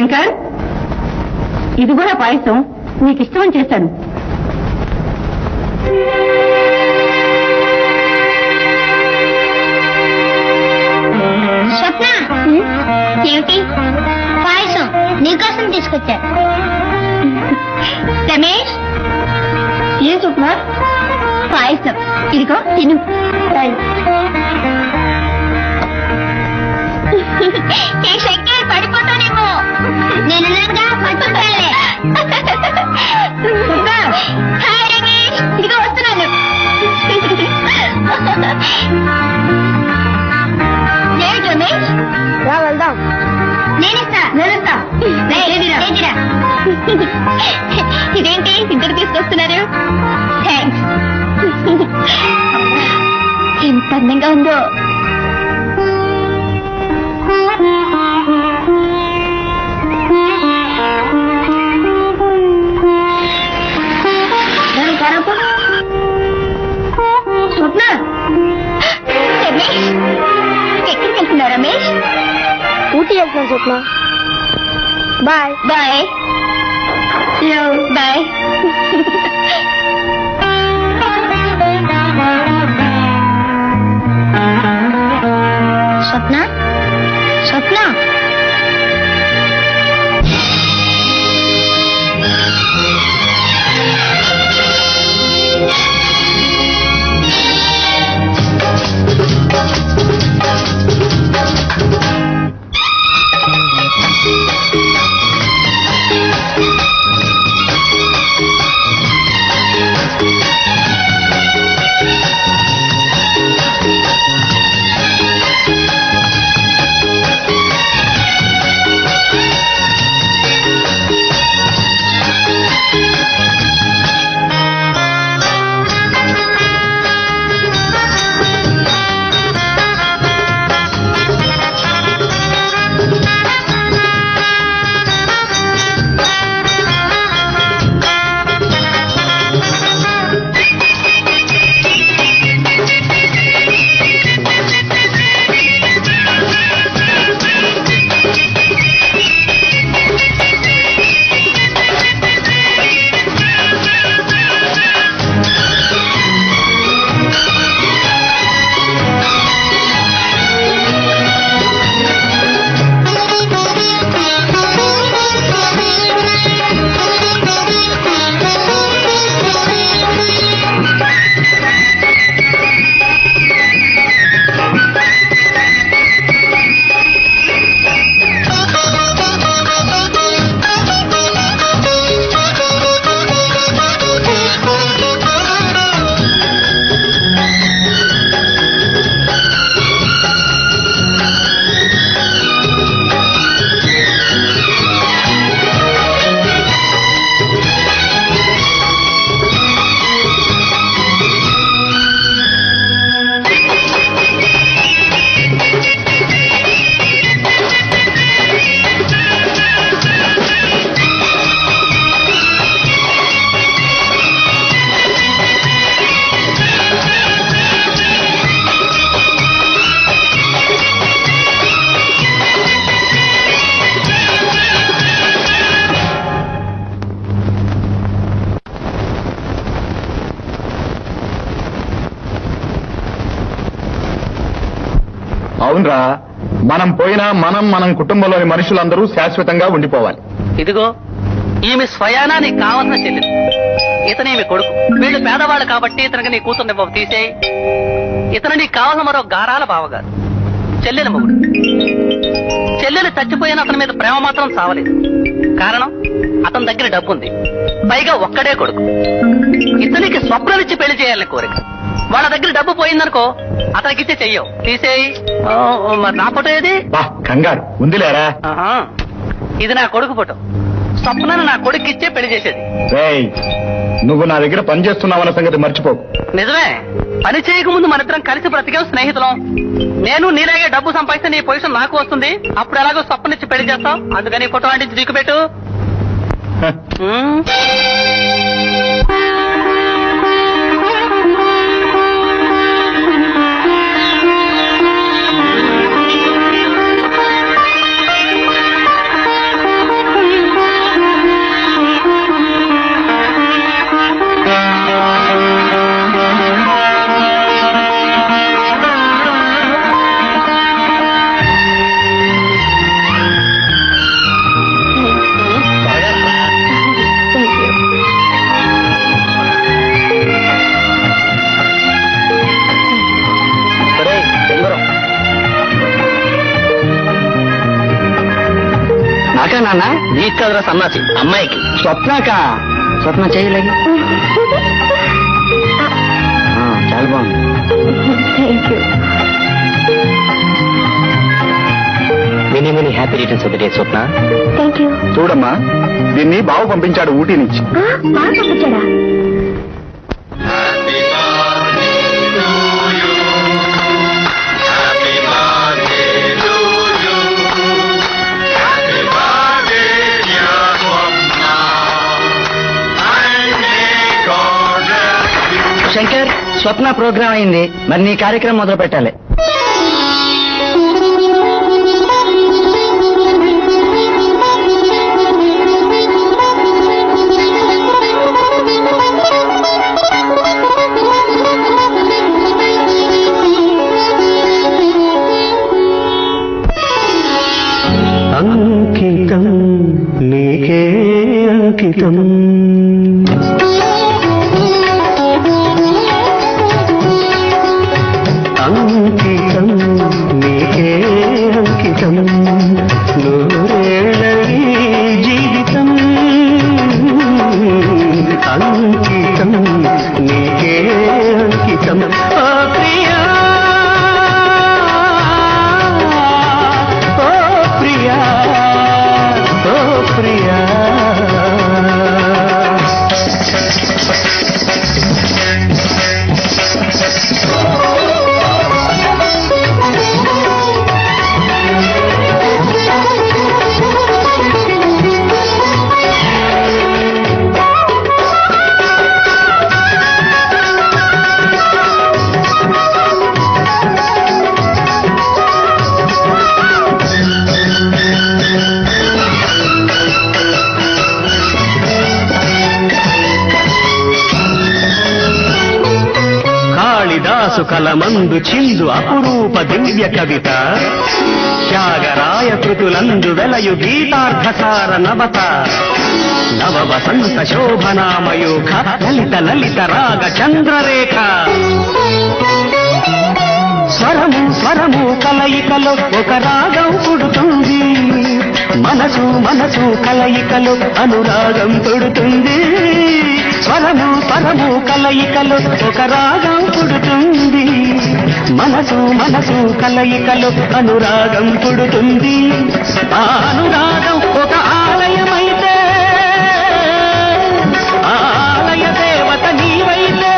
శంకర్, ఇది కూడా పాయసం నీకు ఇష్టమని చేశాను. స్వప్న, ఏమిటి పాయసం నీకోసం తీసుకొచ్చా. రమేష్, ఏ స్వప్న? పాయసం ఇదిగో తిను. శంకర్ పడిపోతానేమో. నేను పడిపోతానులే. హాయ్ రమేష్, ఇదిగో వస్తున్నాను. ఏమిటి రమేష్? రా వెళ్దాం. నేనిస్తా. ఇదేంటి ఇద్దరు తీసుకొస్తున్నారు? థ్యాంక్స్. ఎంత అందంగా ఉందో. స్వప్న, రమేష్ ఎక్కడికి వెళ్తున్నావు? రమేష్, ఊటీ వెళ్తున్నాను Swapna. Bye. Bye. Bye. Swapna, Swapna, అవునరా, మనం పోయినా మనం కుటుంబంలోని మనుషులందరూ శాశ్వతంగా ఉండిపోవాలి. ఇదిగో ఈమె స్వయానా నీకు కావాల్సిన చెల్లెలు, ఇతనే మీ కొడుకు. వీళ్ళు పేదవాళ్ళు కాబట్టి ఇతనికి నీ కూతుర్ని బాబు తీసేయి. ఇతను నీకు కావాల్సిన మరో గారాల బావగారు, చెల్లెలు మొగుడు. చెల్లెలు చచ్చిపోయిన అతని మీద ప్రేమ మాత్రం చావలేదు. కారణం అతని దగ్గర డబ్బు ఉంది, పైగా ఒక్కడే కొడుకు. ఇతనికి స్వప్నమిచ్చి పెళ్లి చేయాలని కోరిక. వాళ్ళ దగ్గర డబ్బు పోయిందనుకో అతనికిచ్చే చెయ్యవు, తీసేయి. మరి నా ఫోటో ఏది? కంగారు ఉందిలేరా. ఇది నా కొడుకు ఫోటో. స్వప్నను నా కొడుకు ఇచ్చే పెళ్లి చేసేది. నువ్వు నా దగ్గర పని చేస్తున్నావన్న సంగతి మర్చిపోకు. నిజమే, పని చేయకముందు మనిద్దరం కలిసి బ్రతికాం, స్నేహితులం. నేను నీలాగే డబ్బు సంపాదిస్తే నీ పొజిషన్ నాకు వస్తుంది. అప్పుడు ఎలాగో స్వప్నిచ్చి పెళ్లి చేస్తావు. అందుకని ఫోటో అంటించి దిక్కుపెట్టు. నాకా నాన్న? నీకు కదరా సన్నాసి, అమ్మాయికి. స్వప్నాకా? స్వప్న చేయలేదు. చాలా బాగుంది. Thank you. Many many happy returns of the day Swapna. Thank you. చూడమ్మా, దీన్ని బావ పంపించాడు ఊటీ నుంచి. బాగా పంపించాడా? శంకర్, స్వప్న ప్రోగ్రామ్ అయింది, మరి నీ కార్యక్రమం మొదలు పెట్టాలి. అంకితం నీకే అంకితం, అంకితం నీకే అంకితం, నూరేళ్ళ జీవితం, అంకితం నీకే అంకితం. ఓ ప్రియా, ఓ ప్రియా, ఓ ప్రియా. కాళిదాసు కలమందు చిందు అపురూప దివ్య కవిత, త్యాగరాయ కృతులందు వెలయు గీతార్థసార నవత, నవ వసంత శోభనామయోగ లలిత లలిత రాగ చంద్రరేఖ. స్వరము స్వరము కలయికలో ఒక రాగం పుడుతుంది, మనసు మనసు కలయికలో అనురాగం పుడుతుంది. స్వరము స్వరము కలయికలో ఒక రాగం పుడుతుంది, మనసు మనసు కలయికలో అనురాగం పుడుతుంది. ఆ అనురాగం ఒక ఆలయమైతే, ఆలయ దేవత నీవైతే,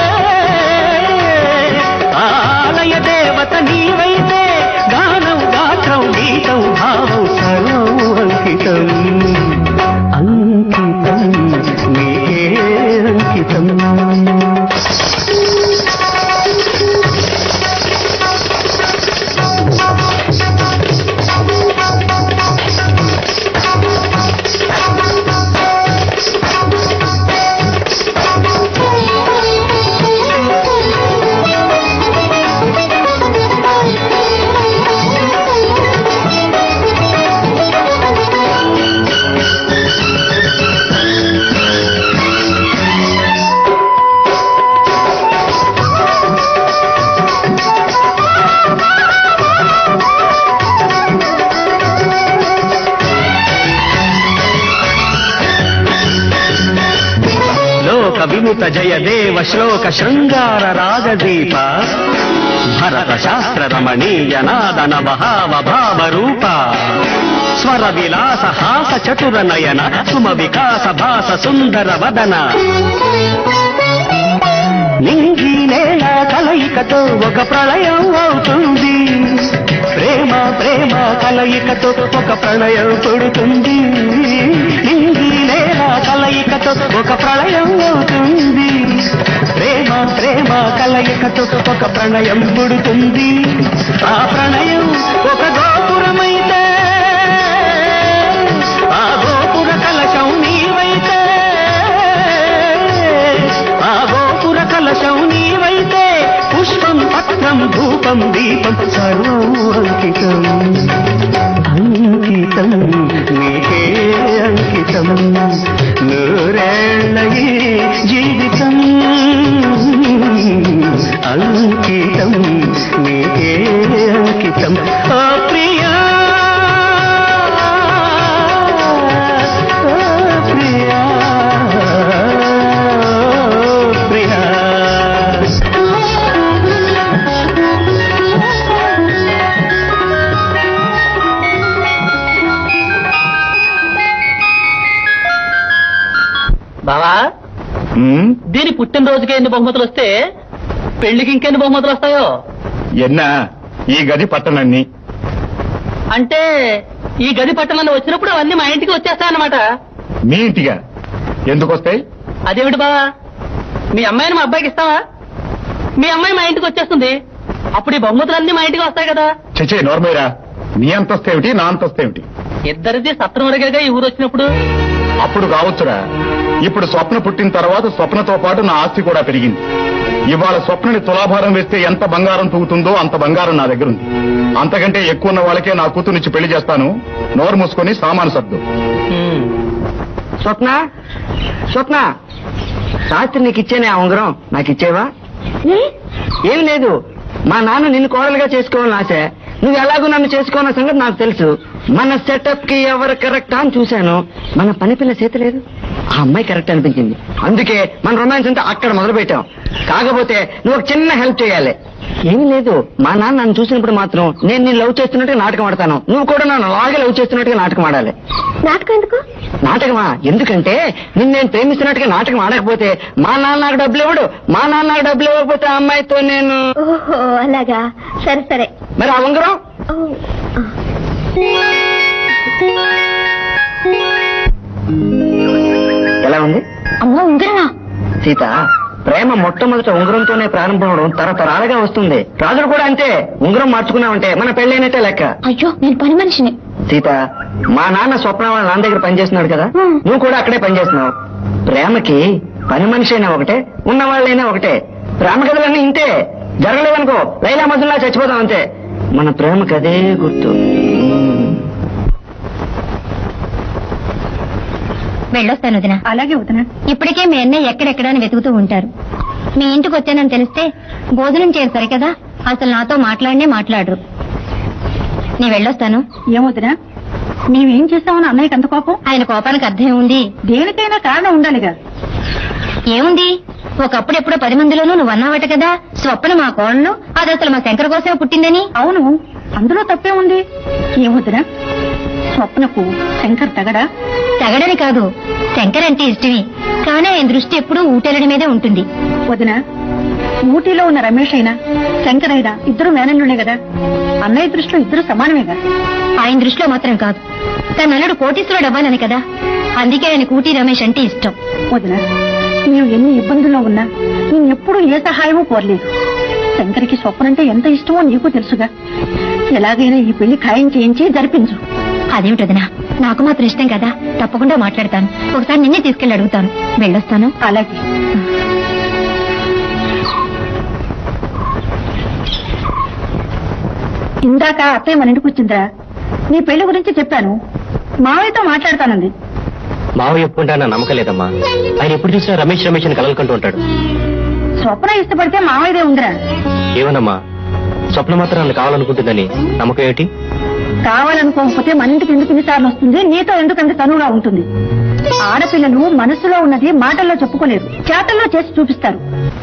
ఆలయ దేవత నీవైతే, గానం గాత్రం గీతం భావం సర్వం అంకితం, అంకితం నీకే అంకితం. వినుత జయ దేవ శ్లోక శృంగార రాగదీప, భరత శాస్త్ర రమణీయ నాద నవహావ భావ రూప, స్వర విలాస హాస చతుర నయన సుమ వికాస భాస సుందర వదన. నింగి నేల కలయికతో ఒక ప్రళయం అవుతుంది, ప్రేమ ప్రేమ కలయికతో ఒక ప్రళయం పుడుతుంది. నింగి నేల కలయికతో ఒక ప్రళయం అవుతుంది, ప్రేమ ప్రేమ కలయికతో ఒక ప్రణయం పుడుతుంది. ఆ ప్రణయం ఒక గోపురమైతే, ఆ గోపుర కలశం నీవైతే, ఆ గోపుర కలశం నీవైతే, పుష్పం పత్రం ధూపం దీపం సర్వం అంకితం, అంకితం నీకే అంకితం, నూరేళ్ళ జీవితం, అంకితం నీకే అంకితం. ఓ ప్రియా. దీని పుట్టినరోజుకి ఎన్ని బహుమతులు వస్తే పెళ్లికి ఇంకెన్ని బహుమతులు వస్తాయో. ఎన్నా ఈ గది పట్టణాన్ని అంటే ఈ గది పట్టణంలో వచ్చినప్పుడు అవన్నీ మా ఇంటికి వచ్చేస్తాయన్నమాట. మీ ఇంటిగా ఎందుకు వస్తాయి? అదేమిటి బావా, మీ అమ్మాయిని మా అబ్బాయికి ఇస్తావా? మీ అమ్మాయి మా ఇంటికి వచ్చేస్తుంది, అప్పుడు ఈ బహుమతులన్నీ మా ఇంటికి వస్తాయి కదా. చచ్చే నోర్మేరా, నీ అంతస్తు ఏమిటి, నా అంతస్తు ఏమిటి? ఇద్దరిది సత్రం అడిగాగా ఈ ఊరు వచ్చినప్పుడు. అప్పుడు కావచ్చురా. ఇప్పుడు స్వప్న పుట్టిన తర్వాత స్వప్నతో పాటు నా ఆస్తి కూడా పెరిగింది. ఇవాళ స్వప్నని తులాభారం వేస్తే ఎంత బంగారం తూగుతుందో అంత బంగారం నా దగ్గర ఉంది. అంతకంటే ఎక్కువ ఉన్న వాళ్ళకే నా కూతురునిచ్చి పెళ్లి చేస్తాను. నోరు మూసుకొని సామాను సర్దు. స్వప్న స్వప్న, రాత్రి నీకు ఇచ్చేనే ఆ ఉంగరం నాకు ఇచ్చేవా? ఏం లేదు, మా నాన్న నిన్ను కోడలుగా చేసుకోవాలని ఆశ. నువ్వు ఎలాగో నన్ను చేసుకోవాలన్న సంగతి నాకు తెలుసు. మన సెటప్ కి ఎవరు కరెక్ట్ అని చూశాను. మన పని పిల్ల చేత లేదు, ఆ అమ్మాయి కరెక్ట్ అనిపించింది. అందుకే మన రొమాన్స్ అంతా అక్కడ మొదలు పెట్టాం. కాకపోతే నువ్వు ఒక చిన్న హెల్ప్ చేయాలి. ఏమీ లేదు, మా నాన్న నన్ను చూసినప్పుడు మాత్రం నేను నీ లవ్ చేస్తున్నట్టుగా నాటకం ఆడతాను, నువ్వు కూడా నన్ను అలాగే లవ్ చేస్తున్నట్టుగా నాటకం ఆడాలి. నాటకం ఎందుకు? నాటకమా? ఎందుకంటే నిన్ను నేను ప్రేమిస్తున్నట్టుగా నాటకం ఆడకపోతే మా నాన్న నాకు డబ్బులు ఇవ్వడు, మా నాన్న నాకు డబ్బులు ఇవ్వకపోతే ఆ అమ్మాయితో నేను. ఓహో అలాగా, సరే సరే. మరి ఆ ఉంగరం ఎలా ఉంది? అమ్మో ఉంగరమా? సీత, ప్రేమ మొట్టమొదట ఉంగరంతోనే ప్రారంభమవడం తరతరాలుగా వస్తుంది. రాజులు కూడా అంతే, ఉంగరం మార్చుకున్నావంటే మన పెళ్ళైనట్టే లెక్క. అయ్యో నేను పని మనిషిని. సీత, మా నాన్న స్వప్న వాళ్ళ నాన్న దగ్గర పనిచేస్తున్నాడు కదా, నువ్వు కూడా అక్కడే పనిచేస్తున్నావు. ప్రేమకి పని మనిషి అయినా ఒకటే, ఉన్నవాళ్ళైనా ఒకటే. ప్రేమ కథలన్నీ ఇంతే, జరగలేదనుకో లైలా మధ్యలో చచ్చిపోతాం అంతే. మన ప్రేమకి అదే గుర్తు. వెళ్ళొస్తాను వదినా. అలాగే వదినా. ఇప్పటికే మీ అన్నయ్య ఎక్కడెక్కడా అని వెతుకుతూ ఉంటారు. మీ ఇంటికి వచ్చానని తెలిస్తే భోజనం చేయరు సరికదా, అసలు నాతో మాట్లాడరు. నీ వెళ్ళొస్తాను. ఏమవుతున్నా మేమేం చేస్తామని అన్నయ్యకి అంత కోపం? ఆయన కోపానికి అర్థం ఉంది. దేనికైనా కారణం ఉండాలిగా. ఏముంది, ఒకప్పుడు ఎప్పుడో 10 మందిలోనూ నువ్వు అన్నావట కదా, స్వప్న మా కోడలు, అది అసలు మా శంకర్ కోసమే పుట్టిందని. అవును, అందులో తప్పే ఉంది. ఏమవుతున్నా స్వప్నకు శంకర్ తగడని కాదు, శంకర్ అంటే ఇష్టమే, కానీ ఆయన దృష్టి ఎప్పుడూ ఊటెళ్ళడం మీదే ఉంటుంది. వదినా, ఊటీలో ఉన్న రమేష్ అయినా శంకర్ అయినా ఇద్దరు మేనల్లునే కదా. అన్నయ్య దృష్టిలో ఇద్దరు సమానమేగా. ఆయన దృష్టిలో మాత్రం కాదు, తన అల్లుడు కోటీశ్వరుడు అవ్వాలని కదా, అందుకే ఆయన కూటి రమేష్ అంటే ఇష్టం. వదినా, నీవు ఎన్ని ఇబ్బందుల్లో ఉన్నా నేను ఎప్పుడూ ఏ సహాయమూ కోరలేదు. శంకర్కి స్వప్న అంటే ఎంత ఇష్టమో నీకు తెలుసుగా. ఎలాగైనా ఈ పెళ్లి ఖాయం చేయించి జరిపించు. అదేమిటి వదినా, నాకు మాత్రం ఇష్టం కదా, తప్పకుండా మాట్లాడతాను. ఒకసారి నిన్నే తీసుకెళ్లి అడుగుతాను. వెళ్ళొస్తాను. అలాగే. ఇందాక అత్తయ్య మన ఇంటికి వచ్చిందిరా, నీ పెళ్లి గురించి చెప్పాను, మావయ్యతో మాట్లాడతానంది. మావయ్య ఒప్పుకుంటా నమ్మకం లేదమ్మా. ఆయన ఎప్పుడు చూసినా రమేష్ అని కలలుకుంటూ ఉంటాడు. స్వప్న ఇష్టపడితే మావయ్యదే ఉందిరా. ఏమన్నమ్మా, స్వప్న మాత్రం నన్ను కావాలనుకుంటుందని నమ్మకం ఏమిటి? కావాలనుకోకపోతే మన ఇంటికి ఎందుకు ఇన్నిసార్లు వస్తుంది, నీతో ఎందుకంత తనువుగా ఉంటుంది. ఆడపిల్లలు మనసులో ఉన్నది మాటల్లో చెప్పుకోలేరు, చేతల్లో చేసి చూపిస్తారు.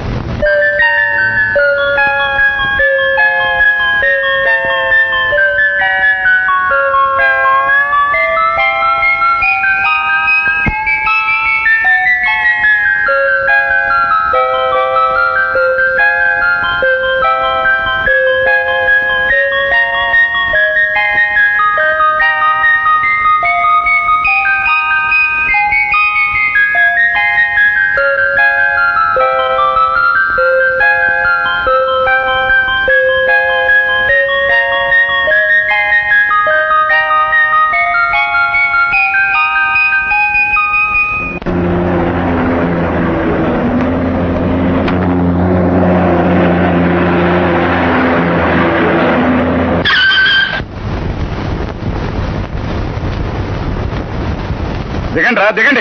దిగండి,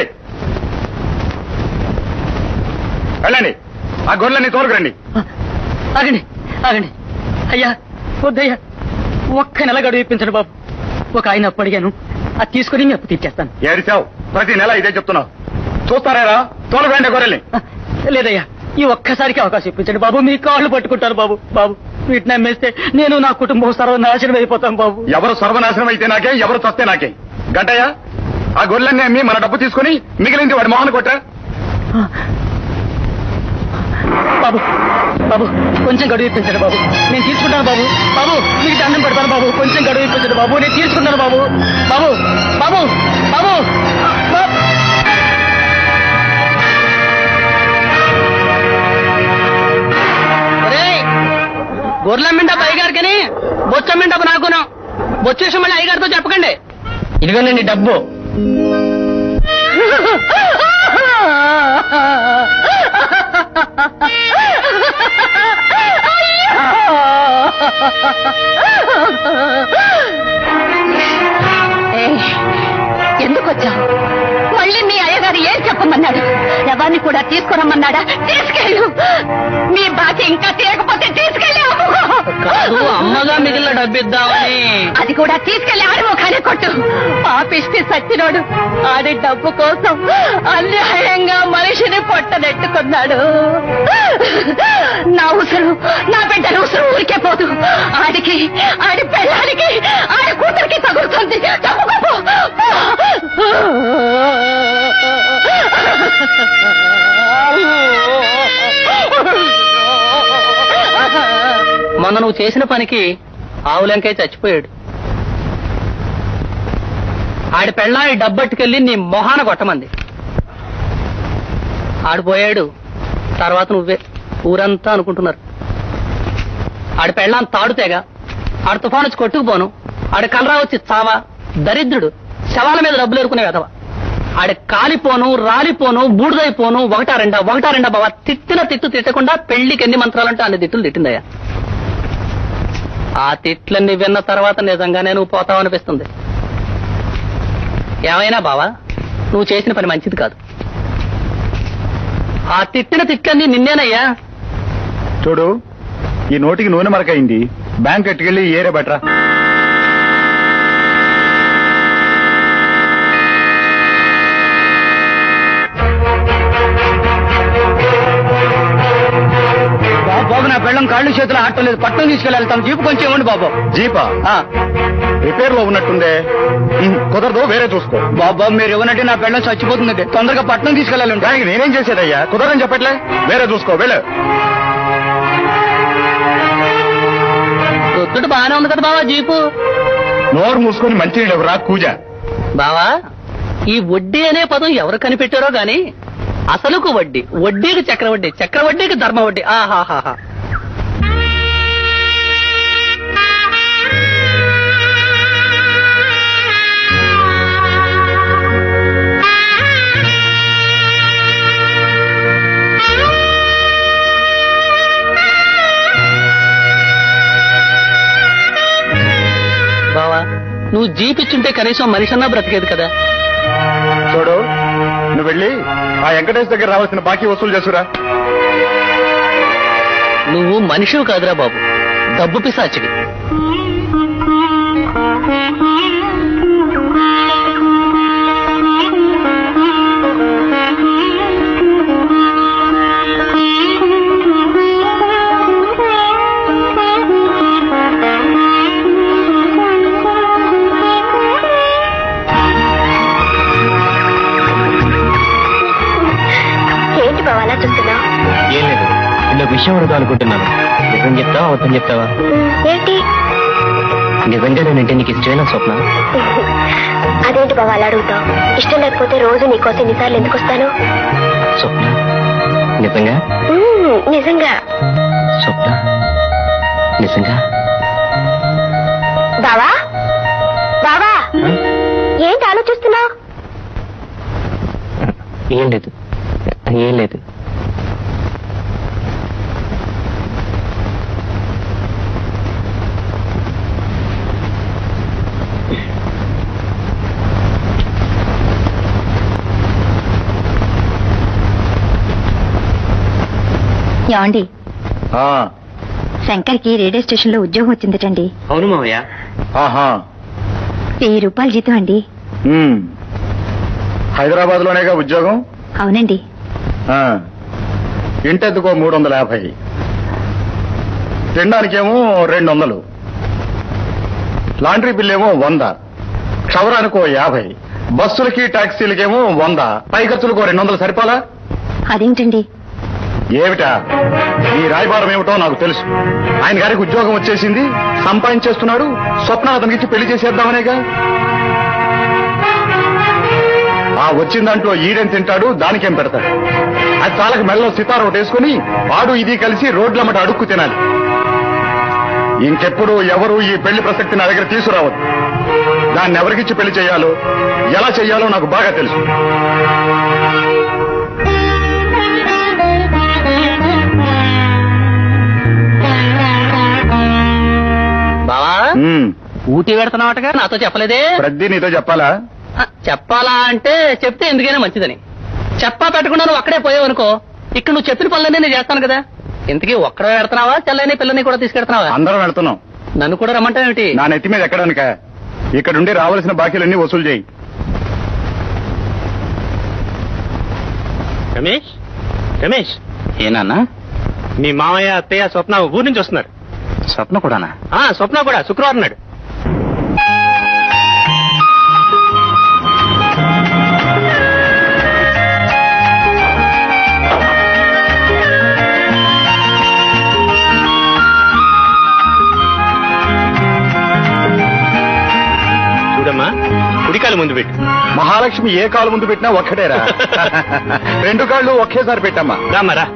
వెళ్ళండి. ఆ గొర్రెలన్నీ తోలుకురండి. ఆగండి ఆగండి అయ్యా, వద్దయ్యా, ఒక్క నెల గడువు ఇప్పించండి బాబు. ఒక ఆయన అప్పు అడిగాను, అది తీసుకుని మీ అప్పు తీర్చేస్తాను. ఏడిచావు, ప్రతి నెల ఇదే చెప్తున్నావు. చూస్తారా? తోలుకురండి గొర్రెల్ని. లేదయ్యా, ఈ ఒక్కసారికి అవకాశం ఇప్పించండి బాబు, మీ కాళ్ళు పట్టుకుంటాను బాబు. బాబు, వీటిని అమ్మేస్తే నేను నా కుటుంబం సర్వనాశనం అయిపోతాను బాబు. ఎవరు సర్వనాశనం అయితే నాకే, ఎవరు చస్తే నాకే. గంటయ్య, ఆ గొర్రెలన్నీ అమ్మి మన డబ్బు తీసుకుని మిగిలింది వాడి మొహాన్ని కొట్టా. బాబు బాబు కొంచెం గడువు ఇప్పించండి బాబు, నేను తీసుకుంటాను బాబు. బాబు మీకు దండం పెడతాను బాబు, కొంచెం గడువు ఇప్పించండి బాబు, నేను తీసుకుంటాను బాబు. బాబు బాబు బాబు గొర్రెమ్మిండ అయ్యగారికని బొచ్చమ్మిండ నాకును. బొచ్చేసి మళ్ళీ అయ్యగారితో చెప్పకండి. ఇదిగోనండి డబ్బు. ఎందుకు వచ్చావు? మళ్ళీ మీ అయ్యగారు ఏం చెప్పమన్నాడు? ఎవరిని కూడా తీసుకురమ్మన్నాడా? తీసుకెళ్ళు. మీ బాకీ ఇంకా తీయకపోతే తీసుకెళ్ళి కాదు, అమ్మగా మిగిలిన డబ్బిద్దామని. అది కూడా తీసుకెళ్లి ఆడి ముఖాన్ని కొట్టు. పాపిష్టి సచ్చినోడు ఆడి డబ్బు కోసం అన్యాయంగా మనిషిని పొట్టనెట్టుకున్నాడు. నా ఉసురు, నా బిడ్డల ఉసురు ఊరికే పోదు. ఆడికి, ఆడి పెళ్ళానికి, ఆడి కూతురికి తగులుతుంది. తప్పుకోపో. మొన్న నువ్వు చేసిన పనికి ఆవులంకై చచ్చిపోయాడు. ఆడి పెళ్ళాడి డబ్బట్టుకెళ్ళి నీ మొహాన కొట్టమంది. ఆడిపోయాడు, తర్వాత నువ్వే ఊరంతా అనుకుంటున్నారు. ఆడి పెళ్ళాన్ని తాడుతేగా, ఆడి తుఫాను వచ్చి కొట్టుకుపోను, ఆడి కలరా వచ్చి చావా, దరిద్రుడు శవాల మీద డబ్బులు ఎరుకునే వెధవ. ఆడి కాలిపోను, రాలిపోను, బూడిదైపోను, ఒకటా రెండా బావా. తిట్టిన తిట్టు తిట్టకుండా పెళ్లికి ఎన్ని మంత్రాలంటే అన్ని తిట్టులు తిట్టిందయ్యా. ఆ తిట్లన్నీ విన్న తర్వాత నిజంగానే నువ్వు పోతావనిపిస్తుంది. ఏమైనా బావా, నువ్వు చేసిన పని మంచిది కాదు. ఆ తిట్టిన తిట్లన్నీ నిన్నేనయ్యా. చూడు, ఈ నోటికి నూనె మరకైంది, బ్యాంక్ ఎట్టుకెళ్ళి ఏరే బట్రా. బాబు నా పెళ్ళం కాళ్ళు చేతులు ఆటలేదు, పట్టణం తీసుకెళ్తాం. జీపు కొంచెం ఇవ్వండి బాబు. జీపా? రిపేర్ లో ఉన్నట్టుందే. కుదరదు, వేరే చూసుకో. బాబు మీరు ఇవ్వనట్టు నా పెళ్ళం చచ్చిపోతుంది, తొందరగా పట్టణం తీసుకెళ్ళాలి. దానికి నేనేం చేసేదయ్యా? కుదరని చెప్పట్లే, వేరే చూసుకో, వెళ్ళు. ఒత్తుడు బాగానే ఉంది కదా బావా జీపు. నోరు మూసుకొని మంచినీళ్ళు రా కూజ. బావా, ఈ వడ్డీ అనే పదం ఎవరు కనిపెట్టారో గాని అసలుకు వడ్డీ, వడ్డీకి చక్రవడ్డీ, చక్రవడ్డీకి ధర్మ వడ్డీ. ఆహాహా. బావా, నువ్వు జీపిచ్చుంటే కనీసం మనిషన్నా బ్రతికేది కదా. చూడు, నువ్వు వెళ్ళి ఆ వెంకటేష్ దగ్గర రావాల్సిన బాకీ వసూలు చేసురా. నువ్వు మనిషివి కాదురా బాబు, డబ్బు పిశాచివి. ఏం లేదు, ఇలా విషయం అడుగుతా అనుకుంటున్నాను. నిజం చెప్తావా అబద్ధం చెప్తావా? ఏంటి? నిజంగా నేనంటే నీకు ఇష్టమైన స్వప్న? అదేంటి బాబా అలా అడుగుతావు? ఇష్టం లేకపోతే రోజు నీకోసం ఎన్నిసార్లు ఎందుకు వస్తాను? స్వప్న, నిజంగా? నిజంగా. స్వప్న, నిజంగా? బావా బావా, ఏంటి ఆలోచిస్తున్నావు? ఏం లేదు, ఏం లేదు. ఏమండి, ఆ, శంకర్కి రేడియో స్టేషన్ లో ఉద్యోగం వచ్చిందటండి. అవును మావయ్య. ఆహా. 1000 రూపాయలు జీతం అండి. హైదరాబాద్ లోనేగా ఉద్యోగం? అవునండి. ఇంటెందుకో 350, తినడానికేమో 200, లాండ్రీ బిల్లేమో 100, క్షవరానికో 50, బస్సులకి టాక్సీలకేమో 100, పై ఖర్చులకో 200 సరిపోలా? అదేంటండి, ఏమిటా ఈ రాయబారం ఏమిటో నాకు తెలుసు. ఆయన గారికి ఉద్యోగం వచ్చేసింది, సంపాదించేస్తున్నాడు. స్వప్న అతనికిచ్చి పెళ్లి చేసేద్దామనేగా. ఆ వచ్చిన దాంట్లో ఈడేం తింటాడు, దానికేం పెడతాడు. అది చాలక మెల్లో సితార ఒకటి వేసుకుని వాడు ఇది కలిసి రోడ్లమ్మట అడుక్కు తినాలి. ఇంకెప్పుడు ఎవరు ఈ పెళ్లి ప్రసక్తి నా దగ్గర తీసుకురావద్దు. దాన్ని ఎవరికిచ్చి పెళ్లి చేయాలో, ఎలా చెయ్యాలో నాకు బాగా తెలుసు. బావా ఊటీ పెడుతున్నావటగా, నాతో చెప్పలేదే. ప్రతి నీతో చెప్పాలా? చెప్పాలా అంటే చెప్తే ఎందుకైనా మంచిదని. చెప్పా పెట్టకుండా నువ్వు అక్కడే పోయావు అనుకో, ఇక్కడ నువ్వు చెప్పిన పనులన్నీ నేను చేస్తాను కదా. ఇంతకీ ఒక్కడే పెడుతున్నావా, చెల్లని పిల్లని కూడా తీసుకెడుతున్నావా? అందరం వెళ్తున్నాం. నన్ను కూడా రమ్మంటావేమిటి? నా నెత్తి మీద ఎక్కడానిక? ఇక్కడుండి రావాల్సిన బాకీలన్నీ వసూలు చేయి. రమేష్, రమేష్, ఏనాన్నా? మీ మామయ్య అత్తయ్య స్వప్న ఊరి నుంచి వస్తున్నారు. స్వప్న కూడానా? స్వప్న కూడా శుక్రవారం నాడు. చూడమ్మా, కుడికాలు ముందు పెట్టు. మహాలక్ష్మి ఏ కాలు ముందు పెట్టినా ఒక్కటేరా. రెండు కాళ్ళు ఒకేసారి పెట్టమ్మా. రామరా.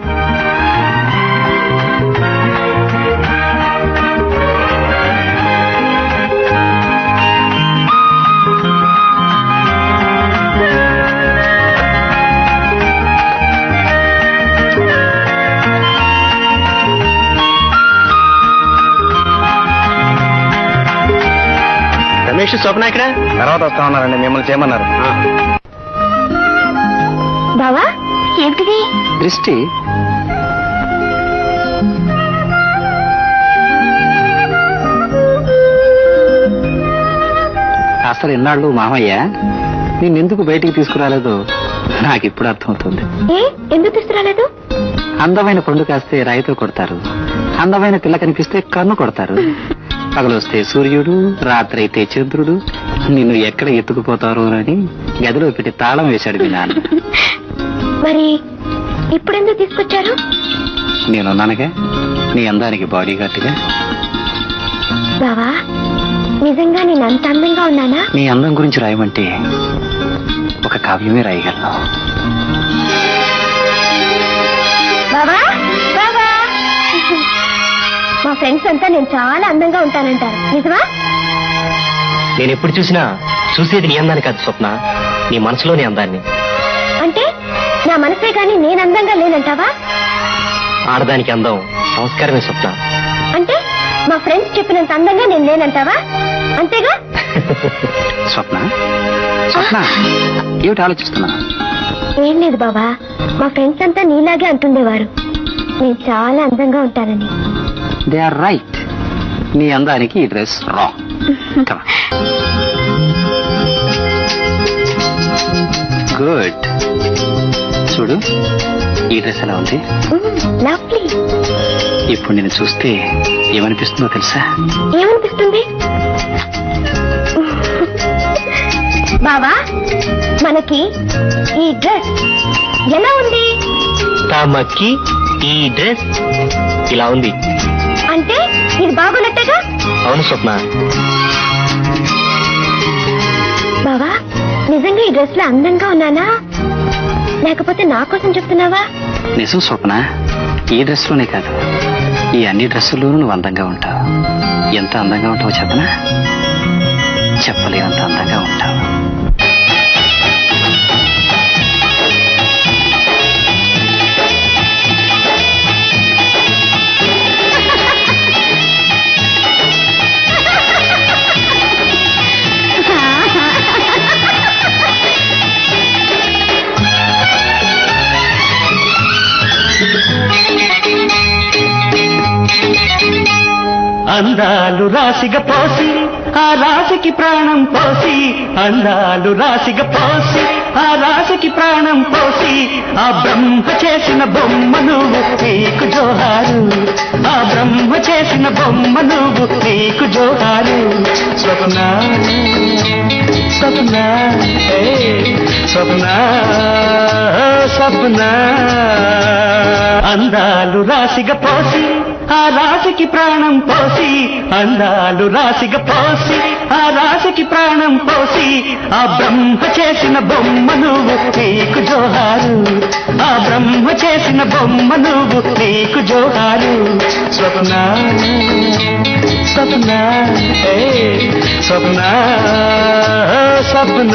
రమేష్, స్వప్న ఇక్కడ తర్వాత వస్తా ఉన్నారండి, మిమ్మల్ని చేయమన్నారు. బావా ఏమిటిది? దృష్టి. అసలు ఇన్నాళ్ళు మామయ్య నిన్నెందుకు బయటికి తీసుకురాలేదో నాకు ఇప్పుడు అర్థమవుతుంది. ఎందుకు తీసుకురాలేదు? అందమైన పండు కాస్తే రాయితో కొడతారు, అందమైన పిల్ల కనిపిస్తే కన్ను కొడతారు. పగలొస్తే సూర్యుడు, రాత్రి అయితే చంద్రుడు. నిన్ను ఎక్కడ ఎత్తుకుపోతారో అని గదిలో పెట్టి తాళం వేశాడు మీ నాన్న. మరి ఇప్పుడెందుకు తీసుకొచ్చారు? నేనున్నానుగా నీ అందానికి బాడీ గార్డ్గా. బావా నిజంగా నేను అంత అందంగా ఉన్నానా? నీ అందం గురించి రాయమంటే ఒక కావ్యమే రాయగలను. బావా బావా, మా ఫ్రెండ్స్ అంతా నేను చాలా అందంగా ఉంటానంటారు, నిజమా? నేను ఎప్పుడు చూసినా చూసేది నీ అందాన్ని కాదు స్వప్న, నీ మనసులోని అందాన్ని. అంటే నా మనసే గాని నేను అందంగా లేనంటావా? ఆడదానికి అందం సంస్కారమే స్వప్న. అంటే మా ఫ్రెండ్స్ చెప్పినంత అందంగా నేను లేనంటావా? అంతేగా? స్వప్న, స్వప్న ఏమిటి ఆలోచిస్తున్నా? ఏం లేదు బాబా, మా ఫ్రెండ్స్ అంతా నీలాగే అంటుండేవారు, నేను చాలా అందంగా ఉంటానని. They are right. నీ అందానికి ఈ డ్రెస్ రాంగ్. గుడ్. చూడు ఈ డ్రెస్ ఎలా ఉంది? లవ్లీ. ఇప్పుడు నేను చూస్తే ఏమనిపిస్తుందో తెలుసా? ఏమనిపిస్తుంది బావా? మనకి ఈ డ్రెస్ ఎలా ఉంది? తమకి ఈ డ్రెస్ ఇలా ఉంది అంటే ఇది బాగున్నట్టేగా? అవును స్వప్న. బావా నిజంగా ఈ డ్రెస్ లో అందంగా ఉన్నానా, లేకపోతే నా కోసం చెప్తున్నావా? నిజం స్వప్న, ఈ డ్రెస్ లోనే కాదు ఈ అన్ని డ్రెస్సుల్లోనూ నువ్వు అందంగా ఉంటావు. ఎంత అందంగా ఉంటావో చెప్పనా? చెప్పలేనంత అందంగా ఉంటావు. అందాలు రాశిగా పోసి ఆ రాశికి ప్రాణం పోసి, అందాలు రాశిగా పోసి ఆ రాశికి ప్రాణం పోసి, ఆ బ్రహ్మ చేసిన బొమ్మ నువ్వు నీకు జోహారు, ఆ బ్రహ్మ చేసిన బొమ్మ నువ్వు నీకు జోహారు. స్వప్న స్వప్న స్వప్న స్వప్న అందాలు రాశిగా పోసి ఆ రాశికి ప్రాణం పోసి అందాలు రాశిగా పోసి ఆ రాశికి ప్రాణం పోసి ఆ బ్రహ్మ చేసిన బొమ్మ నువ్వు నీకు జోహారు ఆ బ్రహ్మ చేసిన బొమ్మ నువ్వు నీకు జోహారు స్వప్న స్వప్న స్వప్న స్వప్న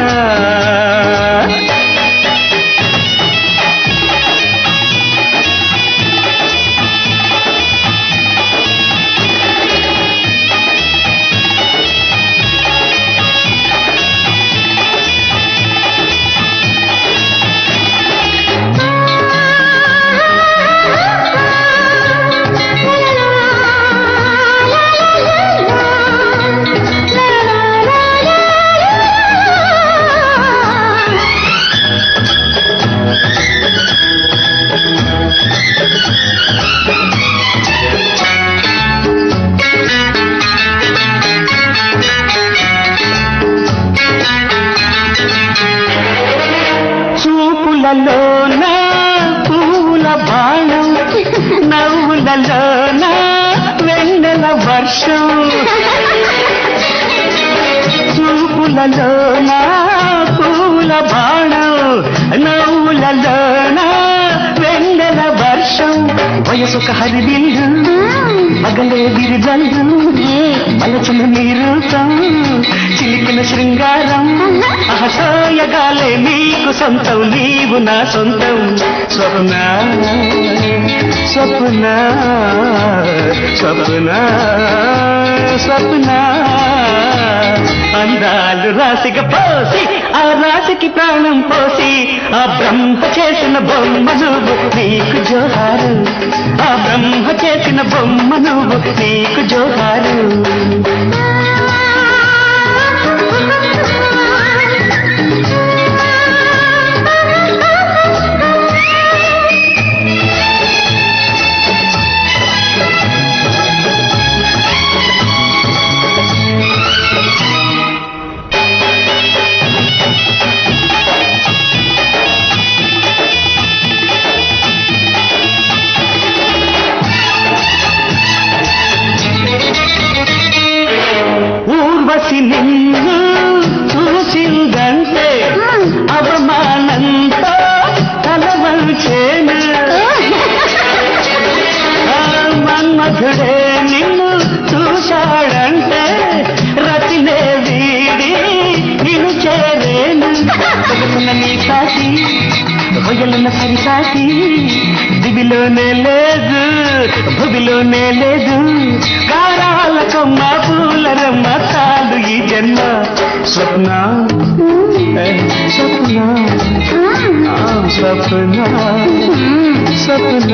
చూపులలోన పూల బాణం నవ్వులలోన వెన్నెల వర్షం చూపులలోన పూల బాణం నవ్వులలోన వెన్నెల వర్షం వయసొక హరిదిల్లు మగలే విరిజల్లు మలచిన నీరూపం చిలికిన శృంగారం అహసోయగాలే నీకు సొంతం నీవు నా సొంతం స్వప్న స్వప్న స్వప్న స్వప్న అందాలు రాశిగా పోసి ఆ రాశికి ప్రాణం పోసి ఆ బ్రహ్మ చేసిన బొమ్మ నువ్వు నీకు జోహారు ఆ బ్రహ్మ చేసిన బొమ్మ నువ్వు నీకు జోహారు నిన్ను చూసిందంటే అవమానంతో తలవంచేను మన్మధుడే నిన్ను చూశాడంటే రతినే వీడి నిన్ను చేరేను నీ సాటి హొయలున్న సరిసాటి దివిలోనే లేదు భువిలోనే లేదు గారాల కొమ్మ పూల రమ్మ చాలు ఈ జన్మ స్వప్న స్వప్న స్వప్న స్వప్న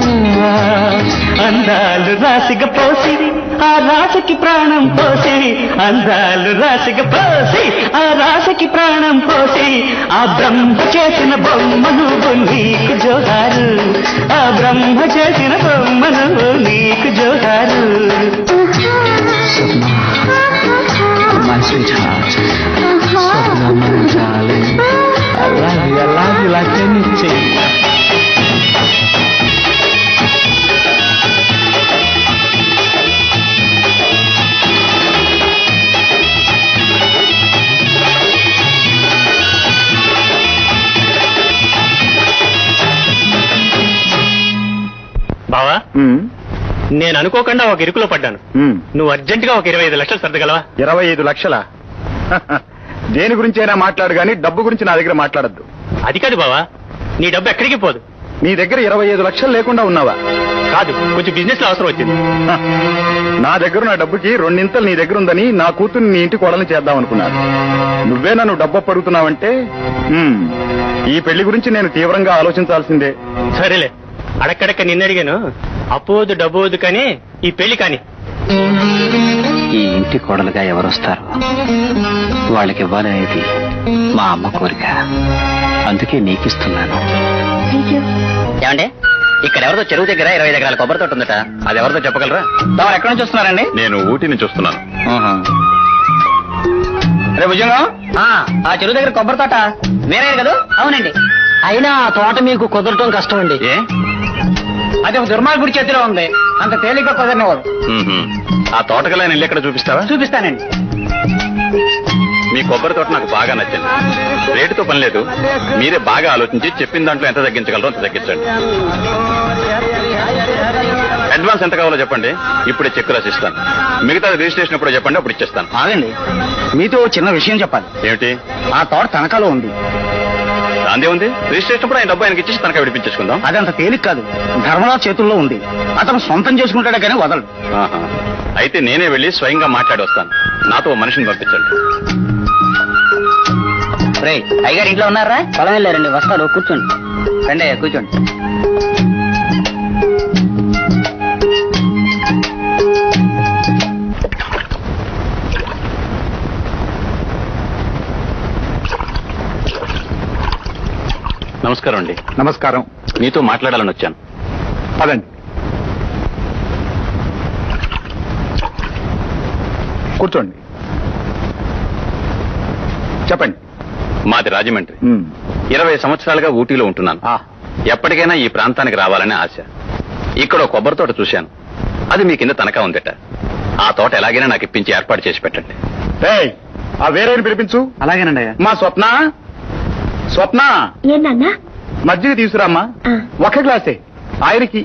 అందాలు రాశిగా పోసి ఆ రాశికి ప్రాణం పోసి అందాలు రాశిగా పోసి ఆ రాశికి ప్రాణం పోసి ఆ బ్రహ్మ చేసిన బొమ్మ నువ్వు నీకు జోహారు ఆ బ్రహ్మ చేసిన బొమ్మ నువ్వు నీకు జోహారు My sweetheart, Swapna, my darling, I love you like anything. బావా నేను అనుకోకుండా ఒక ఇరుకులో పడ్డాను నువ్వు అర్జెంటుగా ఒక 25 లక్షలు సర్దగలవా 25 లక్షలా దేని గురించి అయినా మాట్లాడు గానీ డబ్బు గురించి నా దగ్గర మాట్లాడద్దు అది కాదు బావా నీ డబ్బు ఎక్కడికి పోదు నీ దగ్గర 25 లక్షలు లేకుండా ఉన్నావా కాదు కొంచెం బిజినెస్ లో అవసరం వచ్చింది నా దగ్గర నా డబ్బుకి 2 ఇంతలు నీ దగ్గర ఉందని నా కూతుర్ని నీ ఇంటి కోడల్ని చేద్దాం అనుకున్నాను నువ్వే నన్ను డబ్బు అడుగుతున్నావంటే ఈ పెళ్లి గురించి నేను తీవ్రంగా ఆలోచించాల్సిందే సరేలే అడక్కడక్క నిన్న అడిగాను అపోదు డబ్బోదు కానీ ఈ పెళ్లి కాని ఈ ఇంటి కోడలుగా ఎవరొస్తారు వాళ్ళకి ఇవ్వాలనేది మా అమ్మ కోరిక అందుకే నీకిస్తున్నాను ఏమండి ఇక్కడ ఎవరితో చెరువు దగ్గర 20 ఎకరాల కొబ్బరి తోట ఉందట అది ఎవరితో చెప్పగలరా తాము ఎక్కడి నుంచి వస్తున్నారండి నేను ఊటీ నుంచి వస్తున్నాను రే భుజంగం, ఆ చెరువు దగ్గర కొబ్బరి తోట వేరే కదా? అవునండి. అయినా ఆ తోట మీకు కుదరటం కష్టం అండి. అది ఒక దుర్మార్గుడి చేతిలో ఉంది, అంత తేలిక కుదరనివాడు. ఆ తోటకల్లా నేను ఎక్కడ చూపిస్తావా? చూపిస్తానండి. మీ కొబ్బరి తోట నాకు బాగా నచ్చింది. రేటుతో పని లేదు, మీరే బాగా ఆలోచించి చెప్పిన దాంట్లో ఎంత తగ్గించగలరో అంత తగ్గించండి. అడ్వాన్స్ ఎంత కావాలో చెప్పండి, ఇప్పుడే చెక్ రాసిస్తాను. మిగతా రిజిస్ట్రేషన్ ఎప్పుడో చెప్పండి, అప్పుడు ఇచ్చేస్తాను. ఆగండి, మీతో చిన్న విషయం చెప్పాలి. ఏమిటి? ఆ తోట తనఖాలో ఉంది. దాందే ఉంది, రిజిస్ట్రేషన్ కూడా ఆయన డబ్బు ఆయనకి ఇచ్చేసి తనఖా విడిపించేసుకుందాం. అది అంత తేలిక కాదు, ధర్మరాజు చేతుల్లో ఉంది. అతను సొంతం చేసుకుంటాడే కానీ వదలడు. అయితే నేనే వెళ్ళి స్వయంగా మాట్లాడి వస్తాను. నాతో మనిషిని పంపించండి. అయ్యగారు ఇంట్లో ఉన్నారా? పొలం వెళ్ళారండి, వస్తారు. కూర్చోండి. రండి అయ్యా, కూర్చోండి. నమస్కారం అండి. నమస్కారం. మీతో మాట్లాడాలని వచ్చాను. పదండి, కూర్చోండి. చెప్పండి. మాది రాజమండ్రి. 20 సంవత్సరాలుగా ఊటీలో ఉంటున్నాను. ఎప్పటికైనా ఈ ప్రాంతానికి రావాలనే ఆశ. ఇక్కడ కొబ్బరి తోట చూశాను, అది మీ కింద తనఖా ఉందట. ఆ తోట ఎలాగైనా నాకు ఇప్పించి ఏర్పాటు చేసి పెట్టండి. ఆ వేరే పిలిపించు. అలాగేనండి. మా స్వప్న, స్వప్న ఏంటన్నా? మజ్జిగ తీసుకురామ్మా. ఒక గ్లాసే ఆయనకి.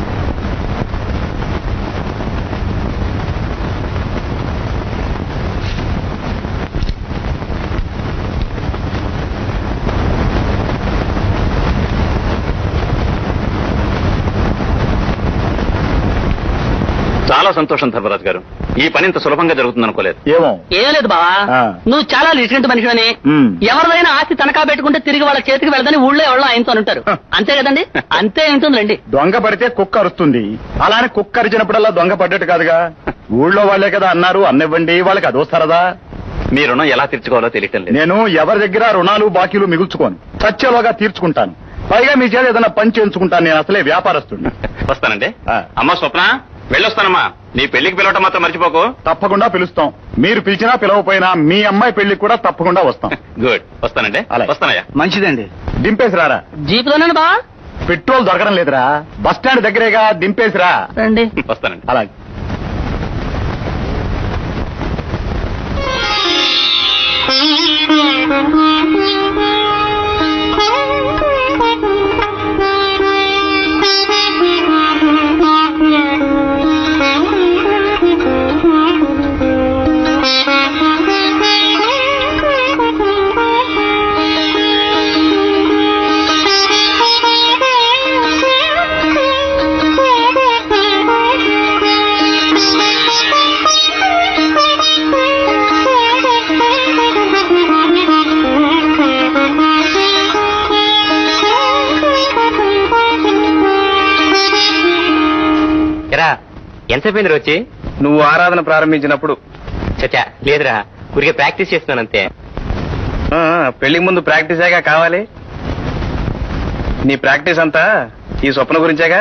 చాలా సంతోషం ధర్మరాజు గారు, ఈ పని ఇంత సులభంగా జరుగుతుంది అనుకోలేదు. ఏం లేదు బావా, నువ్వు చాలా లిటిగెంట్ మనిషిని. ఎవరిదైనా ఆస్తి తనఖా పెట్టుకుంటే తిరిగి వాళ్ళ చేతికి వెళ్దని ఊళ్ళో ఎవరో ఆయనతో అంటారు. అంతే కదండి? అంతే ఉంటుందండి. దొంగ పడితే కుక్క అరుస్తుంది, అలానే కుక్క అరిచినప్పుడల్లా దొంగ పడ్డట్టు కాదుగా. ఊళ్ళో వాళ్ళే కదా అన్నారు, అన్నివ్వండి. వాళ్ళకి అదో సరదా. మీ రుణం ఎలా తీర్చుకోవాలో తెలియటం లేదు. నేను ఎవరి దగ్గర రుణాలు బాకీలు మిగుల్చుకోను, చచ్చేలోగా తీర్చుకుంటాను. పైగా మీ చేత ఏదైనా పని చేయించుకుంటాను. నేను అసలే వ్యాపారస్తుడిని. వస్తానండి. అమ్మ స్వప్న, వెళ్ళొస్తానమ్మా. నీ పెళ్లికి పిలవటం మాత్రం మర్చిపోకు. తప్పకుండా పిలుస్తాం. మీరు పిలిచినా పిలవపోయినా మీ అమ్మాయి పెళ్లికి కూడా తప్పకుండా వస్తాం. గుడ్, వస్తానండి. వస్తానయ్యా. మంచిదండి. దింపేసి రారా. జీపులోనే బా. పెట్రోల్ దొరకడం లేదురా, బస్ స్టాండ్ దగ్గరేగా, దింపేసిరా. రండి. వస్తానండి. అలాగే. ఎంతసేపు వచ్చి? నువ్వు ఆరాధన ప్రారంభించినప్పుడు. చచ్చా లేదురా, ఊరికే ప్రాక్టీస్ చేస్తున్నానంతే. పెళ్లికి ముందు ప్రాక్టీసేగా కావాలి. నీ ప్రాక్టీస్ అంతా ఈ స్వప్న గురించేగా.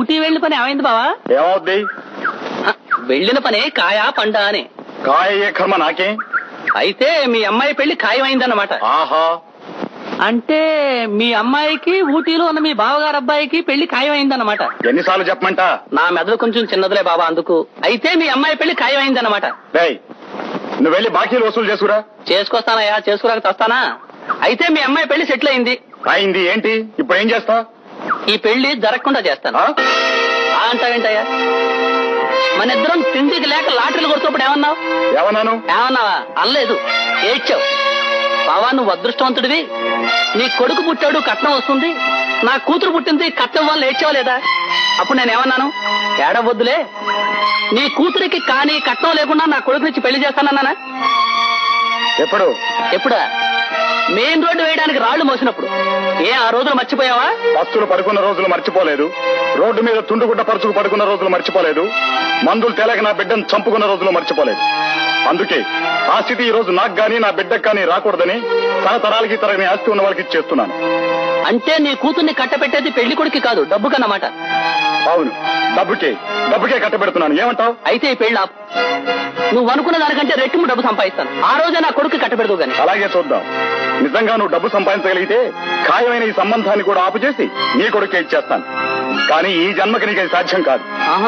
ఊటీ వెళ్ళిన పని ఏమైంది బావా? ఏమవుద్ది? వెళ్ళిన పని కాయా పండా అని. కాయ ఏ కర్మ నాకే. అయితే మీ అమ్మాయి పెళ్లి ఖాయమైందన్నమాట. ఆహా, అంటే మీ అమ్మాయికి ఊటీలో ఉన్న మీ బావగారు అబ్బాయికి పెళ్లి ఖాయమైందన్నమాట. ఎన్నిసార్లు చెప్పమంటా? నా మెదడు కొంచెం చిన్నదిలే బాబా, అందుకు. అయితే మీ అమ్మాయి పెళ్లి ఖాయమైందన్నమాట. రేయ్, నువ్వు వెళ్ళి బాకీలు వసూలు చేసుకురా. చేసుకొస్తానయ్యా, చేసుకురాక తస్తానా. అయితే మీ అమ్మాయి పెళ్లి సెటిల్ అయింది. అయింది ఏంటి? ఇప్పుడు ఏం చేస్తా? ఈ పెళ్లి జరగకుండా చేస్తాను. అంటావేంటయ్యా? మన ఇద్దరం తిండికి లేక లాటరీలు కొడుతున్నప్పుడు ఏమన్నావు? ఏమన్నాను? ఏమన్నావా? అనలేదు, ఏడ్చావు. బావా, నువ్వు అదృష్టవంతుడివి. నీ కొడుకు పుట్టాడు, కట్నం వస్తుంది. నా కూతురు పుట్టింది, కట్నం వల్ల ఏడ్చావు లేదా? అప్పుడు నేనేమన్నాను? ఏడవద్దులే, నీ కూతురికి కానీ కట్నం లేకుండా నా కొడుకునిచ్చి పెళ్లి చేస్తానన్నానా? ఎప్పుడు? ఎప్పుడా? మెయిన్ రోడ్డు వేయడానికి రాళ్లు మోసినప్పుడు. ఏ ఆ రోజులు మర్చిపోయావా? బస్సులు పడుకున్న రోజులు మర్చిపోలేదు. రోడ్డు మీద తుండుగుడ్డ పరుచుకు పడుకున్న రోజులు మర్చిపోలేదు. మందులు తేలక నా బిడ్డను చంపుకున్న రోజులు మర్చిపోలేదు. అందుకే ఆ స్థితి ఈ రోజు నాకు గానీ నా బిడ్డకు కానీ రాకూడదని తరతరాలకి తరగని ఆస్తి ఉన్న వాళ్ళకి ఇచ్చేస్తున్నాను. అంటే నీ కూతుర్ని కట్టపెట్టేది పెళ్లి కొడుకు కాదు, డబ్బుకన్నమాట. అవును, డబ్బుకే కట్టబెడుతున్నాను. ఏమంటావు? అయితే ఈ పెళ్లి ఆపు. నువ్వు అనుకున్న దానికంటే రెట్టింపు డబ్బు సంపాదిస్తాను. ఆ రోజే నా కొడుకు కట్టబెడదు గాని. అలాగే చూద్దాం. నిజంగా నువ్వు డబ్బు సంపాదించగలిగితే ఖాయమైన ఈ సంబంధాన్ని కూడా ఆపు చేసి నీ కొడుకే ఇచ్చేస్తాను. కానీ ఈ జన్మకి నీకు అది సాధ్యం కాదు.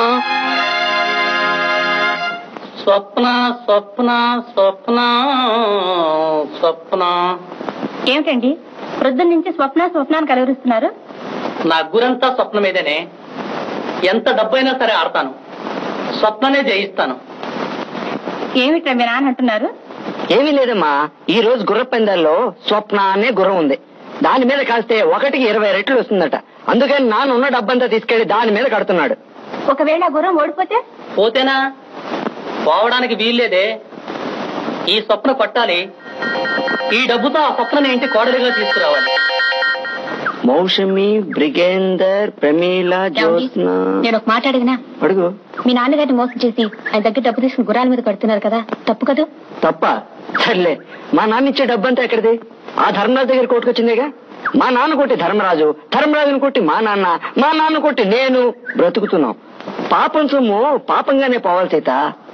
స్వప్న స్వప్న స్వప్న స్వప్న. ఏమిటండి ప్రొద్దున నుంచి స్వప్న స్వప్నాన్ని కలవరిస్తున్నారు? నా గురంతా స్వప్న మీదనే. ఎంత డబ్బైనా సరే ఆడతాను, స్వప్ననే జయిస్తాను. ఏమిట్రా మీ నాన్న అంటున్నారు? ఏమీ లేదమ్మా, ఈ రోజు గుర్ర పందాల్లో స్వప్న అనే గుర్రం ఉంది. దాని మీద కాస్తే 1కి 20 రెట్లు వస్తుందట. అందుకని నాన్న ఉన్న డబ్బంతా తీసుకెళ్లి దాని మీద కడుతున్నాడు. ఒకవేళ గుర్రం ఓడిపోతే? పోతేనా? పోవడానికి వీల్లేదే. ఈ స్వప్న పట్టాలి. ఈ డబ్బుతో ఆ స్వప్నని ఇంటి కోడలిగా తీసుకురావాలి. మౌషమి, బ్రిగేందర్, ప్రమీల, జ్యోత్స్న. నేను ఒక మాట అడిగినా? అడుగు. మీ నాన్నగారిని మోసం చేసి ఆయన దగ్గర డబ్బు తీసుకుని గుర్రాల మీద కడుతున్నారు కదా, తప్పు కదా? తప్ప? సర్లే, మా నాన్న ఇచ్చే డబ్బంతా ఎక్కడిది? ఆ ధర్మరాజు దగ్గర కోర్టుకొచ్చిందేగా. మా నాన్న కొట్టి ధర్మరాజు, ధర్మరాజును కొట్టి మా నాన్న కొట్టి నేను బ్రతుకుతున్నాం. పాపం సొమ్ము పాపంగానే పోవాలి సీత.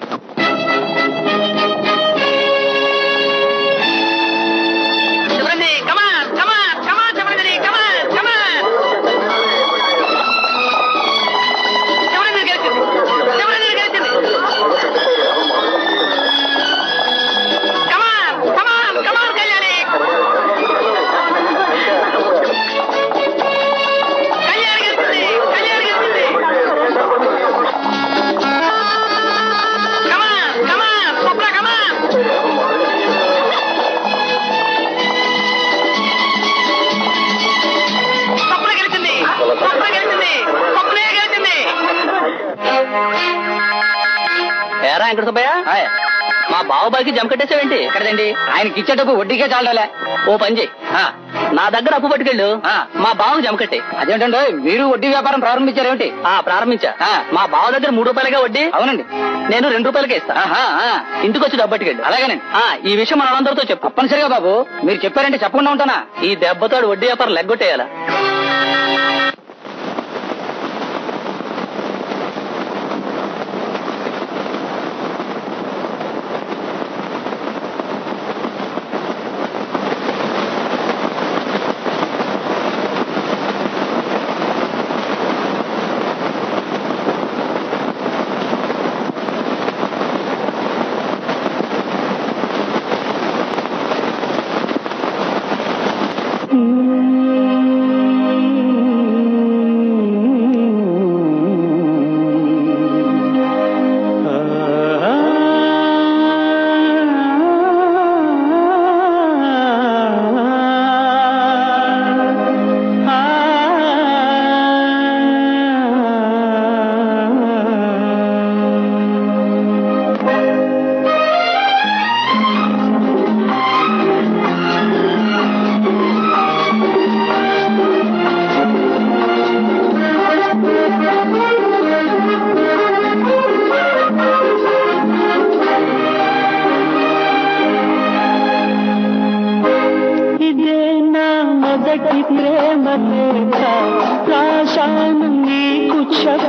ఏరా వెంకట సుబ్బయ్య, మా బావబాయికి జమ కట్టేసావేంటి? ఎక్కడదండి? ఆయనకి ఇచ్చేటప్పుడు వడ్డీకే చాలలే. ఓ పని చేయి, నా దగ్గర అప్పు పట్టుకెళ్ళు, మా బావకు జమ కట్టే. అదేంటంటే మీరు వడ్డీ వ్యాపారం ప్రారంభించారేమిటి? ప్రారంభించా. మా బావ దగ్గర 3 రూపాయలుగా వడ్డీ. అవునండి. నేను 2 రూపాయలకే ఇస్తా. ఇంటికి వచ్చి డబ్బు పట్టుకెళ్ళు. అలాగేనండి. ఈ విషయం మన అందరితో చెప్పు. తప్పనిసరిగా బాబు, మీరు చెప్పారంటే చెప్పకుండా ఉంటానా? ఈ దెబ్బతో వడ్డీ వ్యాపారం లెగ్గొట్టేయాలా?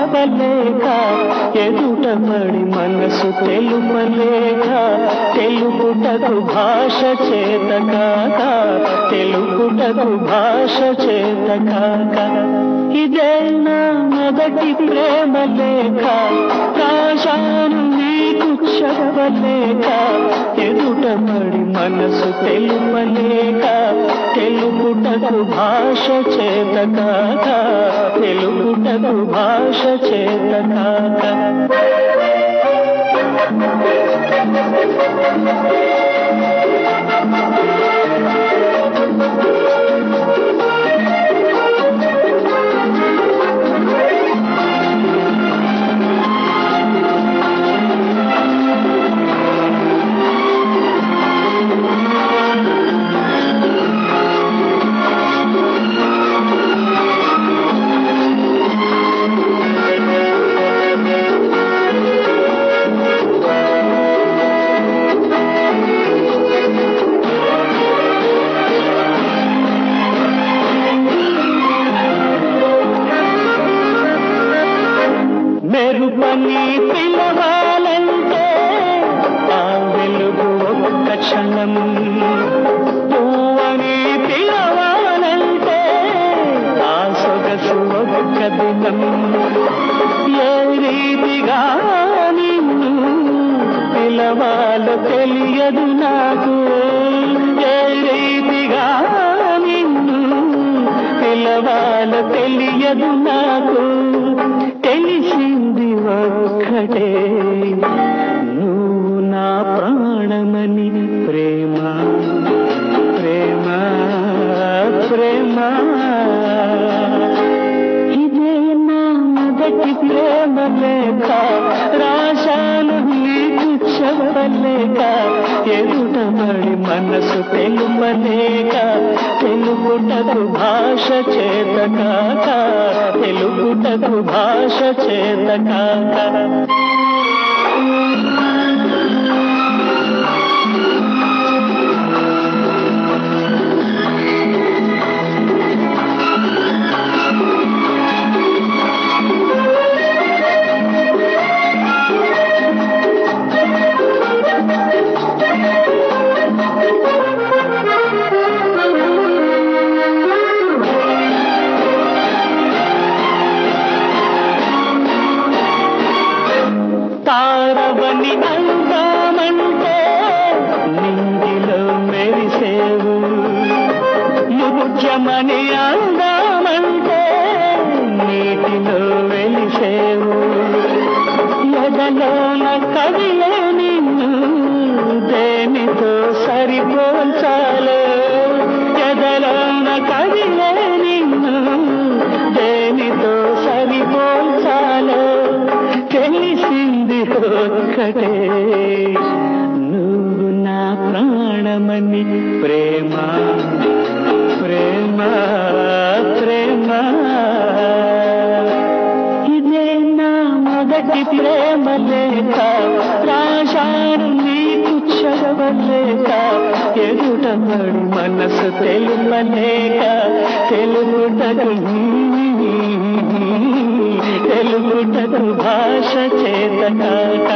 చెప్పలేక ఎదుటబడి మనసు తెలుపలేక తెలుపుటకు భాష చేత కాక తెలుపుటకు భాష చేత కాక ఇదే నా మొదటి ప్రేమ లేక రాశాను నీకు చెప్పలేక ఎదుటబడి మనసు తెలుపలేక తెలుపుటకు భాష చేత కాక తెలుపుటకు భాష చేత కాక మెరుపని పిలవాలంటే ఆ వెలుగు ఒక్క క్షణం పువ్వని పిలవాలంటే ఆ సొగసు ఒక్క దినం ఏ రీతిగా నిన్ను పిలవాలో తెలియదు నాకు ఏ రీతిగా నిన్ను పిలవాలో తెలియదు నాకు తెలిసింది ఒక్కటే నువ్వు నా ప్రాణమని ప్రేమ ప్రేమ ప్రేమ ఇదే నా మొదటి ప్రేమ లేక రాశాను నీకు చెప్పలేక ఎదుటబడి మనసు తెలుపలేక తెలుపుటకు భాష చేత కాక తెలుపుటకు భాష చేత కాక తారవని అందామంటే నింగిలో మెరిసేవు ముఖ్యమని అందామంటే నీటిలో వెలిసేవు ఎదలోన కవియే నిన్ను దేనితో సరిపోల్చాలో ఎదలోన కవియే నిన్ను దేనితో సరిపోల్చాలో తెలిసింది ఒక్కటే నువ్వు నా ప్రాణమని ప్రేమ ప్రేమ ప్రేమ ఇదే నా మొదటి ప్రేమ లేక రాశాను నీకు చదవలేక ఎదుటబడి మనసు తెలుపలేక తెలుపుటకు తెలుపుటకు భాష చేత కాక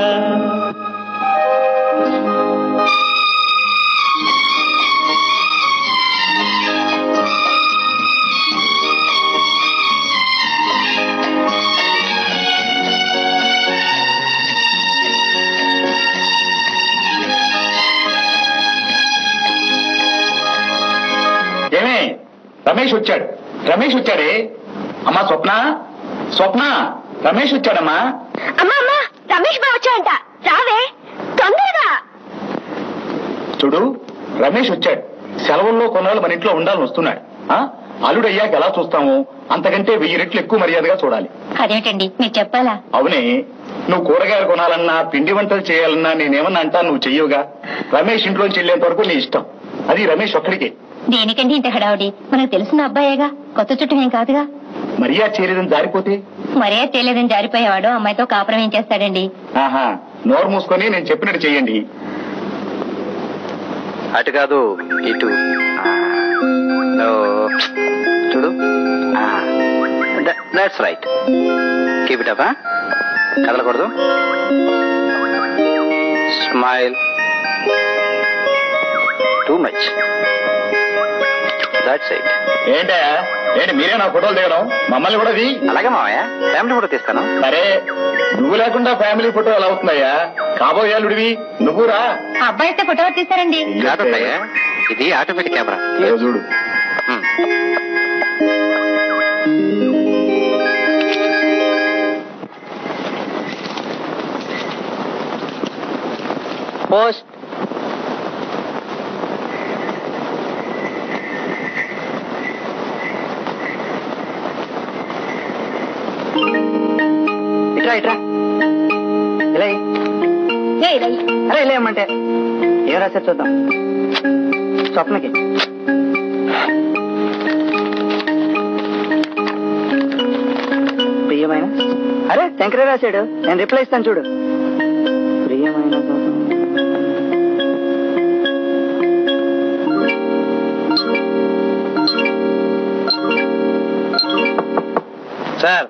ఏమే రమేష్ వచ్చాడు రమేష్ వచ్చాడే అమ్మా స్వప్న స్వప్న రమేష్ వచ్చాడమ్మా అమ్మా అమ్మా రమేష్ బాబు వచ్చాడంట రావే తొందరగా చూడు రమేష్ వచ్చాడు సెలవుల్లో కొన్నాళ్ళు మన ఇంట్లో ఉండాలని వస్తున్నాడు అల్లుడయ్యాక ఎలా చూస్తాము అంతకంటే 1000 రెట్లు ఎక్కువ మర్యాదగా చూడాలి అదేంటండి మీరు చెప్పాలా అవునే నువ్వు కూరగాయలు కొనాలన్నా పిండి వంటలు చేయాలన్నా నేనేమన్నా అంటా నువ్వు చెయ్యవుగా రమేష్ ఇంట్లోంచి వెళ్ళేంత వరకు నీ ఇష్టం అది రమేష్ ఒక్కడికే దేనికండి ఇంత హడావుడి మనకు తెలిసిన అబ్బాయేగా కొత్త చుట్టం ఏం కాదుగా మర్యాద చేయలేదని జారిపోతే మర్యాద చేయలేదని జారిపోయేవాడు అమ్మాయితో కాపురం ఏం చేస్తాడండి ఆహా నోరు మూసుకొని నేను చెప్పినట్టు చెయ్యండి అటు కాదు ఇటు చూడు that's right. Keep it up. కదలకూడదు. Smile. Too much. That's it. ఏంటి మీరే నా ఫోటోలు దిగడం? మమ్మల్ని కూడా ది. అలాగే మావయ్య, ఫ్యామిలీ ఫోటో తీస్తాను. సరే, నువ్వు లేకుండా ఫ్యామిలీ ఫోటో ఎలా అవుతున్నాయా? కాబోయే అల్లుడివి నువ్వురా. అబ్బాయి అయితే ఫోటో తీస్తారండి. కాదయ్యా, ఇది ఆటోమేటిక్ కెమెరా. చూడు. పోస్ట్. ఇట్రా ఇట్రా. ఇలా అరే ఇలా ఏమంటే ఏం రాశారు చూద్దాం. స్వప్నకి ప్రియమైన. అరే శంకరే రాశాడు, నేను రిప్లై ఇస్తాను చూడు. ప్రియమైన సార్.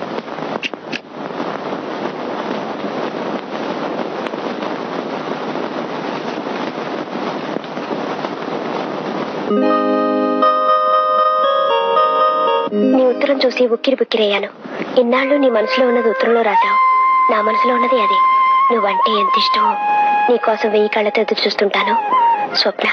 నీ ఉత్తరం చూసి ఉక్కిరి బుక్కిరయ్యాను. ఇన్నాళ్ళు నీ మనసులో ఉన్నది ఉత్తరంలో రాశావు. నా మనసులో ఉన్నది అది. నువ్వంటే ఎంత ఇష్టమో. నీకోసం 1000 కళ్ళతో ఎదురు చూస్తుంటాను. స్వప్న.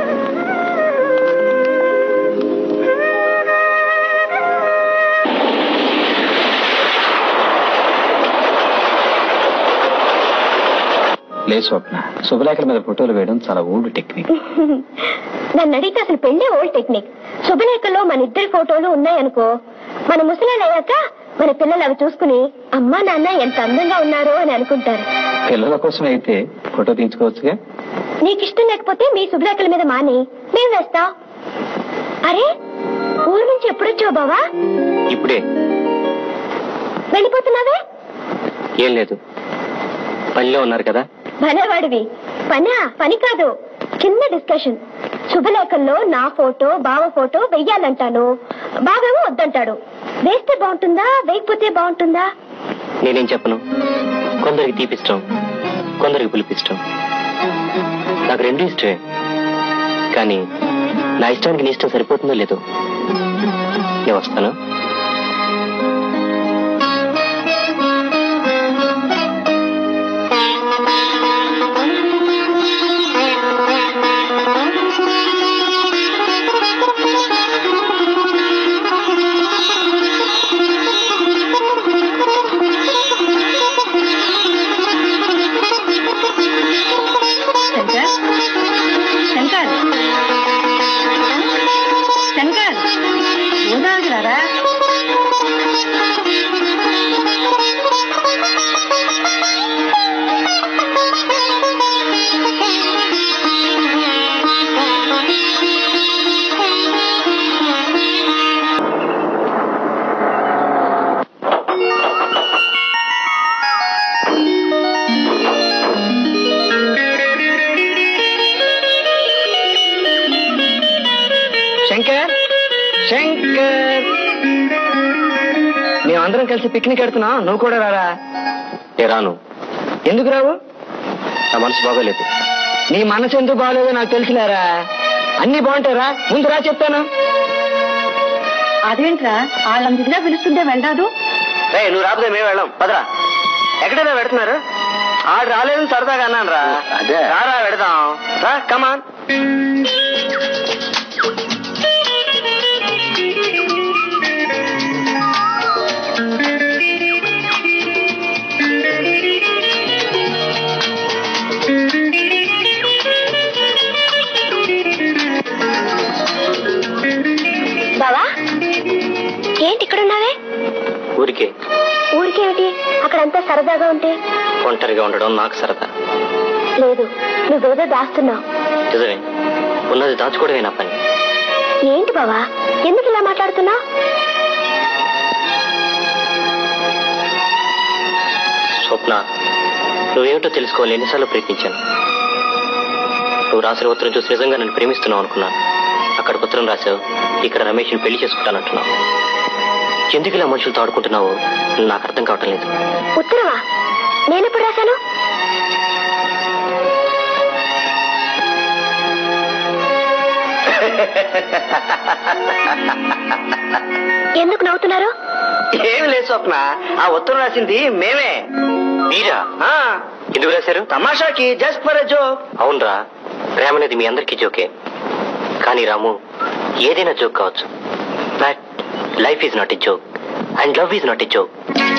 లేదు స్వప్న, శుభలేఖల మీద ఫోటోలు వేయడం చాలా ఓల్డ్ టెక్నిక్. నన్ను అడిగితే అసలు పెళ్ళే ఓల్డ్ టెక్నిక్. శుభలేఖల్లో మన ఇద్దరి ఫోటోలు ఉన్నాయనుకో, మన ముసలాళ్ళు అయ్యాక మన పిల్లలు అవి చూసుకుని అమ్మా నాన్న ఎంత అందంగా ఉన్నారో అని అనుకుంటారు. పిల్లల కోసం అయితే ఫోటో తీయించుకోవచ్చుగా. నీకిష్టం లేకపోతే మీ శుభలేఖల మీద మాని మేము వేస్తాం. అరే, ఊరు నుంచి ఎప్పుడొచ్చావు బావా? ఇప్పుడే. వెళ్ళిపోతున్నావే? ఏం లేదు, పనిలో ఉన్నారు కదా. భలేవాడివి. పని కాదు, చిన్న డిస్కషన్. శుభలేఖల్లో నా ఫోటో బావ ఫోటో వెయ్యాలంటాను, బావేమో వద్దంటాడు. వేస్తే బాగుంటుందా, వేయకపోతే బాగుంటుందా? నేనేం చెప్పను. కొందరికి తీపిష్టం, కొందరికి పులిపిష్టం. నాకు రెండు ఇష్టమే. కానీ నా ఇష్టానికి నీ ఇష్టం సరిపోతుందో లేదో. నేను వస్తాను. మేమందరం కలిసి పిక్నిక్ వెళ్తున్నాం, నువ్వు కూడా రారా? రాను. ఎందుకు రావు? నా మనసు బాగోలేదు. నీ మనసు ఎందుకు బాగోలేదో నాకు తెలుసులేరా. అన్ని బాగుంటారా? ముందు రా చెప్తాను. అదేంట్రా వాళ్ళందరిలా పిలుస్తుంటే వెళ్ళరాదు? నువ్వు రాకపోతే మేము వెళ్ళాం, పదరా. ఎక్కడైనా పెడుతున్నారు? ఆడు రాలేదని సరదాగా అన్నాను రా. రారా పెడదాం, రా కమాన్. బావా, ఏంటి ఇక్కడున్నావే? ఊరికే. ఊరికేమిటి? అక్కడంతా సరదాగా ఉంటే. ఒంటరిగా ఉండడం నాకు సరదా లేదు, నువ్వేదో దాస్తున్నావు. నిజమే, ఉన్నది దాచుకోవడమే నా పని. ఏంటి బావా, ఎందుకు ఇలా మాట్లాడుతున్నావు? స్వప్న, నువ్వేమిటో తెలుసుకోవాలి ఎన్నిసార్లు ప్రయత్నించాను. నువ్వు రాసిన ఉత్తరం చూసి నిజంగా నన్ను ప్రేమిస్తున్నావు అనుకున్నాను. అక్కడ ఉత్తరం రాశావు, ఇక్కడ రమేష్ని పెళ్లి చేసుకుంటానంటున్నావు. ఎందుకు ఇలా మనుషులతో ఆడుకుంటున్నావో నాకు అర్థం కావటం లేదు. ఉత్తరవా? నేనెప్పుడు రాశాను? ఎందుకు నవ్వుతున్నారు? ఏమి లేదు స్వప్న, ఆ ఉత్తరం రాసింది మేమే. మీరా? ఎందుకు రాశారు? తమాషాకి, జస్ట్ ఫర్ ఎ జోక్. అవునరా, ప్రేమ అనేది మీ అందరికీ జోకే. కానీ రాము, ఏదైనా జోక్ కావచ్చు, but life is not a joke and love is not a joke.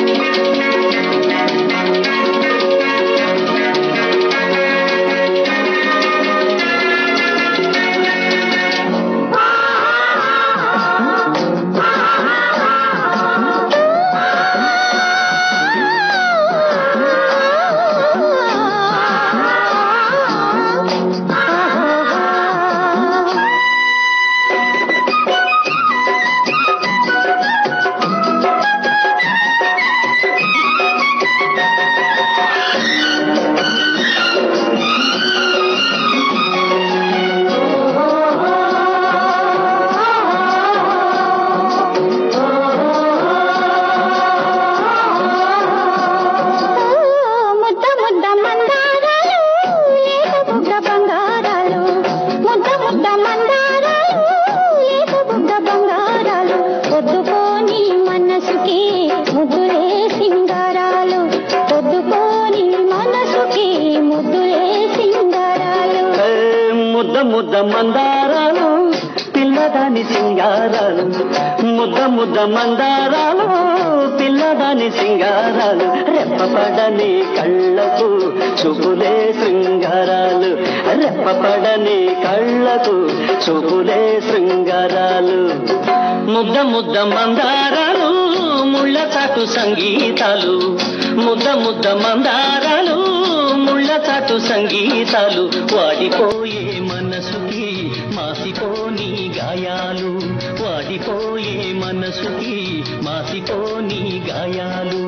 ముద్ద మందారాలు పిల్లదాని సింగారాలు, ముద్ద ముద్ద మందారాలు పిల్లదాని సింగారాలు, రెప్పపడని కళ్ళకు చూపులే శృంగారాలు, రెప్పపడని కళ్ళకు చూపులే శృంగారాలు. ముద్ద ముద్ద మందారాలు ముళ్ళ చాటు సంగీతాలు, ముద్ద ముద్ద మందారాలు ముళ్ళ చాటు సంగీతాలు, వాడిపోయే మనసుకి మాసిపోని గాయాలు, వాడిపోయే మనసుకి మాసిపోని గాయాలు.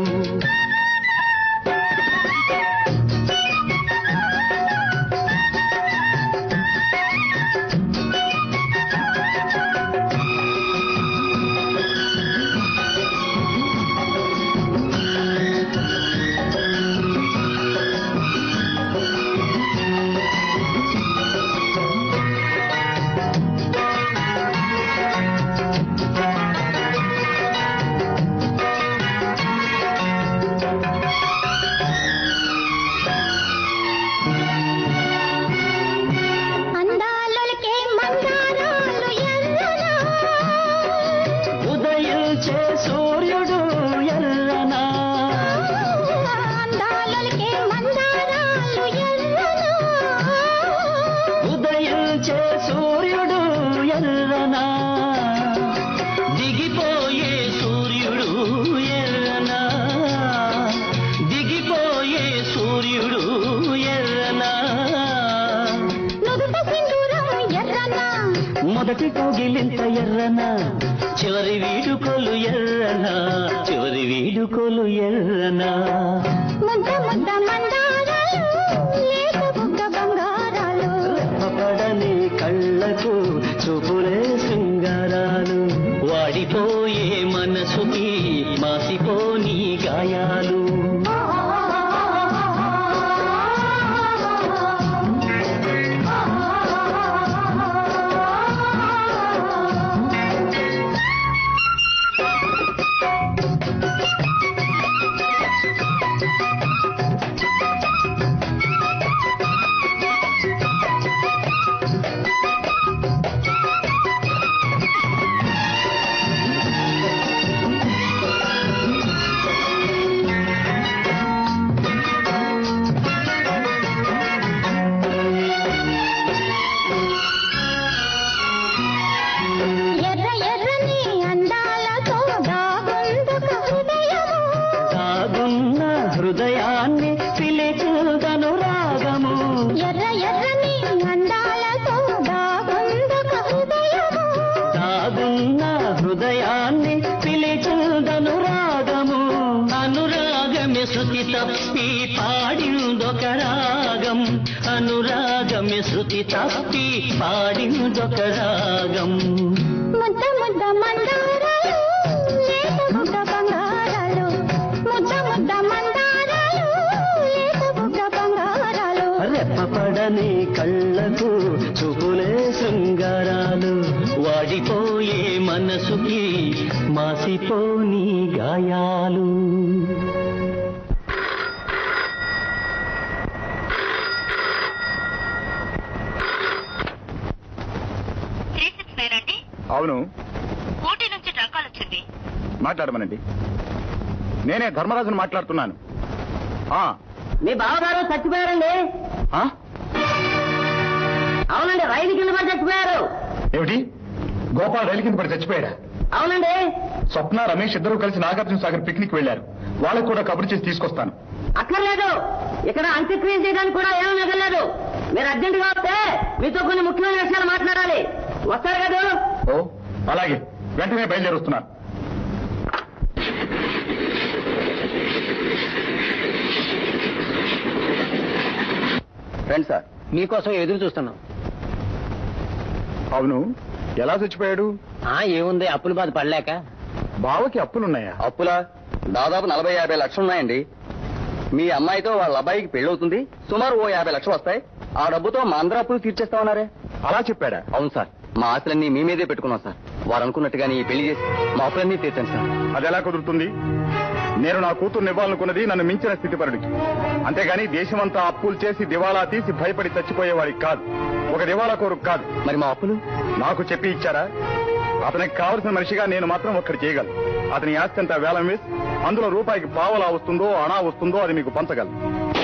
మొదటి కోగిలింత ఎర్రనా, చివరి వీడుకోలు ఎర్రనా, చివరి వీడుకోలు ఎర్రనా. ముద్ద ముద్ద మందారాలు లేత బుగ్గ బంగారాలు, రెప్పపడని కళ్ళకు చూపులే శృంగారాలు, వాడిపోయే మనసుకి మాసిపోని గాయాలు. హృదయాన్ని పిలిచుదను రాగము, ఎర్ర ఎర్రని అందాలతో దాగుందొక హృదయము, దాగున్న హృదయాన్ని పిలిచుదను రాగము. అనురాగమే శృతి తప్పి పాడిందొక రాగం, అనురాగమే శృతి తప్పి పాడిందొక రాగం. ముద్ద ముద్ద మందారాలు లేత తెల్లని కళ్ళకు చూపులే శృంగారాలు వాడిపోయే మనసుకి మాసిపోని గాయాలు. అవును, ఊటీ నుంచి ట్రంకాల్ వచ్చింది. మాట్లాడమనండి. నేనే ధర్మరాజును మాట్లాడుతున్నాను. మీ బావగారు చచ్చిపోయారండి. అవునండి, రైలు కింద పడి చచ్చిపోయారు. ఏమిటి? గోపాల్ రైలు కింద పడి చచ్చిపోయాడా? అవునండి. స్వప్న, రమేష్ ఇద్దరు కలిసి నాగార్జున సాగర్ పిక్నిక్ వెళ్లారు. వాళ్ళకు కూడా కబురు చేసి తీసుకొస్తాను. అక్కర్లేదు, ఇక్కడ అంత్యక్రియ చేయడానికి కూడా ఏమీ మిగలేదు. మీరు అర్జెంట్ గా వస్తే మీతో కొన్ని ముఖ్యమైన విషయాలు మాట్లాడాలి. వస్తారు కదా? ఓ అలాగే, వెంటనే బయలుదేరుస్తున్నాను. రండి సార్, మీకోసం ఎదురు చూస్తున్నాం. అవును, ఎలా చచ్చిపోయాడు? ఏముంది, అప్పుల బాధ పడలేక. బావకి అప్పులున్నాయా? అప్పులా? దాదాపు 40-50 లక్షలు ఉన్నాయండి. మీ అమ్మాయితో వాళ్ళ అబ్బాయికి పెళ్ళవుతుంది, సుమారు ఓ 50 లక్షలు వస్తాయి. ఆ డబ్బుతో మా అందరూ అప్పులు తీర్చేస్తామన్నారే. అలా చెప్పాడా? అవును సార్, మా ఆశలన్నీ మీ మీదే పెట్టుకున్నాం సార్. వారు అనుకున్నట్టుగానే ఈ పెళ్లి చేసి మా అప్పులన్నీ తీర్చాను సార్. అది ఎలా కుదురుతుంది? నేను నా కూతుర్ని ఇవ్వాలనుకున్నది నన్ను మించిన స్థితిపరుడికి. అంతేగాని దేశమంతా అప్పులు చేసి దివాలా తీసి భయపడి చచ్చిపోయేవాడికి కాదు, ఒక దివాలా కోరుకు కాదు. మరి మా అప్పులు నాకు చెప్పి ఇచ్చారా? అతనికి కావలసిన మనిషిగా నేను మాత్రం ఒక్కటి చేయగలను. అతని ఆస్తి అంతా వేలం వేసి అందులో రూపాయికి పావలా వస్తుందో అణా వస్తుందో అది మీకు పంచగలను.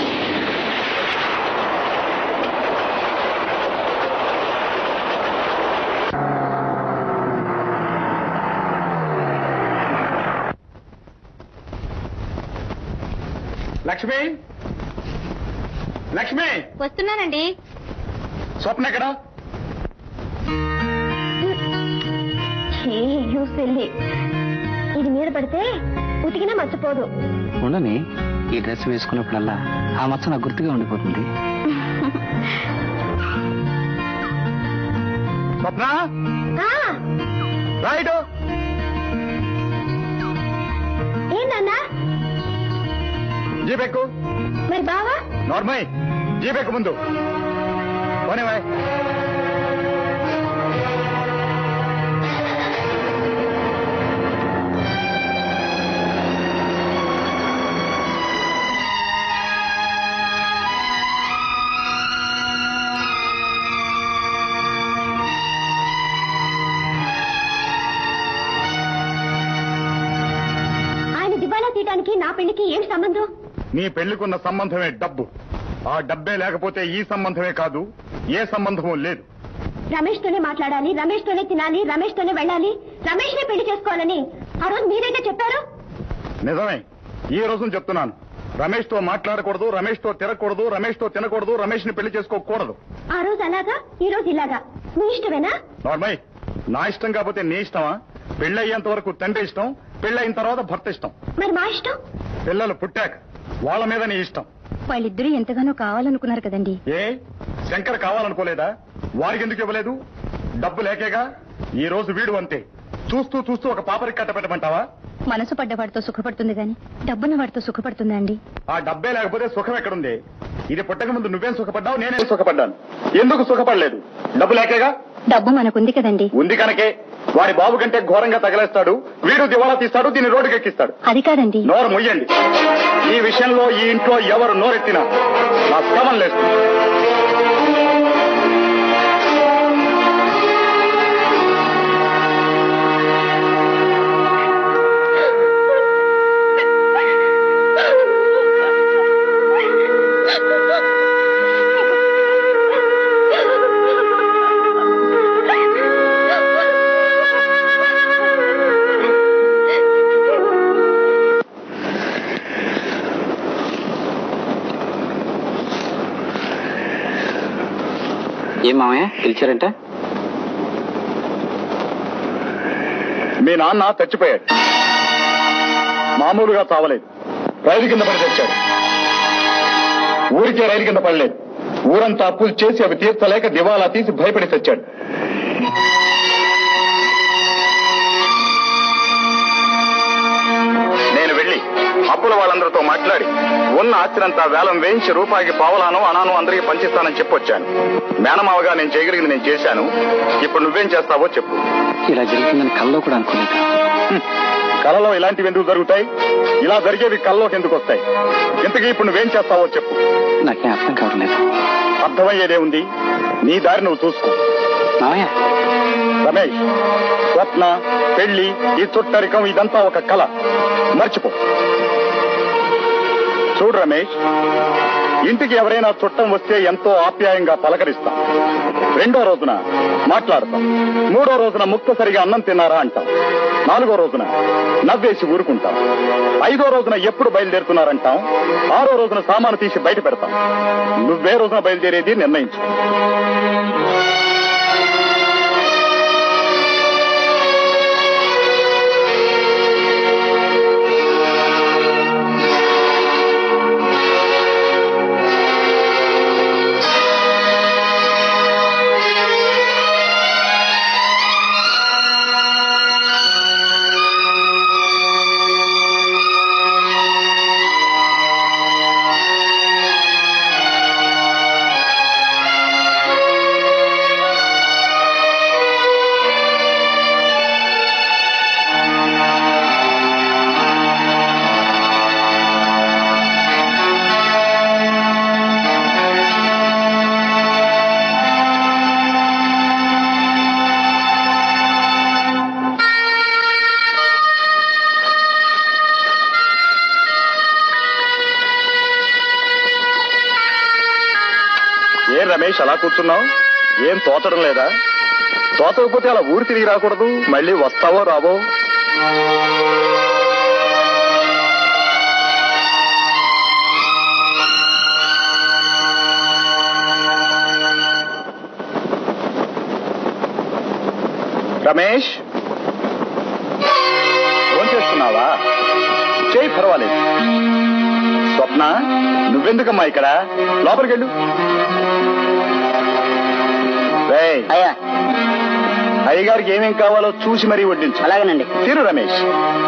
లక్ష్మి, లక్ష్మి! వస్తున్నానండి. స్వప్న ఎక్కడా? ఇది మీద పడితే ఉతికినా మర్చిపోదు. ఉండని, ఈ డ్రెస్ వేసుకున్నప్పుడల్లా ఆ మచ్చ నాకు గుర్తుగా ఉండిపోతుంది. స్వప్న, రైట్. ఏంటన్నా? జీపెక్కు. మరి బావా? నార్మల్, జీపెక్కు ముందు. పోనేవాయ్. నా పెళ్లికి ఏం సంబంధం? నీ పెళ్లికున్న సంబంధమే డబ్బు. ఆ డబ్బే లేకపోతే ఈ సంబంధమే కాదు, ఏ సంబంధమూ లేదు. రమేష్ తోనే మాట్లాడాలి, రమేష్ తోనే తినాలి, రమేష్ తోనే వెళ్ళాలి, రమేష్ నే పెళ్లి చేసుకోవాలని ఆ రోజు మీరైతే చెప్పారు. నిజమే, ఈ రోజు చెప్తున్నాను. రమేష్ తో మాట్లాడకూడదు, రమేష్ తో తిరగకూడదు, రమేష్ తో తినకూడదు, రమేష్ ని పెళ్లి చేసుకోకూడదు. ఆ రోజు అలాగా, ఈ రోజు ఇలాగా. మీ ఇష్టమేనా? నార్మల్, నా ఇష్టం కాకపోతే నీ ఇష్టమా? పెళ్ళయ్యేంత వరకు తండ్రి ఇష్టం, పెళ్ళయిన తర్వాత భర్త ఇష్టం. మరి మా ఇష్టం? పిల్లలు పుట్టాక వాళ్ళ మీద నీ ఇష్టం. వాళ్ళిద్దరూ ఎంతగానో కావాలనుకున్నారు కదండి. ఏ శంకర్ కావాలనుకోలేదా? వారికి ఎందుకు ఇవ్వలేదు? డబ్బు లేకేగా. ఈ రోజు వీడు అంతే, చూస్తూ చూస్తూ ఒక పాపరికి కట్ట పెట్టమంటావా? మనసు పడ్డవాడితో సుఖపడుతుంది గాని డబ్బున్న వాడితో సుఖపడుతుందా అండి? ఆ డబ్బే లేకపోతే సుఖం ఎక్కడుంది? ఇది పుట్టక ముందు నువ్వేం సుఖపడ్డావు, నేనేం సుఖపడ్డాను. ఎందుకు సుఖపడలేదు? డబ్బు లేకేగా. డబ్బు మనకుంది కదండి. ఉంది కనుకే వాడి బాబు కంటే ఘోరంగా తగలేస్తాడు, వీడు దివాలా తీస్తాడు, దీన్ని రోడ్డుకి ఎక్కిస్తాడు. అది కాదండి. నోరు మొయ్యండి. ఈ విషయంలో ఈ ఇంట్లో ఎవరు నోరెత్తినా నా శ్రమం లేదు. ఏం మామయ్య పిలిచారంట? మీ నాన్న చచ్చిపోయాడు. మామూలుగా చావలేదు, రైలు కింద పడి తెచ్చాడు. ఊరికే రైలు కింద పడలేదు, ఊరంతా అప్పులు చేసి అవి తీర్చలేక దివాలా తీసి భయపడి తెచ్చాడు. నేను వెళ్లి అప్పుల వాళ్ళందరితో మాట్లాడి ఉన్న ఆస్తినంతా వేలం వేయించి రూపాయికి పావలాను అనాను అందరికీ పంచిస్తానని చెప్పొచ్చాను. మేనమావగా నేను చేయగలిగింది నేను చేశాను. ఇప్పుడు నువ్వేం చేస్తావో చెప్పు. ఇలా జరుగుతుందని కల్లో కూడా అనుకోలేదు. కలలో ఇలాంటివి ఎందుకు జరుగుతాయి? ఇలా జరిగేవి కల్లోకి ఎందుకు వస్తాయి? ఇంతకీ ఇప్పుడు నువ్వేం చేస్తావో చెప్పు. నాకేం అర్థం కావట్లేదు. అర్థమయ్యేదే ఉంది, నీ దారి నువ్వు చూసుకో. మావయ్య, రమేష్, స్వప్న, పెళ్లి, ఈ చుట్టరికం ఇదంతా ఒక కళ. మర్చిపో. చూడు రమేష్, ఇంటికి ఎవరైనా చుట్టం వస్తే ఎంతో ఆప్యాయంగా పలకరిస్తాం. 2వ రోజున మాట్లాడతాం. 3వ రోజున ముక్తసరిగా అన్నం తిన్నారా అంటాం. 4వ రోజున నవ్వేసి ఊరుకుంటాం. 5వ రోజున ఎప్పుడు బయలుదేరుతున్నారంటాం. 6వ రోజున సామాను తీసి బయట పెడతాం. నువ్వే రోజున బయలుదేరేది నిర్ణయించు. రమేష్, అలా కూర్చున్నావు? ఏం తోచడం లేదా? తోచకపోతే అలా ఊరు తిరిగి రాకూడదు. మళ్ళీ వస్తావో రావో? రమేష్, ఫోన్ చేస్తున్నావా? చేయి, పర్వాలేదు. స్వప్న, నువ్వెందుకమ్మా ఇక్కడ? లోపలికి వెళ్ళు. అయ్యా, అయ్యగారికి ఏమేం కావాలో చూసి మరీ వడ్డించు. అలాగేనండి. తిరు రమేష్.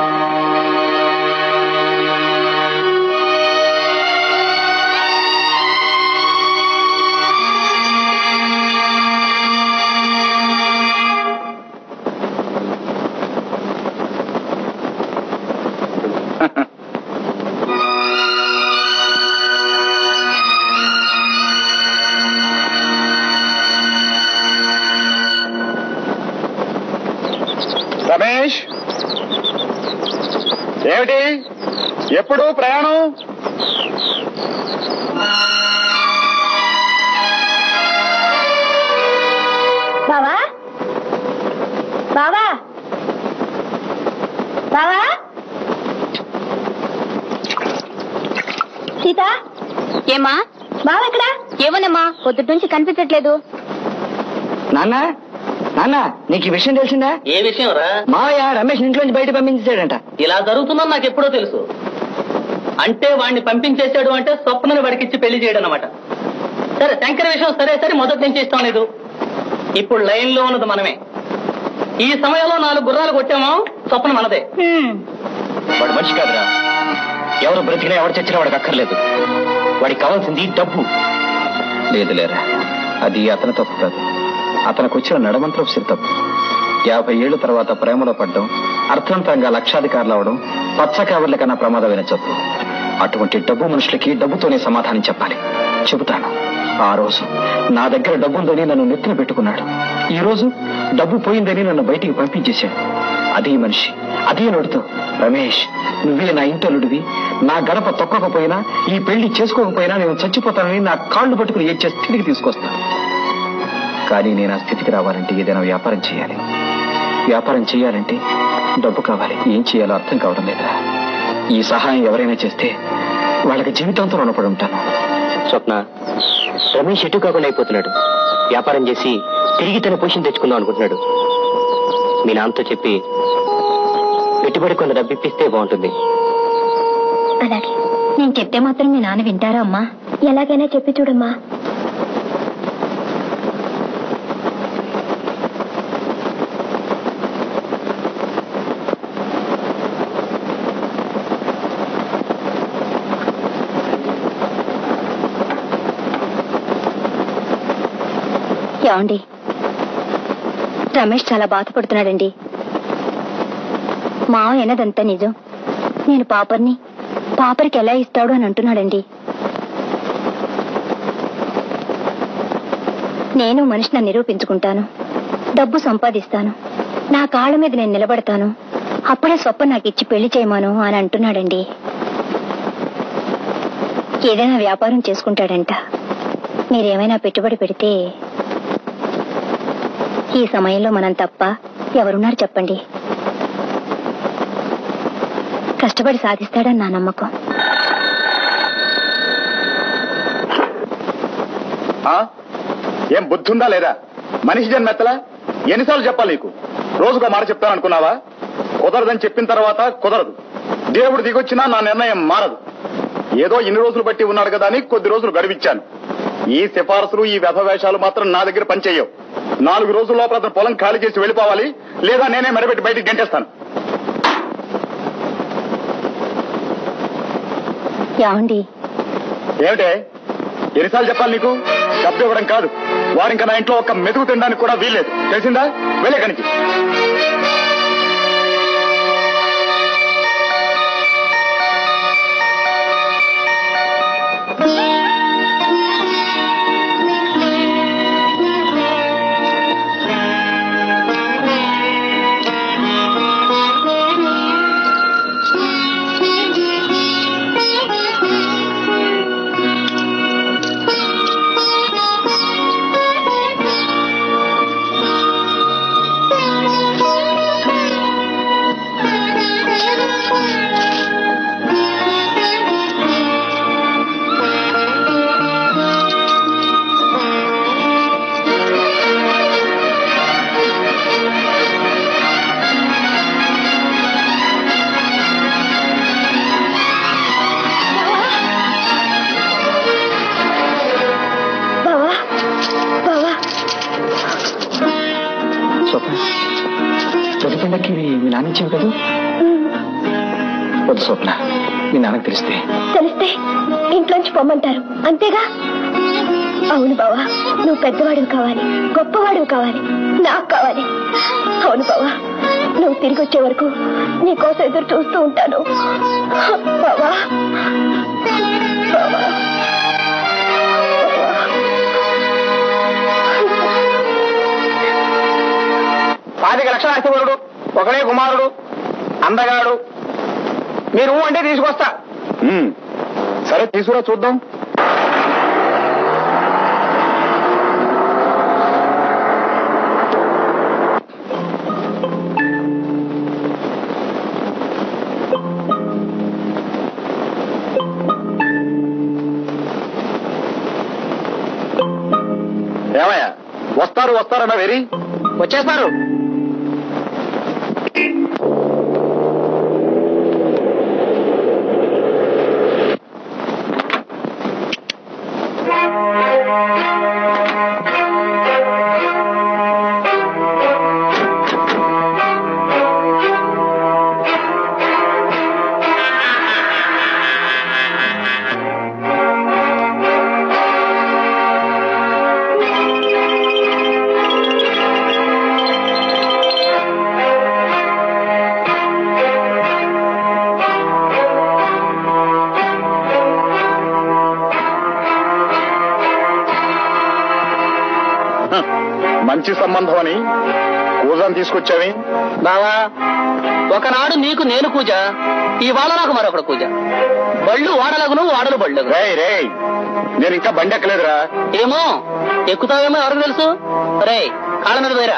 రమేష్, ఏమిటి ఎప్పుడు ప్రయాణం? బావా, బావా, బావా. సీత, ఏమా బావా ఎక్కడా? ఏమోనమ్మా, పొద్దుటి నుంచి కనిపించట్లేదు. నాన్న, నాన్న, నీకు ఈ విషయం తెలిసిందా? ఏ విషయం రా? మావయ్య రమేష్ ఇంట్లోంచి బయట పంపించేశాడంట. ఇలా జరుగుతుందని నాకు ఎప్పుడో తెలుసు. అంటే వాడిని పంపించేశాడు అంటే స్వప్నని వాడికిచ్చి పెళ్లి చేయడం అనమాట. సరే, శంకర విషయం సరే సరే, మొదటి నుంచి ఇష్టం లేదు. ఇప్పుడు లైన్ లో ఉన్నది మనమే. ఈ సమయంలో 4 గుర్రాలు కొట్టామో స్వప్న మనదే. వాడు మనిషి కాదురా. ఎవరు బ్రతికినా ఎవరు చచ్చినా వాడికి అక్కర్లేదు. వాడికి కావాల్సింది డబ్బు. లేదు లేరా, అది అతని తప్పు కాదు. అతనికి వచ్చిన నడమంత్రపు సిరి తప్పు. 50 ఏళ్ల తర్వాత ప్రేమలో పడ్డం, అర్థవంతంగా లక్షాధికారులు అవడం పచ్చకావర్ల కన్నా ప్రమాదమైన తప్పు. అటువంటి డబ్బు మనుషులకి డబ్బుతోనే సమాధానం చెప్పాలి. చెబుతాను. ఆ రోజు నా దగ్గర డబ్బుందని నన్ను నెత్తిన పెట్టుకున్నాడు. ఈ రోజు డబ్బు పోయిందని నన్ను బయటికి పంపించేశాడు. అదే మనిషి, అదే నోటితో, రమేష్, నువ్వే నా ఇంటలుడివి, నా గడప తొక్కకపోయినా, ఈ పెళ్లి చేసుకోకపోయినా నేను చచ్చిపోతానని నా కాళ్ళు పట్టుకుని ఏడ్చే స్థితికి తీసుకొస్తాను. కానీ నేను ఆ స్థితికి రావాలంటే ఏదైనా వ్యాపారం చేయాలి. వ్యాపారం చేయాలంటే డబ్బు కావాలి. ఏం చేయాలో అర్థం కావడం లేదా? ఈ సహాయం ఎవరైనా చేస్తే వాళ్ళకి జీవితాంతం రుణపడి ఉంటాను. స్వప్న, రమేష్ ఎటు కాకుండా అయిపోతున్నాడు. వ్యాపారం చేసి తిరిగి తన పొజిషన్ తెచ్చుకుందాం అనుకుంటున్నాడు. మీ నాన్నతో చెప్పి పెట్టుబడి కొంత డబ్బు ఇప్పిస్తే బాగుంటుంది. అలాగే. నేను చెప్తే మాత్రం మీ నాన్న వింటారా అమ్మా? ఎలాగైనా చెప్పి చూడమ్మా. ఏమండి, రమేష్ చాలా బాధపడుతున్నాడండి. మావ ఎన్నదంతా నిజం. నేను పాపరికి ఎలా ఇస్తాడు అని అంటున్నాడండి. నేను మనిషిని నిరూపించుకుంటాను, డబ్బు సంపాదిస్తాను, నా కాళ్ళ మీద నేను నిలబడతాను, అప్పుడే స్వప్న నాకు ఇచ్చి పెళ్లి చేయమాను అని అంటున్నాడండి. ఏదైనా వ్యాపారం చేసుకుంటాడంట. మీరేమైనా పెట్టుబడి పెడితే ఈ సమయంలో మనం తప్ప ఎవరున్నారు చెప్పండి? కష్టపడి సాధిస్తాడని నా నమ్మకం. ఏం బుద్ధుందా లేదా? మనిషి జన్మెత్తలా? ఎన్నిసార్లు చెప్పాలి నీకు? రోజుకో మాట చెప్తాను అనుకున్నావా? కుదరదని చెప్పిన తర్వాత కుదరదు. దేవుడు దిగొచ్చినా నా నిర్ణయం మారదు. ఏదో ఇన్ని రోజులు బట్టి ఉన్నాడు కదా అని కొద్ది రోజులు గడివిచ్చాను. ఈ సిఫారసులు, ఈ వ్యధవేషాలు మాత్రం నా దగ్గర పనిచేయవు. 4 రోజుల లోపల అతను పొలం ఖాళీ చేసి వెళ్ళిపోవాలి, లేదా నేనే మెడబెట్టి బయటికి గంటేస్తాను. ఏమిటే? ఎన్నిసార్లు చెప్పాలి నీకు? డబ్బు ఇవ్వడం కాదు, వారింకా నా ఇంట్లో ఒక మెతుకు తినడానికి కూడా వీల్లేదు. తెలిసిందా? వెళ్ళే కనికి. మీ నాన్న ఇచ్చేవి కదా? వద్దు స్వప్న, మీ నాన్నకు తెలిస్తే ఇంట్లోంచి పొమ్మంటారు, అంతేగా? అవును బావా, నువ్వు పెద్దవాడివి కావాలి, గొప్పవాడివి కావాలి, నాకు కావాలి. అవును బావా, నువ్వు తిరిగి వచ్చే వరకు నీకోసం ఎదురు చూస్తూ ఉంటాను బావా. బావా 5 లక్షల ఆస్తిపరుడు, ఒకడే కుమారుడు, అందగాడు. మీరు అంటే తీసుకొస్తా. సరే తీసుకురా చూద్దాం. ఏమయ్యా, వస్తారన్నా వెరీ? వచ్చేస్తారు. మంచి సంబంధం అని కూజాన్ని తీసుకొచ్చావి బావా. ఒకనాడు నీకు నేను పూజ, ఇవాళ నాకు మరొకడు పూజ. బళ్ళు వాడలగును, వాడలు బళ్ళు. రే నేను ఇంకా బండి ఎక్కలేదురా. ఏమో ఎక్కుతావేమో ఎవరికి తెలుసు. రే కాళ్ళ మీద పోయిరా.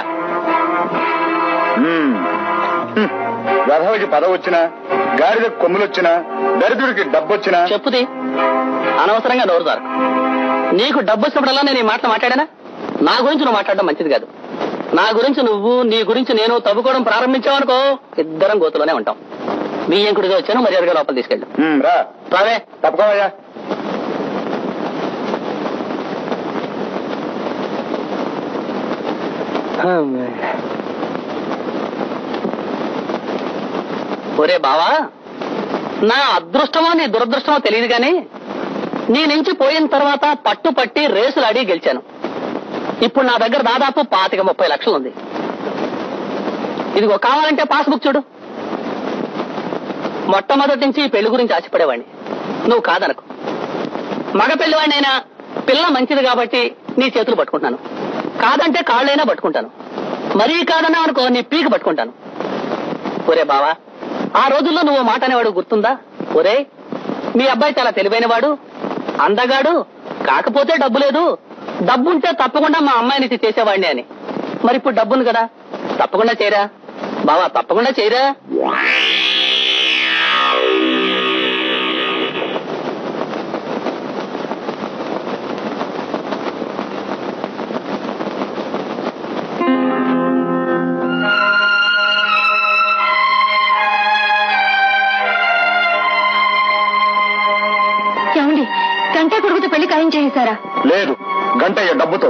రథవికి పదవి వచ్చినా, గాడిద కొమ్ములు వచ్చినా, దరిద్రుడికి డబ్బొచ్చినా చెప్పుది. అనవసరంగా నోరు దారు. నీకు డబ్బు వచ్చినప్పుడల్లా నేను ఈ మాట మాట్లాడానా? నా గురించి నువ్వు మాట్లాడడం మంచిది కాదు. నా గురించి నువ్వు, నీ గురించి నేను తవ్వుకోవడం ప్రారంభించావనుకో, ఇద్దరం గోతులోనే ఉంటాం. మీ ఎంకుడిగా వచ్చాను, మర్యాదగా లోపల తీసుకెళ్ళు. రావే, తప్పుకోవయ్యా. ఒరే బావా, నా అదృష్టమో నీ దురదృష్టమో తెలియదు గాని నీ నుంచి పోయిన తర్వాత పట్టుపట్టి రేసులు ఆడి గెలిచాను. ఇప్పుడు నా దగ్గర దాదాపు 25-30 లక్షలు ఉంది. ఇదిగో కావాలంటే పాస్బుక్ చూడు. మొట్టమొదటి నుంచి పెళ్లి గురించి ఆశపడేవాడిని, నువ్వు కాదనకు. మగ పెళ్లివాడినైనా పిల్ల మంచిది కాబట్టి నీ చేతులు పట్టుకుంటాను, కాదంటే కాళ్ళైనా పట్టుకుంటాను, మరీ కాదన్నా అనుకో నీ పీక పట్టుకుంటాను. ఒరే బావా, ఆ రోజుల్లో నువ్వు మాట అనేవాడు గుర్తుందా? ఒరే, మీ అబ్బాయి చాలా తెలివైనవాడు, అందగాడు, కాకపోతే డబ్బు లేదు, డబ్బుంటే తప్పకుండా మా అమ్మాయిని చేసేవాడిని అని. మరి ఇప్పుడు డబ్బును కదా, తప్పకుండా చేయరా బావా, తప్పకుండా చేయరా. ఏమండి, గంట కొడుకుతో పెళ్లి ఖాయం చేశారా? లేదు, గంటయ్య డబ్బుతో.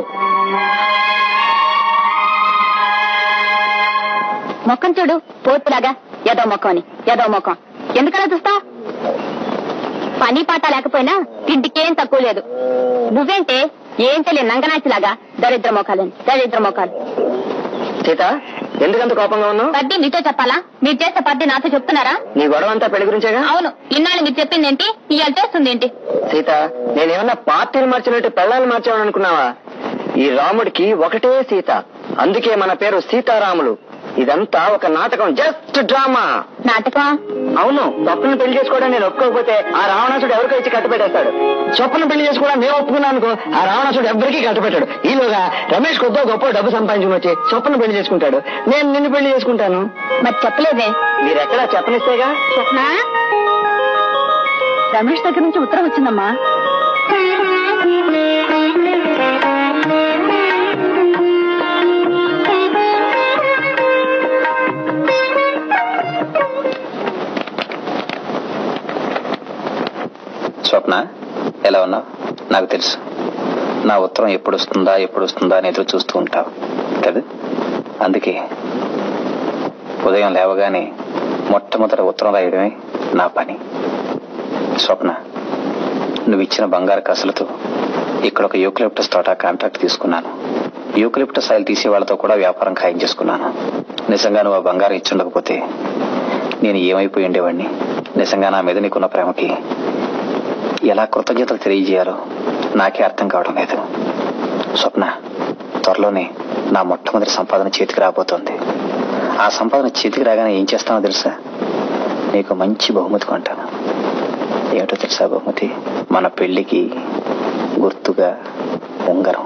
మొక్కం చూడు, పోతులాగా ఏదో మొక్కం అని, ఏదో మొక్కం. ఎందుకలా చూస్తా? పని పాట లేకపోయినా తిండికేం తక్కువ లేదు. నువ్వేంటే ఏం తెలియదు నంగనాచిలాగా దరిద్ర మొఖాలని, దరిద్ర మొఖాలు. సీత, ఎందుకంత కోపంగా ఉన్నావు? పద్ది మీతో చెప్పాలా? మీరు చేస్తే పద్ది నాతో చెప్తున్నారా? నీ గొడవ అంతా పెళ్లి గురించేగా? అవును, ఇన్నాళ్ళు మీరు చెప్పింది ఏంటి, ఇవాళ చేస్తుంది ఏంటి? సీత, నేనేమన్నా పార్టీలు మార్చినట్టు పెళ్ళాలు మార్చామని అనుకున్నావా? ఈ రాముడికి ఒకటే సీత, అందుకే మన పేరు సీతారాములు. ఇదంతా ఒక నాటకం, జస్ట్ డ్రామా. నాటకం? అవును. స్వప్నం పెళ్లి చేసుకోవడానికి నేను ఒప్పుకోకపోతే ఆ రావణాసుడు ఎవరికో ఇచ్చి కట్టపెట్టేస్తాడు. స్వప్నం పెళ్లి చేసుకోవడానికి నేను ఒప్పుకున్నాను అనుకో, ఆ రావణాసుడు ఎవరికీ కట్టపెట్టాడు. ఈలోగా రమేష్ కొద్దో గొప్ప డబ్బు సంపాదించుకుని వచ్చి స్వప్నం పెళ్లి చేసుకుంటాడు, నేను నిన్ను పెళ్లి చేసుకుంటాను. మరి చెప్పలేదే? మీరెక్కడా చెప్పనిస్తేగా. స్వప్న, రమేష్ దగ్గర నుంచి ఉత్తరం వచ్చిందమ్మా. స్వప్న, ఎలా ఉన్నావు? నాకు తెలుసు నా ఉత్తరం ఎప్పుడు వస్తుందా అని ఎదురు చూస్తూ ఉంటావు కదా. అందుకే ఉదయం లేవగానే మొట్టమొదటి ఉత్తరం రాయడమే నా పని. స్వప్న, నువ్వు ఇచ్చిన బంగారు కసలతో ఇక్కడ ఒక యూకలిప్టస్ తోట కాంట్రాక్ట్ తీసుకున్నాను. యూకలిప్టస్ ఆయిల్ తీసే వాళ్ళతో కూడా వ్యాపారం ఖాయం చేసుకున్నాను. నిజంగా నువ్వు ఆ బంగారం ఇచ్చుండకపోతే నేను ఏమైపోయి ఉండేవాడిని. నిజంగా నా మీద నీకున్న ప్రేమకి ఎలా కృతజ్ఞతలు తెలియజేయాలో నాకే అర్థం కావడం లేదు. స్వప్న, త్వరలోనే నా మొట్టమొదటి సంపాదన చేతికి రాబోతోంది. ఆ సంపాదన చేతికి రాగానే ఏం చేస్తానో తెలుసా? నీకు మంచి బహుమతి కొంటాను. ఏమిటో తెలుసా బహుమతి? మన పెళ్లికి గుర్తుగా ఉంగరం.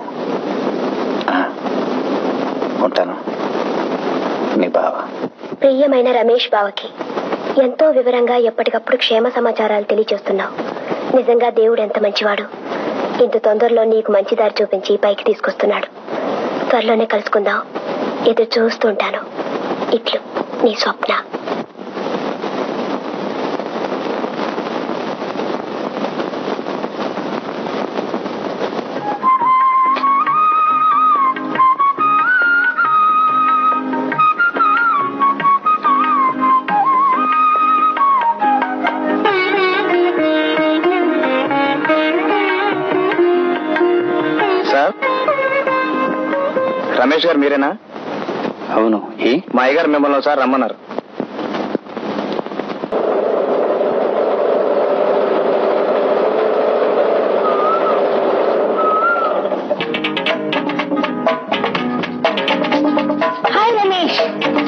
ఉంటాను, నీ బావ. ప్రియమైన రమేష్ బావకి ఎంతో వివరంగా ఎప్పటికప్పుడు క్షేమ సమాచారాలు తెలియజేస్తున్నావు. నిజంగా దేవుడు ఎంత మంచివాడు. ఇంత తొందరలో నీకు మంచి దారి చూపించి పైకి తీసుకొస్తున్నాడు. త్వరలోనే కలుసుకుందాం. ఎదురు చూస్తుంటాను. ఇట్లు నీ స్వప్న. రమేష్ గారు మీరేనా? అవును. మా అయ్యగారు మిమ్మల్ని ఒకసారి రమ్మన్నారు. హాయ్ రమేష్.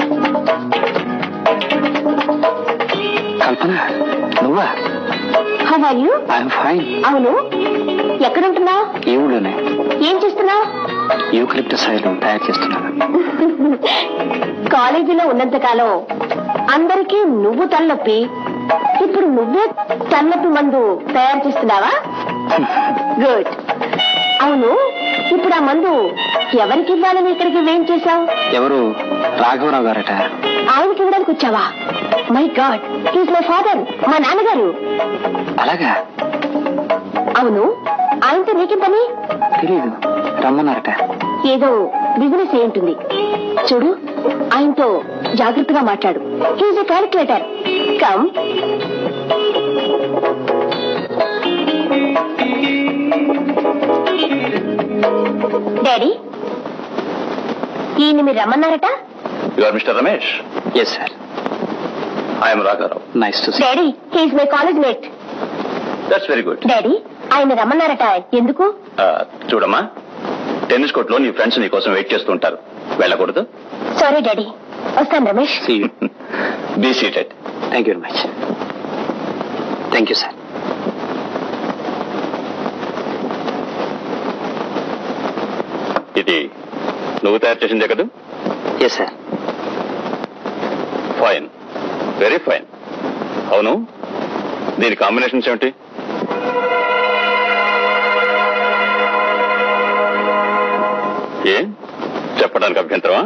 కల్పన, నువ్వా? How are you? I'm fine. అవును, ఎక్కడ ఉంటున్నావు? ఈ ఊళ్ళోనే. ఏం చేస్తున్నావు? యూకలిప్టస్ ఆయిల్ తయారు చేస్తున్నాను. కాలేజీలో ఉన్నంత కాలం అందరికీ నువ్వు తలనొప్పి, ఇప్పుడు నువ్వే తలనొప్పి మందు తయారు చేస్తున్నావా? గుడ్. అవును, ఇప్పుడు ఆ మందు ఎవరికి ఇవ్వాలని ఇక్కడికి వేం చేశావు? ఎవరు? రాఘవరావు గారట. ఆయనకి ఇవ్వడానికి వచ్చావా? My god, he's my father, మా నాన్నగారు. అలాగా? అవును, ఆయనతో నీకేం పని? తెలీదు, రమ్మన్నారట. ఏదో బిజినెస్ ఏ ఉంటుంది. చూడు, ఆయనతో జాగ్రత్తగా మాట్లాడు. He's a calculator. Come. Daddy, ఈయన మీరు రమ్మన్నారట? You are mister Ramesh? Yes sir. I'm రాఘారావు. Nice to see. Daddy, he's my college mate. That's very good. Daddy, ఆయన రమ్మన్నారట, ఎందుకు? చూడమ్మా, టెన్నిస్ కోర్ట్ లో నీ ఫ్రెండ్స్ నీ కోసం వెయిట్ చేస్తూ ఉంటారు, వెళ్ళకూడదు. సారీ డాడీ, వస్తాను Ramesh. Be seated. Thank you very much. Thank you sir. ఇది నువ్వు తయారు చేసిందే కదా? Yes sir. Fine, very fine. అవును, దీని కాంబినేషన్స్ ఏమిటి? ఏ చెప్పడానికి అభ్యంతరమా?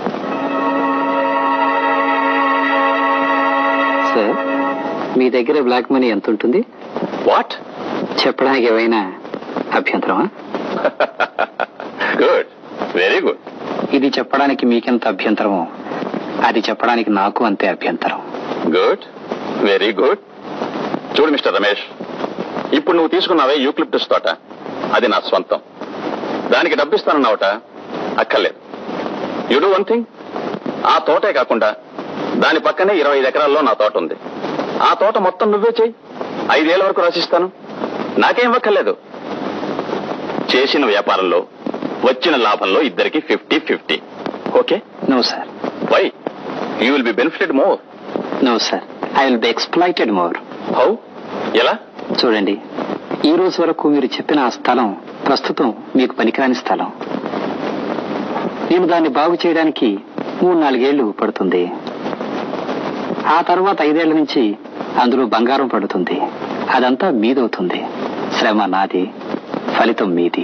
సార్, మీ దగ్గర బ్లాక్ మనీ ఎంత ఉంటుంది? వాట్? చెప్పడానికి ఏమైనా అభ్యంతరమా? Good, very good. ఇది చెప్పడానికి మీకెంత అభ్యంతరమో అది చెప్పడానికి నాకు అంతే అభ్యంతరం. Good, very good. చూడు మిస్టర్ రమేష్, ఇప్పుడు నువ్వు తీసుకున్నావే యూక్లిప్టస్ తోట, అది నా స్వంతం. దానికి డబ్బిస్తానన్నావట, అక్కర్లేదు. యు డూ వన్ థింగ్, ఆ తోటే కాకుండా దాని పక్కనే 25 ఎకరాల్లో నా తోట ఉంది. ఆ తోట మొత్తం నువ్వే చెయ్యి, 5 ఏళ్ల వరకు రాసిస్తాను. నాకేం అక్కర్లేదు. చేసిన వ్యాపారంలో వచ్చిన లాభంలో ఇద్దరికి 50-50. Okay? No sir. Why? You will be benefited more. No sir, I will be exploited more. How? ఎలా? చూడండి, ఈ రోజు వరకు మీరు చెప్పిన ఆ స్థలం ప్రస్తుతం మీకు పనికిరాని స్థలం. నేను దాన్ని బాగు చేయడానికి 3-4 ఏళ్లు పడుతుంది. ఆ తర్వాత 5 ఏళ్ల నుంచి అందులో బంగారం పడుతుంది. అదంతా మీదవుతుంది. శ్రమ నాది, ఫలితం మీది.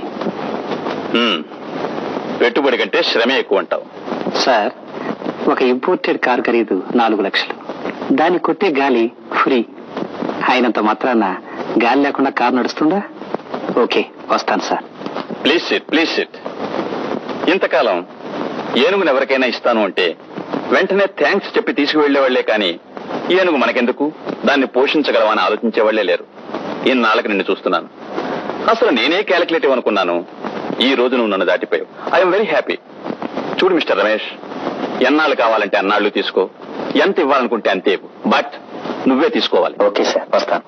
పెట్టుబడి కంటే శ్రమే ఎక్కువ అంటావు. సార్, ఒక ఇంపోర్టెడ్ కార్ ఖరీదు 4 లక్షలు. దాన్ని కొట్టే గాలి ఫ్రీ. అయినంత మాత్రాన గాలి లేకుండా కారు నడుస్తుందా? ఓకే, వస్తాను sir. Please sit, please sit. ఇంతకాలం ఏనుగును ఎవరికైనా ఇస్తాను అంటే వెంటనే థ్యాంక్స్ చెప్పి తీసుకువెళ్లేవాళ్లే కానీ ఏనుగు మనకెందుకు, దాన్ని పోషించగలమని ఆలోచించేవాళ్లే లేరు. ఇన్నాళ్ళకి నిన్ను చూస్తున్నాను. అసలు నేనే క్యాలిక్యులేటివ్ అనుకున్నాను. ఈ రోజు నువ్వు నన్ను దాటిపోయావు. I'm very happy. చూడు మిస్టర్ రమేష్, ఎన్నాళ్ళు కావాలంటే అన్నాళ్ళు తీసుకో, ఎంత ఇవ్వాలనుకుంటే అంతే, బట్ నువ్వే తీసుకోవాలి. ఓకే సార్, వస్తాను.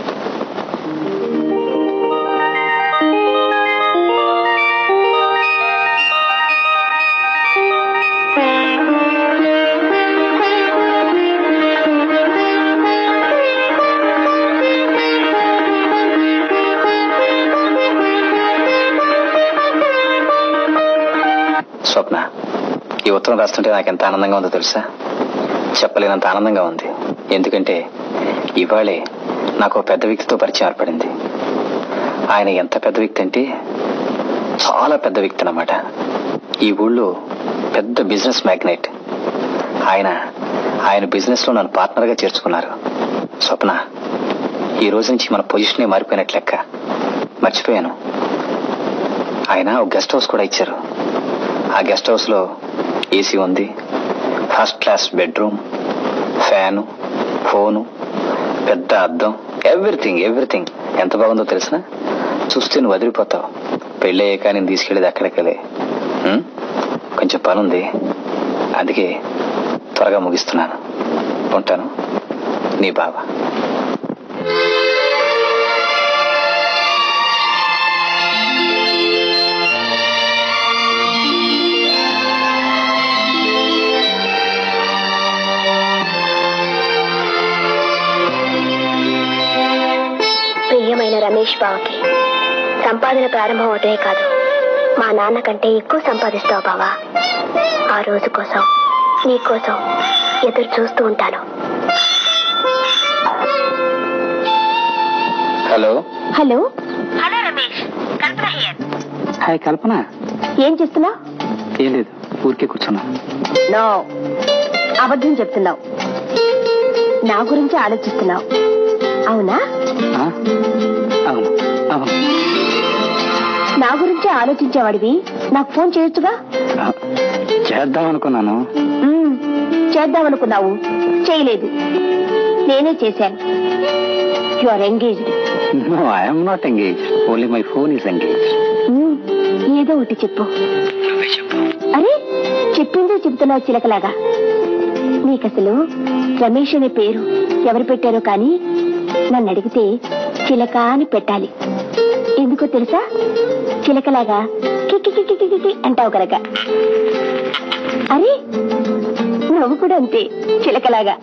స్వప్న, ఈ ఉత్తరం రాస్తుంటే నాకు ఎంత ఆనందంగా ఉందో తెలుసా? చెప్పలేనంత ఆనందంగా ఉంది. ఎందుకంటే ఇవాళే నాకు పెద్ద వ్యక్తితో పరిచయం ఏర్పడింది. ఆయన ఎంత పెద్ద వ్యక్తి అంటే చాలా పెద్ద వ్యక్తి అన్నమాట. ఈ ఊళ్ళో పెద్ద బిజినెస్ మ్యాగ్నెట్. ఆయన బిజినెస్ లో నన్ను పార్ట్నర్ గా చేర్చుకున్నారు. స్వప్న, ఈ రోజు నుంచి మన పొజిషనే మారిపోయినట్లు లెక్క. మర్చిపోయాను, ఆయన ఒక గెస్ట్ హౌస్ కూడా ఇచ్చారు. ఆ గెస్ట్ హౌస్ లో ఏసీ ఉంది, first class bedroom, fan, phone, పెద్ద అద్దం, ఎవ్రీథింగ్ ఎంత బాగుందో తెలిసిన? చూస్తే నువ్వు వదిలిపోతావు. పెళ్ళయ్యాక నేను తీసుకెళ్ళేది అక్కడికెళ్ళే. కొంచెం పనుంది, అందుకే త్వరగా ముగిస్తున్నాను. ఉంటాను, నీ బావ. ప్రియమైన రమేష్ బావకి సంపాదన ప్రారంభం అవుతాయి కాదు, మా నాన్న కంటే ఎక్కువ సంపాదిస్తావు బావా. ఆ రోజు కోసం, నీ కోసం ఎదురు చూస్తూ ఉంటాను. Hello hello hello Ramesh, Kalpana here. Hi Kalpana. ఏం చేస్తున్నావు? ఏం లేదు, ఊరికే కూర్చున్నా. నో, అబద్ధం చెప్తున్నావు. నా గురించి ఆలోచిస్తున్నావు, అవునా? అవును అవును. నా గురించి ఆలోచించేవాడివి నాకు ఫోన్ చేయొచ్చుగా. చేద్దామనుకున్నాను. చేద్దామనుకున్నావు, చేయలేదు. నేనే చేశాను. You are engaged. No, I'm not engaged. Only my phone is engaged. ఏదో ఒకటి చెప్పు. అరే, చెప్పిందే చెబుతున్నావు చిలకలాగా. నీకసలు రమేష్ అనే పేరు ఎవరు పెట్టారో కానీ నన్ను అడిగితే చిలక అని పెట్టాలి. ఎందుకో తెలుసా? చిలకలాగా కిక్కి అంటావు కనుక. అరే నువ్వు కూడా అంతే చిలకలాగా.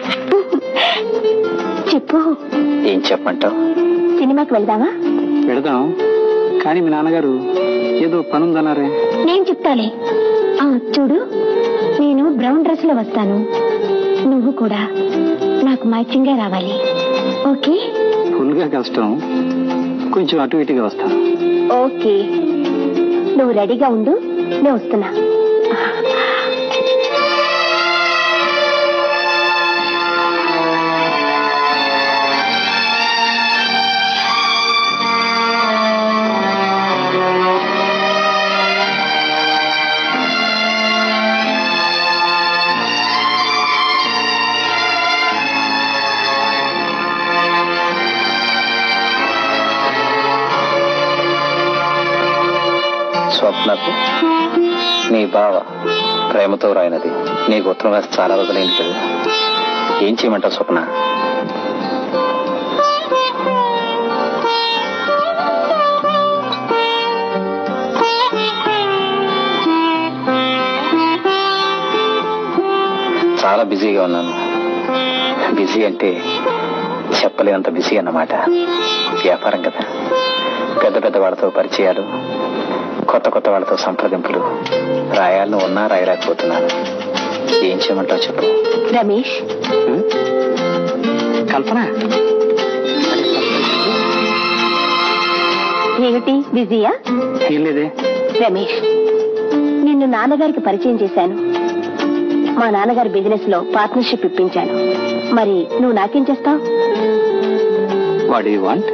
చెప్పు. ఏం చెప్పంటావు? సినిమాకి వెళ్దామా? వెళదాం, కానీ మీ నాన్నగారు ఏదో పనుందన్నారే. నేను చెప్తాలే. చూడు, నేను బ్రౌన్ డ్రెస్ లో వస్తాను, నువ్వు కూడా నాకు మ్యాచింగ్ గా రావాలి. ఓకే? ఫుల్ గా కష్టం, కొంచెం అటు ఇటుగా వస్తాను. ఓకే, నువ్వు రెడీగా ఉండు, నేను వస్తున్నా. స్వప్నకు నీ బావ ప్రేమతో రాయినది నీకు ఉత్తరం రాసి చాలా రోజులైంది కదా. ఏం చేయమంటావు స్వప్న? చాలా బిజీగా ఉన్నాను. బిజీ అంటే చెప్పలేనంత బిజీ అన్నమాట. వ్యాపారం కదా, పెద్ద పెద్ద వాళ్ళతో పరిచయాలు, కొత్త కొత్త వాళ్ళతో సంప్రదింపులు. రాయాలను ఉన్నా రాయలేకపోతున్నాను. ఏం చేయమంటావు చెప్పు. రమేష్. కల్పన, ఏమిటి బిజీయా? ఏం లేదే. రమేష్, నిన్ను నాన్నగారికి పరిచయం చేశాను. మా నాన్నగారి బిజినెస్ లో పార్ట్నర్షిప్ ఇప్పించాను. మరి నువ్వు నాకేం చేస్తావు? What do you want?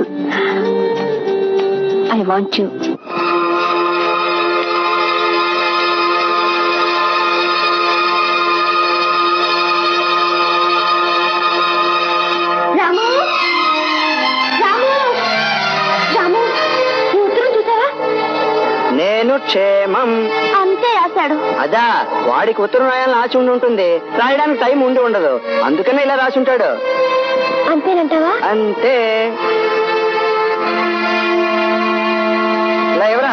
I want you. నేను క్షేమం అంతే రాశాడు. అదా, వాడికి ఉత్తరం రాయాలని ఆశ ఉండి ఉంటుంది, రాయడానికి టైం ఉండి ఉండదు, అందుకనే ఇలా రాసి ఉంటాడు. అంతేనంటావా? అంతే. ఇలా ఎవరా?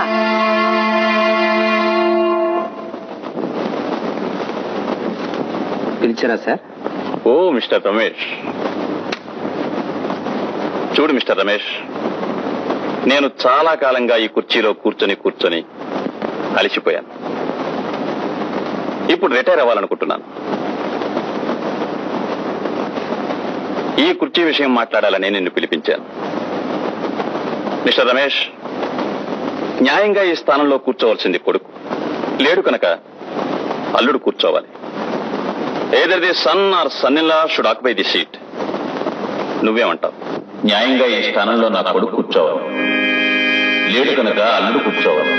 పిలిచారా సార్? ఓ మిస్టర్ రమేష్, చూడు మిస్టర్ రమేష్, నేను చాలా కాలంగా ఈ కుర్చీలో కూర్చొని అలసిపోయాను. ఇప్పుడు రిటైర్ అవ్వాలనుకుంటున్నాను. ఈ కుర్చీ విషయం మాట్లాడాలని నిన్ను పిలిపించాను. మిస్టర్ రమేష్, న్యాయంగా ఈ స్థానంలో కూర్చోవలసింది కొడుకు, లేడు కనుక అల్లుడు కూర్చోవాలి. Either the son or son in law should occupy the seat. నువ్వేమంటావు? న్యాయంగా ఈ స్థానంలో నా కొడుకు కూర్చోవాలి, లేడు కనుక అల్లుడు కూర్చోవాలి.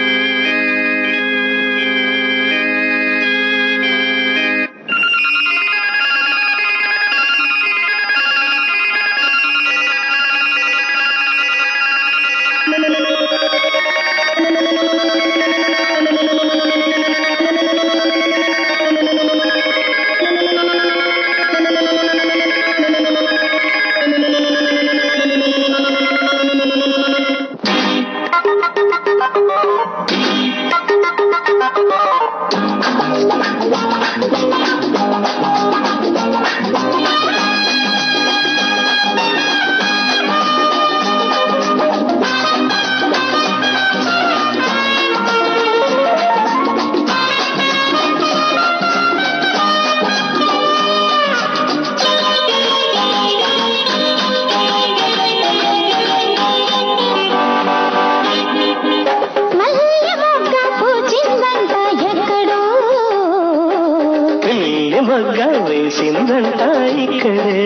వేసిందంట ఇక్కడే,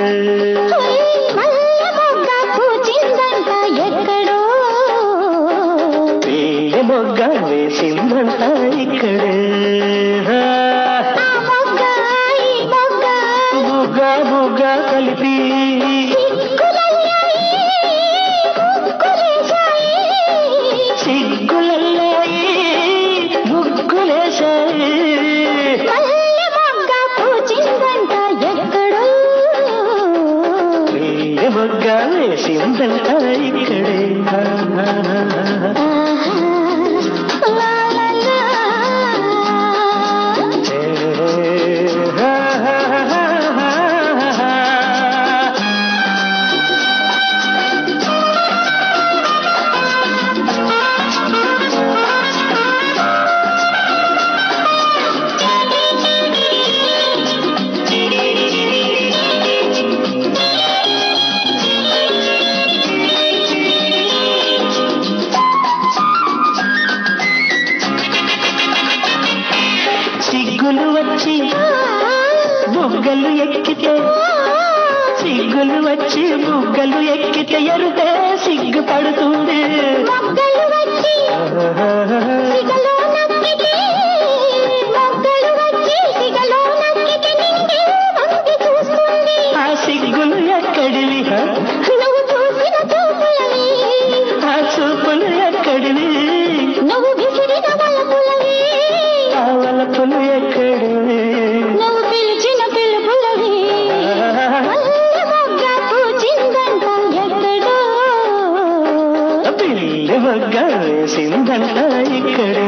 వేలి మొగ్గ వేసిందంట ఇక్కడే, బుగ్గ బుగ్గ కలిపి సిగ్గులల్లాయి ముగ్గులేశాయి. ఎక్కితే సిగ్గులు వచ్చి బుగ్గలు ఎక్కితే ఎరుతే సిగ్గుపడుతుంది. ఆ సిగ్గులు ఎక్కడివి, ఆ చూపులు ఎక్కడివి, ఆ వలపులు ఎక్కడివి, పిల్లి మొగ్గ వేసిందంట ఇక్కడే.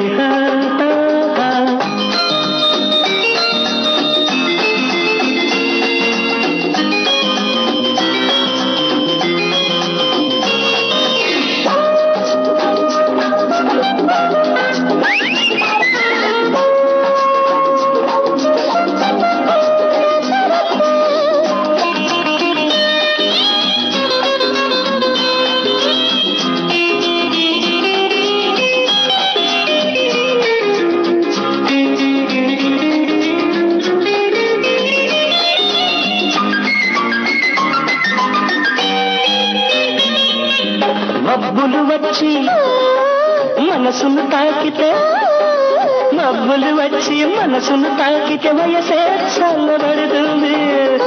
మబ్బులు వచ్చి మనసును తాకితే, మబ్బులు వచ్చి మనసును తాకితే వయసే చల్లబడుతుంది.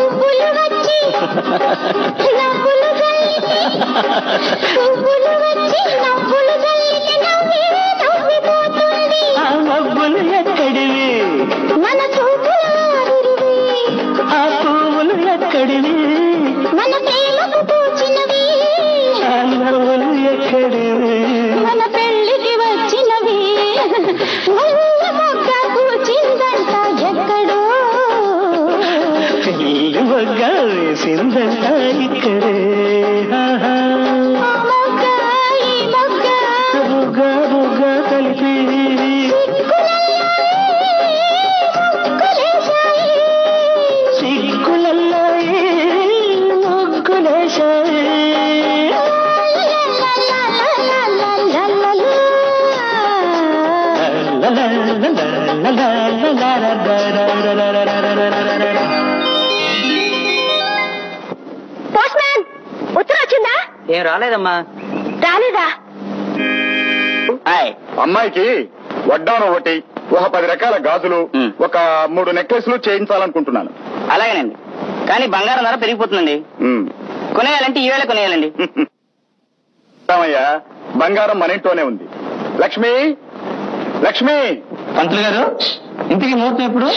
ఆ మబ్బులు ఎక్కడివి, ఆ పువ్వులు ఎక్కడివి, ఆ నవ్వులు ఎక్కడివి, మన పెళ్లికి వచ్చినవి. మొగ్గ కూచిందంట ఎక్కడో, పెళ్లి మొగ్గ వేసిందంట ఇక్కడే. మొగ్గ ఈ మొగ్గ బుగ్గ బుగ్గ కలిపి సిగ్గులల్లాయి ముగ్గులేశాయి. పోస్ట్మ్యాన్, ఉత్తరం వచ్చిందా? ఏం రాలేదమ్మా. రాలేదా? అమ్మాయికి వడ్డానం ఒకటి, ఒక 10 రకాల గాజులు, ఒక 3 నెక్లెస్లు చేయించాలనుకుంటున్నాను. అలాగేనండి, కానీ బంగారం ధర పెరిగిపోతుందండి. కొనేయాలంటే ఈవేళ కొనేయాలండి. రామయ్య, బంగారం మన ఇంట్లోనే ఉంది. లక్ష్మి, లక్ష్మి. పంతులు గారు, ఇంటికి ముహూర్తం ఎప్పుడు?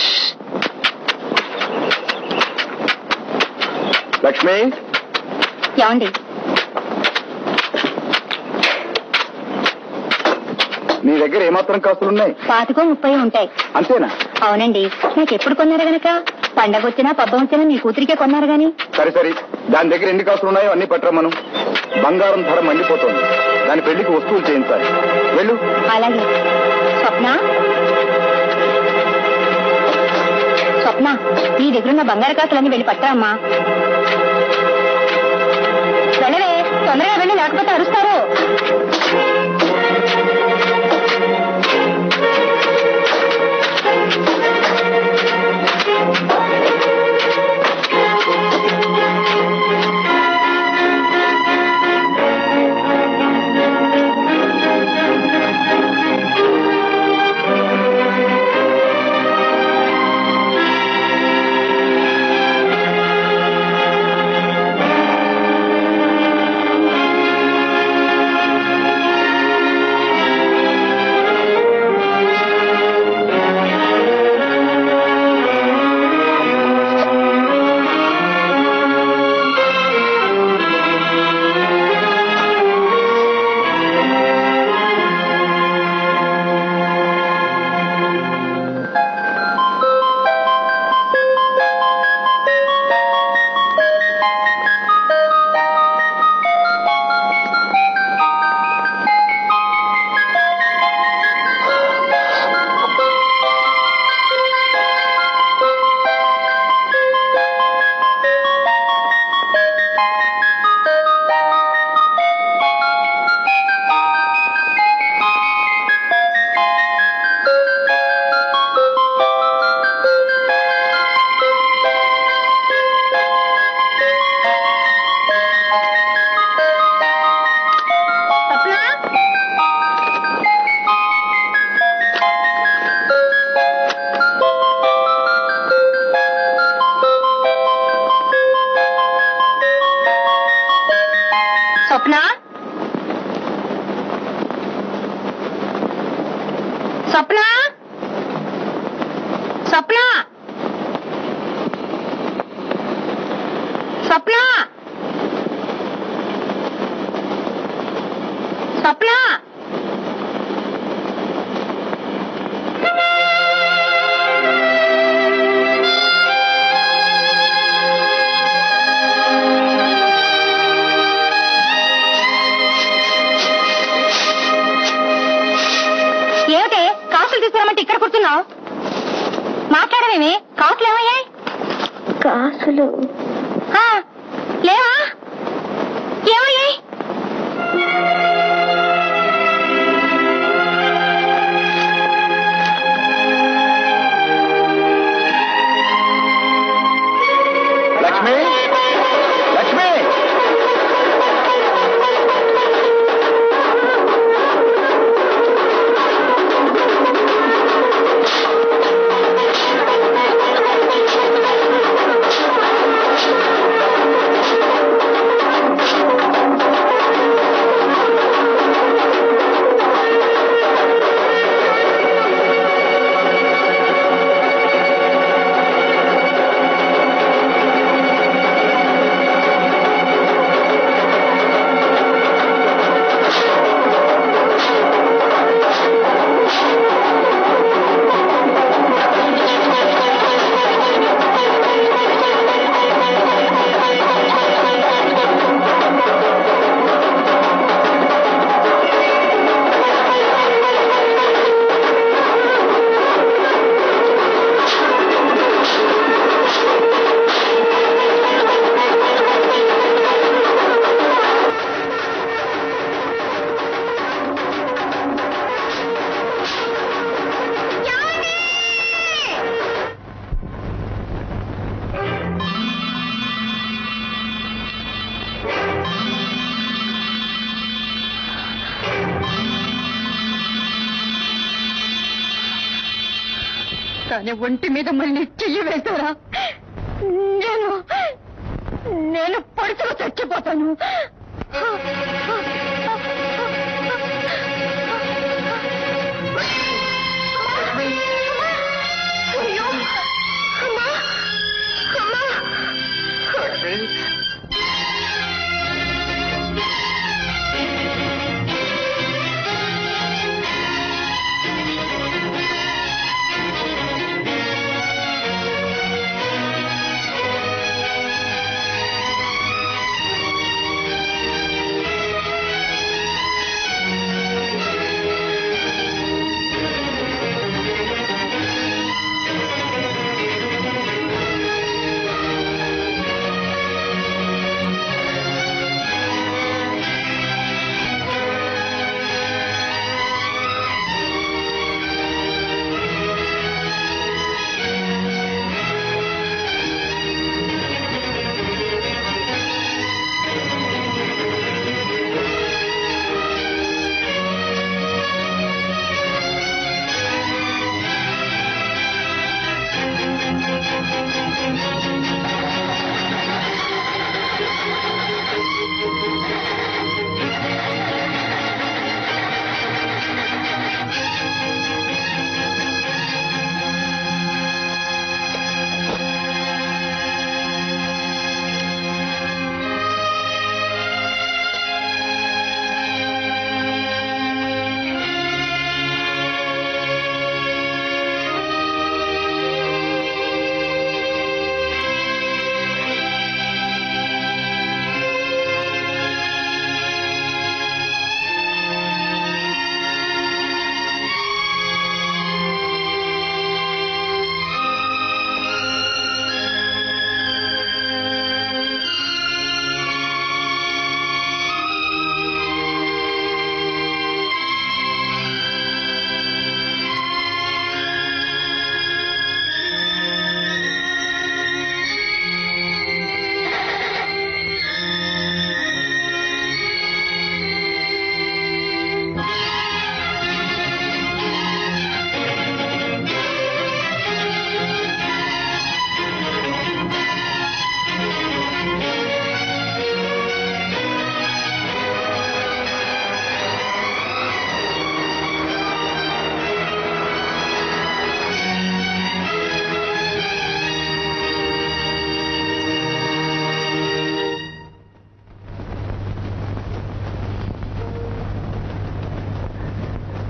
లక్ష్మి. ఏమండి? నీ దగ్గర ఏమాత్రం కాసులున్నాయి? 25-30 ఉంటాయి. అంతేనా? అవునండి. నాకు ఎప్పుడు కొన్నారు గనక, పండగ వచ్చినా పబ్బం వచ్చినా మీ కూతురికే కొన్నారు గాని. సరే సరే, దాని దగ్గర ఎన్ని కాసులున్నాయో అన్ని పట్టరమ్మను. బంగారం ధర మండిపోతుంది, దాని పెళ్లికి వస్తువులు చేయించాలి. వెళ్ళు. అలాగే. స్వప్న, స్వప్న, నీ దగ్గరున్న బంగారు కాసులన్నీ వెళ్ళి పట్టా అమ్మా. వెళ్ళవే, తొందరగా వెళ్ళి, లేకపోతే అరుస్తారు. స్వప్న స్వప్న స్వప్న స్వప్న ఏమిటే కాసులు తీసుకురామంటే ఇక్కడ కూర్చున్నావు? మాట్లాడవేమి? కాసులు ఏమయ్యాయి? కాసులు లేవా? ఏమయ్యాయి? లక్ష్మి లక్ష్మి కానీ ఒంటి మీద మళ్ళీ చెయ్యి వేశారా నేను పడుతూ చచ్చిపోతాను.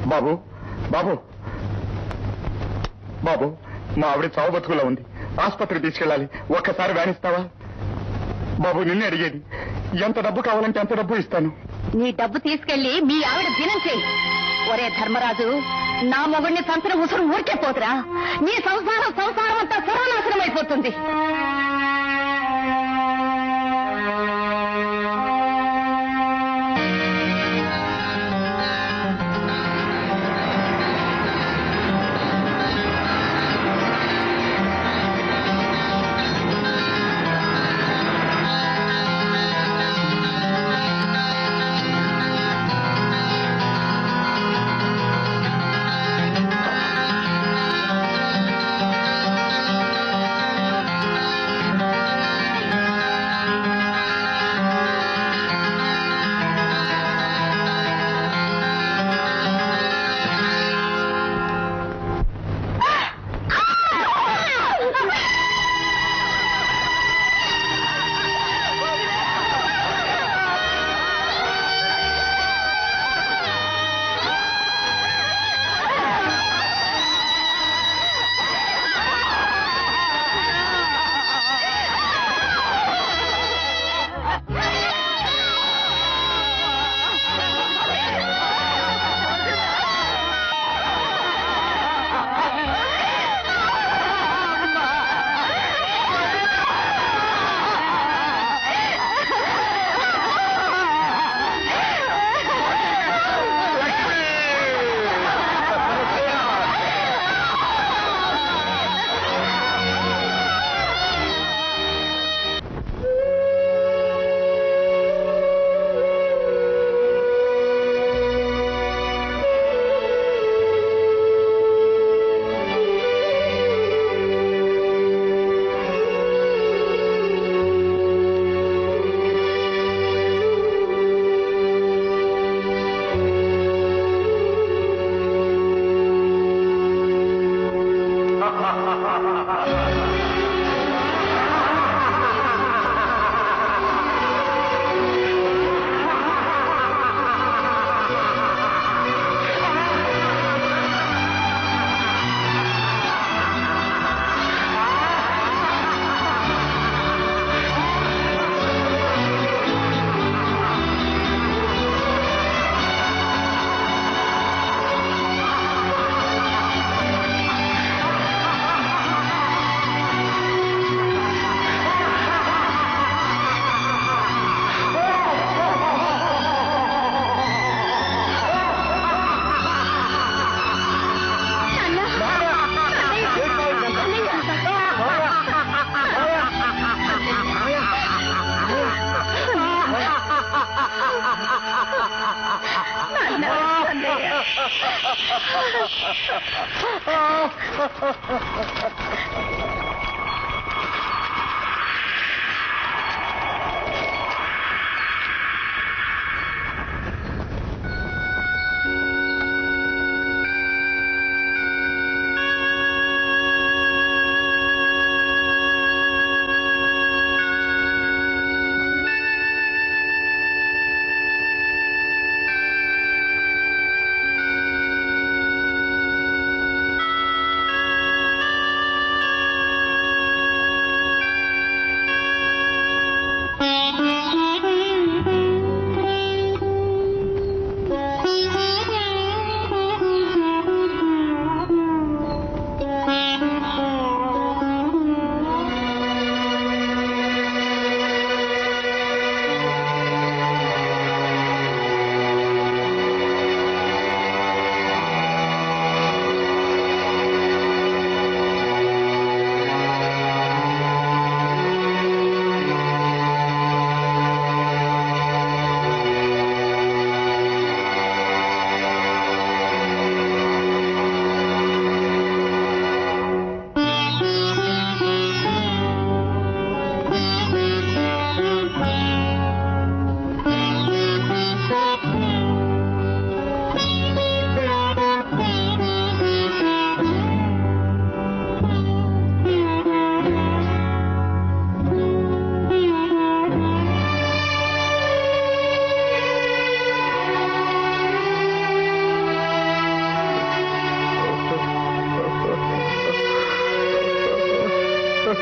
బాబు బాబు బాబు, మా ఆవిడ చావు బతుకులో ఉంది, ఆసుపత్రికి తీసుకెళ్ళాలి, ఒక్కసారి వ్యానిస్తావా? బాబు నిన్నే అడిగేది, ఎంత డబ్బు కావాలంటే అంత డబ్బు ఇస్తాను. నీ డబ్బు తీసుకెళ్లి మీ ఆవిడ దినం చేయి. ఒరే ధర్మరాజు, నా మొగుడిని చంపిన ఉసురు ఊరికే పోతురా, నీ సంసారం అంతా సర్వనాశనం అయిపోతుంది.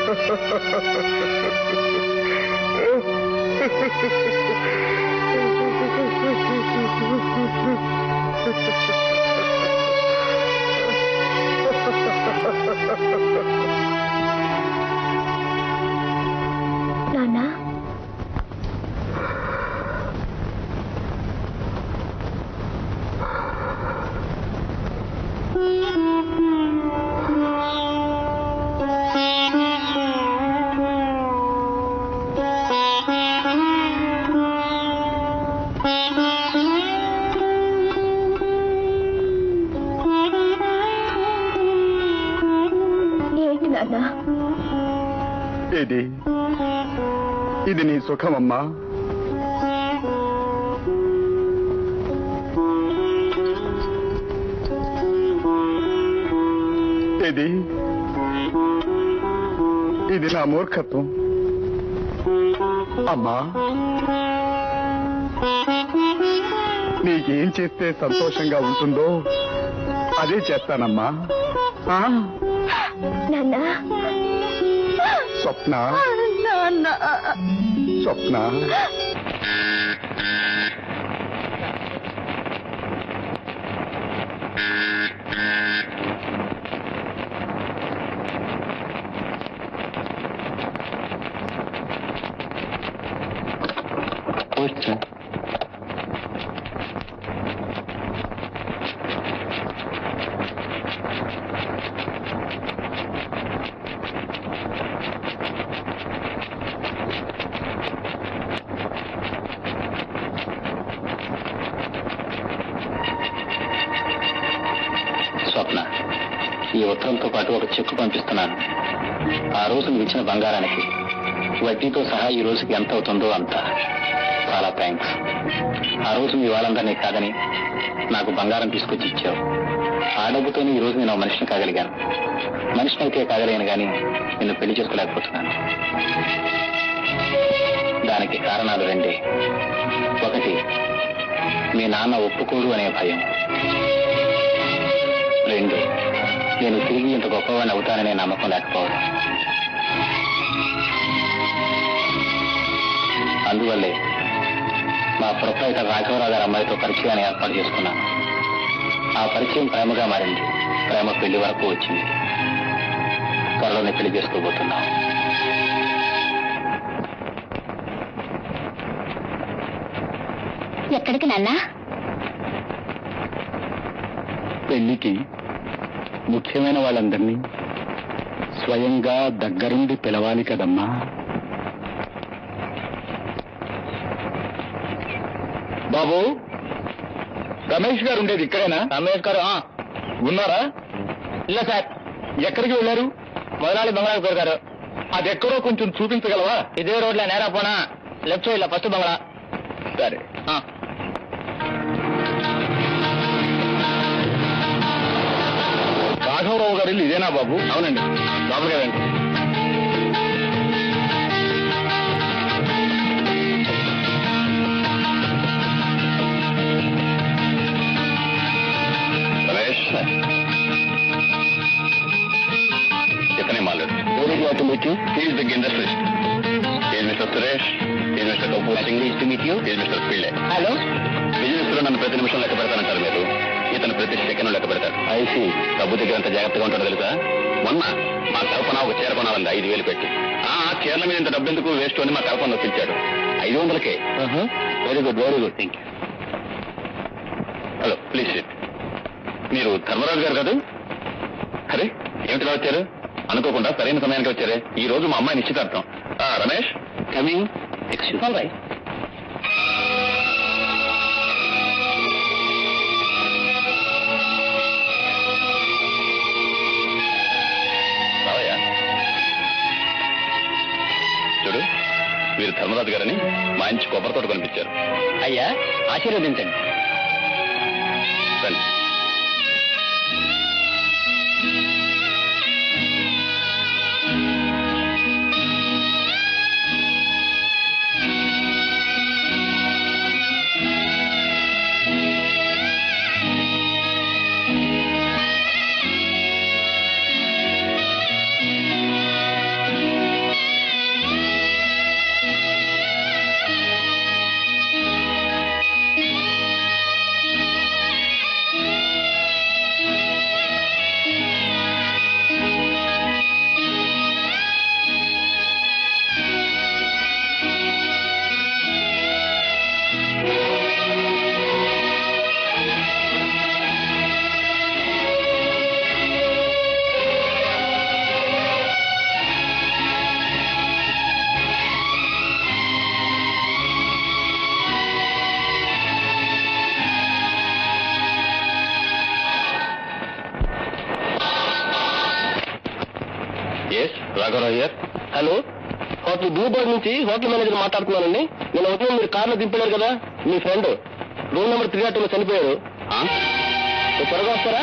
నాన్న ఏంటి నాన్న ఇది నీ సుఖమమ్మా. ఇది నా మూర్ఖత్వం అమ్మా. నీకేం చేస్తే సంతోషంగా ఉంటుందో అదే చేస్తానమ్మా. నాన్న స్వప్న స్వప్న స్వప్న, ఈ ఉత్తరంతో పాటు ఒక చెక్కు పంపిస్తున్నాను. ఆ రోజు నువ్వు ఇచ్చిన బంగారానికి వడ్డీతో సహా ఈ రోజుకి ఎంత అవుతుందో అంత. చాలా థ్యాంక్స్. ఆ రోజు మీ వాళ్ళందరినీ కాదని నాకు బంగారం తీసుకొచ్చి ఇచ్చావు. ఆ డబ్బుతోనే ఈ రోజు నేను మనిషిని కాగలిగాను. మనిషిని అయితే కాగలిగాను కానీ నిన్ను పెళ్లి చేసుకోలేకపోతున్నాను. దానికి కారణాలు రెండే. ఒకటి, మీ నాన్న ఒప్పుకోడు అనే భయం. రెండు, నేను తిరిగి ఇంత గొప్పవాడిని అవుతాననే నమ్మకం లేకపోవడం. అందువల్లే మా ప్రొప్రైటర్ రాఘవరావు గారి అమ్మాయితో పరిచయాన్ని ఏర్పాటు చేసుకున్నాను. ఆ పరిచయం ప్రేమగా మారింది. ప్రేమ పెళ్లి వరకు వచ్చింది. త్వరలోనే పెళ్లి చేసుకోబోతున్నా. ఎక్కడికి నాన్నా? పెళ్లికి ముఖ్యమైన వాళ్ళందరినీ స్వయంగా దగ్గరుండి పిలవాలి కదమ్మా. బాబు, రమేష్ గారు ఉండేది ఇక్కడేనా? రమేష్ గారు ఉన్నారా? ಇಲ್ಲ సార్. ఎక్కడికి వెళ్ళారు? మొదలాళి బంగ్లాకి పోయారు. అది ఎక్కడో కొంచెం చూపించగలవా? ఇదే రోడ్ల నేరా పోనా లెఫ్ట్ సైడ్ ఫస్ట్ బంగ్లా. సరే. రాఘవరావు గారు ఇల్లు ఇదేనా బాబు? అవునండి. లోపలికి రండి. రమేష్, ఇతనే మాట్లాడు. He is the industrialist. He is Mr. Suresh. He is Mr. Kapoor Singh. He is Mr. Pille. Hello. Business లో నన్ను ప్రతి నిమిషం లెక్క పెడతానంటారు మీరు. ఇతను ప్రతి సెకండ్ లెక్క పెడతారు. ఐసి డబ్బు దగ్గర అంత జాగ్రత్తగా ఉంటాడు తెలుసా? మొన్న మా కల్పన ఒక చీర కొనాలండి, 5,000 పెట్టి. చీరల మీద ఇంత డబ్బు ఎందుకు వేస్ట్ అని మా కల్పన నొప్పించాడు. 500కే. Very good, very good. Thank you. Hello, please sit. మీరు ధర్మరాజు గారు కాదు? అరే, ఏమిటిలా వచ్చారు? అనుకోకుండా సరైన సమయానికి వచ్చారే. ఈ రోజు మా అమ్మాయి నిశ్చితార్థం. రమేష్ కమింగ్. Excuse right. రావయ్యా. చూడు, మీరు ధర్మరాజు గారని మంచి కొబ్బరి తోట కనిపించారు. అయ్యా, ఆశీర్వదించండి. రండి. రాఘవరావు here. Hello, hotel blue bird నుంచి హోటల్ మేనేజర్ మాట్లాడుతున్నానండి. నేను ఉదయం మీరు కార్లో దింపారు కదా, మీ ఫ్రెండ్ రూమ్ నెంబర్ 302లో చనిపోయారు. త్వరగా వస్తారా?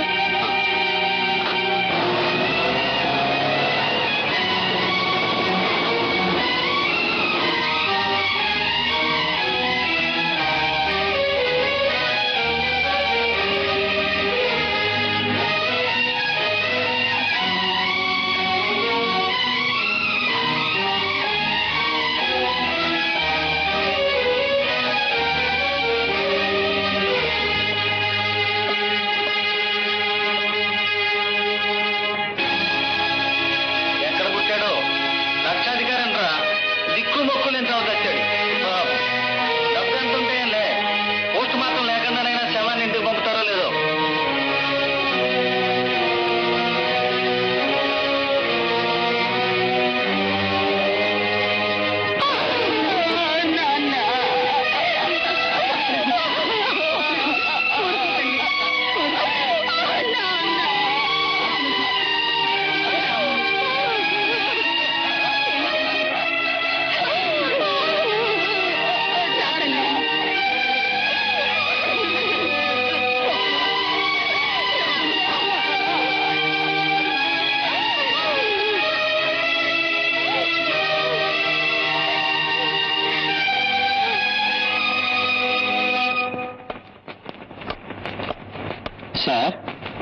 సార్,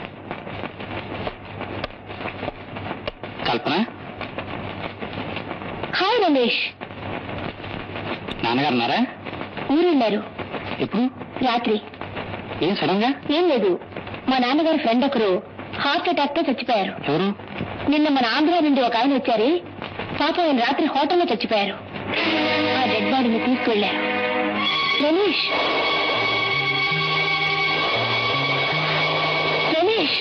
కల్పన. హాయ్ రమేష్. నాన్నగారు ఉన్నారా? ఊరెళ్ళారు. ఎప్పుడు? రాత్రి. ఏం సడన్ గా? ఏం లేదు, మా నాన్నగారి ఫ్రెండ్ ఒకరు హార్ట్ అటాక్ తో చచ్చిపోయారు. ఎవరు? నిన్న మన ఆంధ్ర నుండి ఒక ఆయన వచ్చారు. పాపం ఆయన రాత్రి హోటల్లో చచ్చిపోయారు. ఆ డెడ్ బాడీని తీసుకెళ్లారు. రమేష్, రమేష్,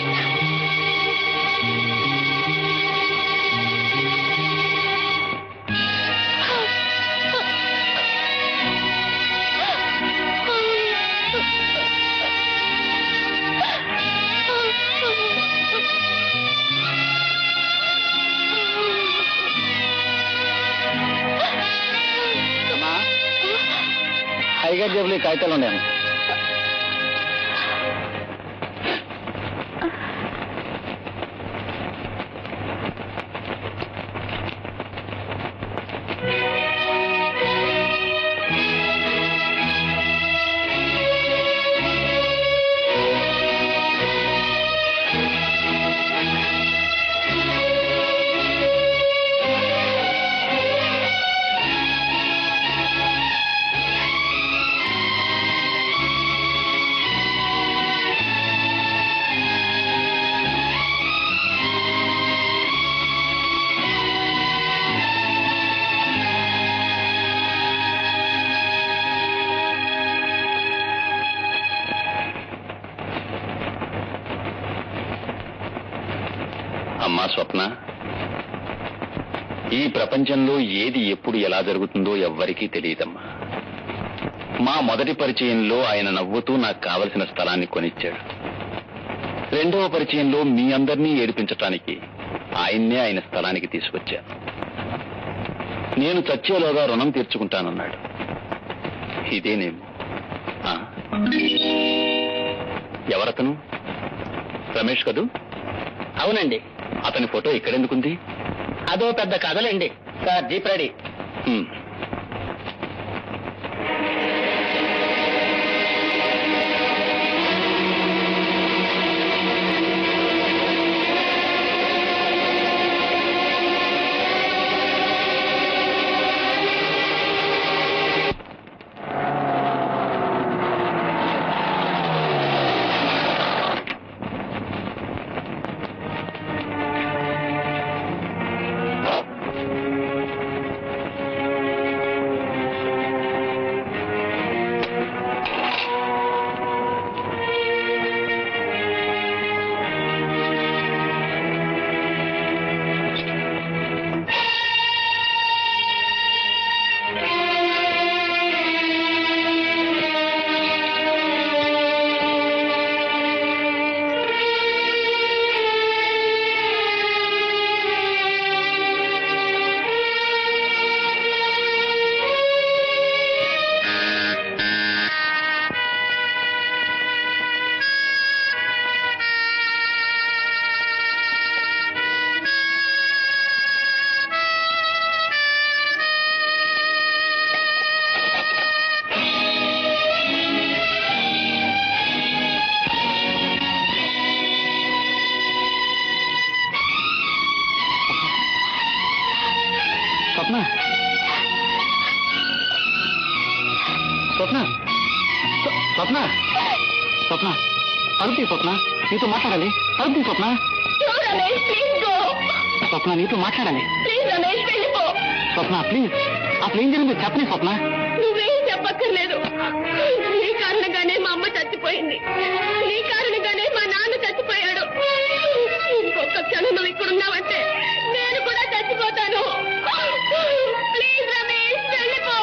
హైగర్ జబ్బులు కాగితాలు ఉన్నాను. అమ్మా స్వప్న, ఈ ప్రపంచంలో ఏది ఎప్పుడు ఎలా జరుగుతుందో ఎవ్వరికీ తెలియదమ్మా. మా మొదటి పరిచయంలో ఆయన నవ్వుతూ నాకు కావలసిన స్థలాన్ని కొనిచ్చాడు. రెండవ పరిచయంలో మీ అందరినీ ఏడిపించటానికి ఆయన్నే ఆయన స్థలానికి తీసుకొచ్చాను. నేను చచ్చేలోగా రుణం తీర్చుకుంటానన్నాడు. ఇదేనేమో. ఎవరతను? రమేష్ కదూ? అవునండి. అతని ఫోటో ఇక్కడెందుకుంది? అదో పెద్ద కథలండి సార్. Jeep ready. స్వప్న తలుపు స్వప్న నీతో మాట్లాడాలి. తలుపు స్వప్న. స్వప్న నీతో మాట్లాడాలి. స్వప్న ప్లీజ్ అసలు ఏం జరిగిందో చెప్పని స్వప్న. నువ్వేం చెప్పక్కర్లేదు. నీ కారణంగానే మా అమ్మ చచ్చిపోయింది. నీ కారణంగానే మా నాన్న చచ్చిపోయాడు. ఇంకొక క్షణం నువ్వు ఇక్కడున్నావంటే నేను కూడా చచ్చిపోతాను. ప్లీజ్ రమేష్ వెళ్ళిపో.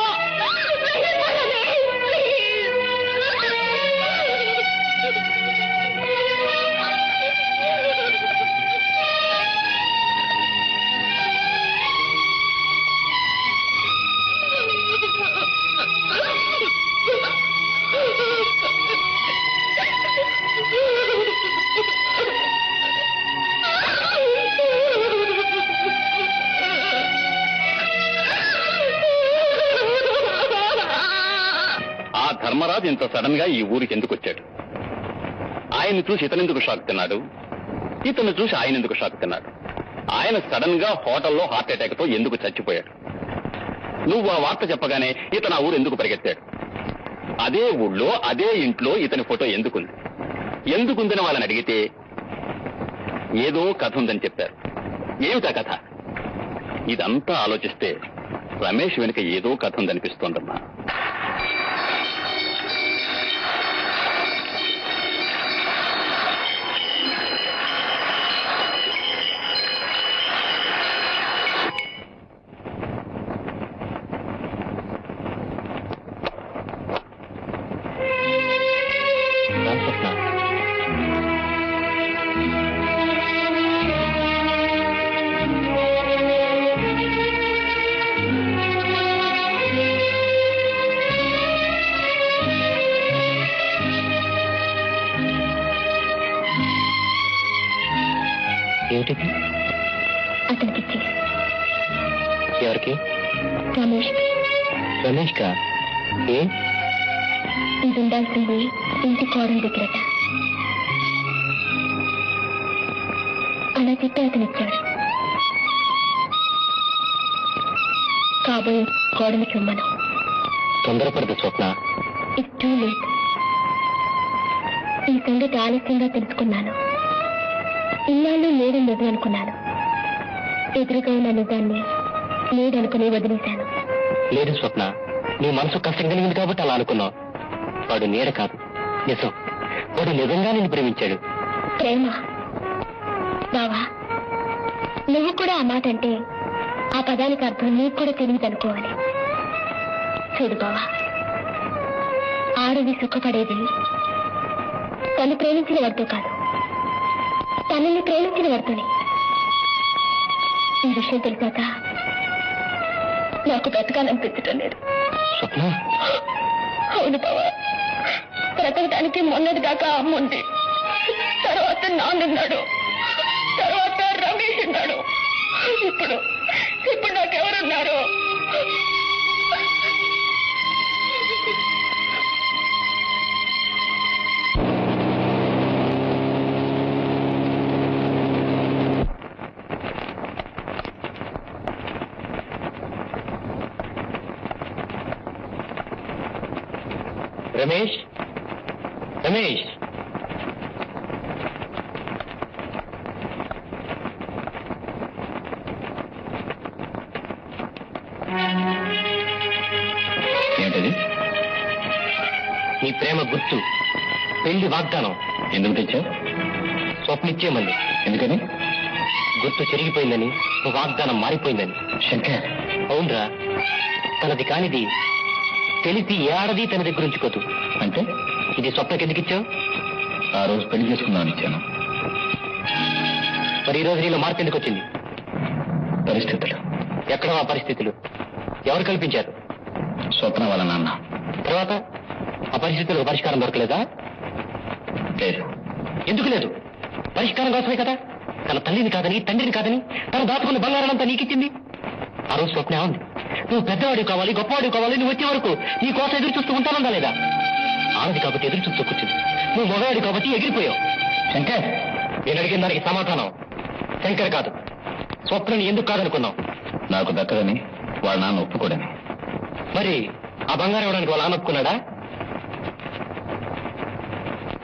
ధర్మరాజు ఇంత సడన్ గా ఈ ఊరికి ఎందుకు వచ్చాడు? ఆయన్ని చూసి ఇతనెందుకు షాక్ తిన్నాడు? ఇతను చూసి ఆయన ఎందుకు షాక్ తిన్నాడు? ఆయన సడన్ గా హోటల్లో హార్ట్ అటాక్ తో ఎందుకు చచ్చిపోయాడు? నువ్వు ఆ వార్త చెప్పగానే ఇతను ఆ ఊరు ఎందుకు పరిగెత్తాడు? అదే ఊళ్ళో అదే ఇంట్లో ఇతని ఫోటో ఎందుకుంది? ఎందుకుందని వాళ్ళని అడిగితే ఏదో కథ ఉందని చెప్పారు. ఏమిటా కథ? ఇదంతా ఆలోచిస్తే రమేష్ వెనుక ఏదో కథ ఉందనిపిస్తోందమ్మా. ఏమిటిది? అతనికి ఎవరికి? రమేష్. రమేష్ కా? ఏ? ఇది ఉండాల్సింది ఇంటి కోడల దగ్గరట. అలా చెప్పి అతనిచ్చాడు. కాబోయే కోడలికి ఇమ్మను. తొందరపడదు స్వప్న. It's too late. ఈ సంగతి ఆలస్యంగా తెలుసుకున్నాను. ఇన్నాళ్ళు లేడం లేదు అనుకున్నాను. ఎదురుగా ఉన్న నిజాన్ని లేదనుకుని వదిలేశాను. లేదు స్వప్న, నీ మనసు కష్టం కలిగింది కాబట్టి అలా అనుకున్నావు. వాడు నీడ కాదు, నిజం. వాడు నిజంగా నిన్ను ప్రేమించాడు. ప్రేమ? బావా, నువ్వు కూడా ఆ మాట అంటే ఆ పదానికి అర్థం నీకు కూడా తెలియదు అనుకోవాలి. చూడు బావా, ఆడది సుఖపడేది తను ప్రేమించిన వాడితో కాదు, తనని ప్రేమించిన వాడితోనే. ఈ విషయం తెలిసాక నాకు బ్రతకాలనిపించటం లేదు. స్వప్న. అవును బావా, బ్రతకడానికి మొన్నటి దాకా అమ్ముంది, తర్వాత నాన్నున్నాడు, తర్వాత రమేష్ ఉన్నాడు, ఇప్పుడు నాకెవరున్నారు? రమేష్, రమేష్. ఏంటది? నీ ప్రేమ గుర్తు, పెళ్లి వాగ్దానం. ఎందుకు తెచ్చావు? స్వప్న ఇచ్చేయమంది. ఎందుకని? గుర్తు చెరిగిపోయిందని, వాగ్దానం మారిపోయిందని. శంకర్. అవునరా, తనది కానిది తెలిసి ఏ ఆడది తన దగ్గర ఉంచుకోదు. అంటే ఇది స్వప్నకి ఎందుకు ఇచ్చావు? ఆ రోజు పెళ్లి చేసుకుందామని ఇచ్చాను. మరి ఈ రోజు నీలో మార్పు ఎందుకు వచ్చింది? పరిస్థితులు. ఎక్కడ ఆ పరిస్థితులు? ఎవరు కల్పించారు? స్వప్న వాళ్ళ నాన్న. తర్వాత ఆ పరిస్థితులకు పరిష్కారం దొరకలేదా? లేదు. ఎందుకు లేదు? పరిష్కారం కోసమే కదా. తన తల్లిని కాదని, తండ్రిని కాదని, తను దాచుకున్న బంగారం అంతా నీకిచ్చింది. ఆ రోజు స్వప్న ఉంది, నువ్వు పెద్దవాడివి కావాలి, గొప్పవాడివి కావాలి, నువ్వు వచ్చే వరకు నీ కోసం ఎదురు చూస్తూ ఉంటానందా లేదా? ఆడది కాబట్టి ఎదురు చూస్తూ కూర్చుంది, నువ్వు మగవాడి కాబట్టి ఎగిరిపోయావు. శంకర్, నేను అడిగిన దానికి సమాధానం శంకర్ కాదు. స్వప్నని ఎందుకు కాదనుకున్నావు? నాకు దక్కదని వాళ్ళ నాన్న ఒప్పుకోడని. మరి ఆ బంగారం ఇవ్వడానికి వాళ్ళ నాన్న ఒప్పుకున్నాడా?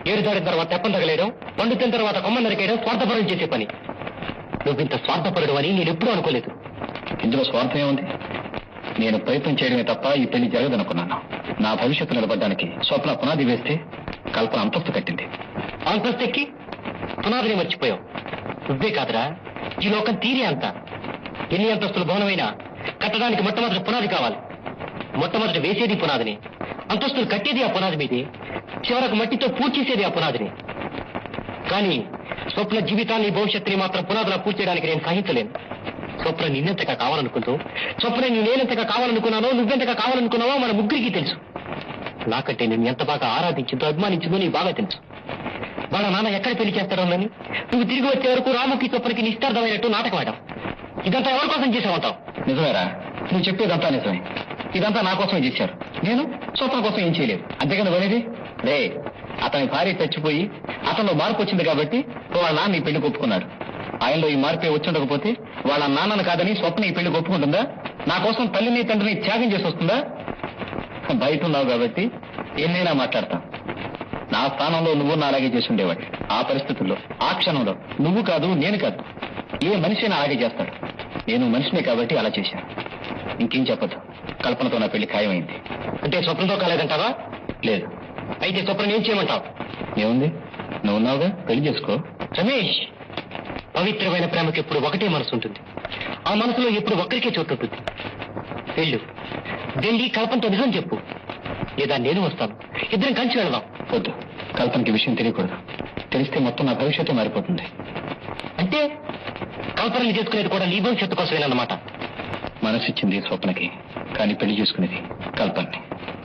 ఏరు దాడిన తర్వాత తెప్పం తగలేయడం, పండు తిన్న తర్వాత కొమ్మ నరికేయడం స్వార్థపరం చేసే పని. నువ్వింత స్వార్థపరుడు అని నేను ఎప్పుడూ అనుకోలేదు. ఇందులో స్వార్థం ఏముంది? నేను ప్రయత్నం చేయడమే తప్ప ఈ పెళ్లి జరగదనుకున్నాను. నా భవిష్యత్తు నిలబడ్డానికి స్వప్న పునాది వేస్తే కల్పన అంతస్తు కట్టింది. అంతస్తు ఎక్కి పునాదిని మర్చిపోయావు. నువ్వే కాదురా, ఈ లోకం తీరే అంత. ఎన్ని అంతస్తుల భవనమైనా కట్టడానికి మొట్టమొదటి పునాది కావాలి. మొట్టమొదటి వేసేది పునాదిని, అంతస్తులు కట్టేది ఆ పునాది మీదే, చివరకు మట్టితో పూర్తి చేసేది ఆ పునాదిని. కానీ స్వప్న జీవితాన్ని, భవిష్యత్తుని మాత్రం పునాదిలా పూర్తి చేయడానికి నేను సహించలేను. స్వప్న నిన్నెంతగా కావాలనుకుంటూ, స్వప్న నేనెంతగా కావాలనుకున్నానో, నువ్వెంతగా కావాలనుకున్నావో మన ముగ్గురికి తెలుసు. నాకంటే నేను ఎంత బాగా ఆరాధించిందో, అభిమానించిందో నీకు బాగా తెలుసు. వాళ్ళ నాన్న ఎక్కడ పెళ్లి చేస్తాడోనని నువ్వు తిరిగి వచ్చే వరకు రాముకి స్వప్నకి నిశ్చితార్థమైనట్టు నాటకం ఆడావు. ఇదంతా ఎవరి కోసం చేసావంటావు? నిజమేరా, నువ్వు చెప్పేదంతా నిజమే. ఇదంతా నా కోసమే చేశారు. నేను స్వప్న కోసం ఏం చేయలేదు. అంతేకాని అనేది రే, అతని భార్య చచ్చిపోయి అతనిలో మార్పు వచ్చింది కాబట్టి వాళ్ళ నాన్న ఈ పెళ్లికి ఒప్పుకున్నాడు. ఆయనలో ఈ మార్పే వచ్చుండకపోతే వాళ్ళ నాన్నను కాదని స్వప్న ఈ పెళ్లికి ఒప్పుకుంటుందా? నా కోసం తల్లిని తండ్రిని త్యాగం చేసి వస్తుందా? బయట ఉన్నావు కాబట్టి ఎన్నైనా మాట్లాడతాం. నా స్థానంలో నువ్వు నా అలాగే చేసి ఉండేవాడు. ఆ పరిస్థితుల్లో, ఆ క్షణంలో నువ్వు కాదు, నేను కాదు, ఏ మనిషి అలాగే చేస్తాడు. నేను మనిషినే కాబట్టి అలా చేశాను. ఇంకేం చెప్పదు. కల్పనతో నా పెళ్లి ఖాయమైంది. అంటే స్వప్నంతో కాలేదంటావా? లేదు. అయితే స్వప్నం ఏం చేయమంటావు? ఏముంది, నువ్వు ఉన్నావుగా, పెళ్లి చేసుకో. రమేష్, పవిత్రమైన ప్రేమకి ఎప్పుడు ఒకటే మనసు ఉంటుంది. ఆ మనసులో ఎప్పుడు ఒక్కరికే చోటు ఉంటుంది. వెళ్ళు, వెళ్ళి కల్పనతో నిజం చెప్పు. లేదా నేను వస్తాను, ఇద్దరం కలిసి వెళ్దాం. వద్దు, కల్పనకి విషయం తెలియకూడదు. తెలిస్తే మొత్తం నా భవిష్యత్తు మారిపోతుంది. అంటే కల్పనని చేసుకునేది కూడా నీ భవిష్యత్తు కోసమేనన్నమాట. మనసు ఇచ్చింది స్వప్నకి, కానీ పెళ్లి చేసుకునేది కల్పనని.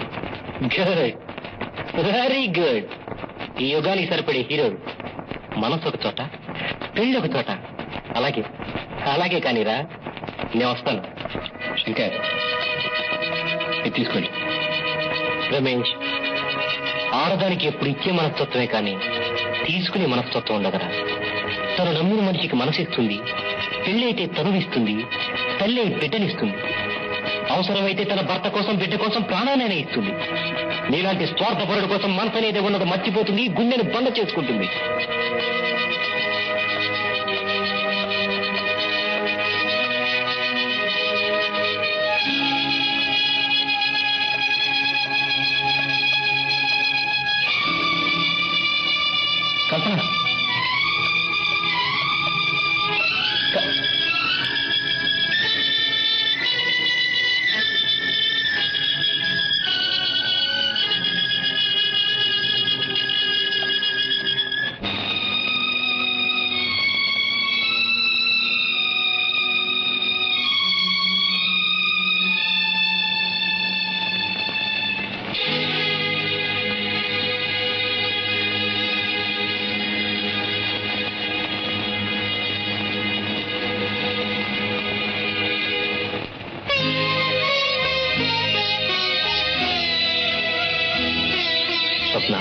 Good, very good. ఈ యుగానికి సరిపడే హీరో. మనసు ఒక చోట, పెళ్లి ఒక చోట. అలాగే అలాగే కానీరా, నేను వస్తాను. శంకర్, ఇది తీసుకెళ్ళి. రమేష్, ఆడదానికి ఎప్పుడు ఇచ్చే మనస్తత్వమే కానీ తీసుకునే మనస్తత్వం ఉండదురా. తను నమ్మిన మనిషికి మనసిస్తుంది, పెళ్లి అయితే తనువిస్తుంది, తల్లి బిడ్డనిస్తుంది. అవసరమైతే తన భర్త కోసం, బిడ్డ కోసం ప్రాణాలైనా ఇస్తుంది. నీలాంటి స్వార్థపరుడు కోసం మనసు అనేది ఉన్నది మర్చిపోతుంది, గుండెను బండ చేసుకుంటుంది. కల్పన, స్వప్న,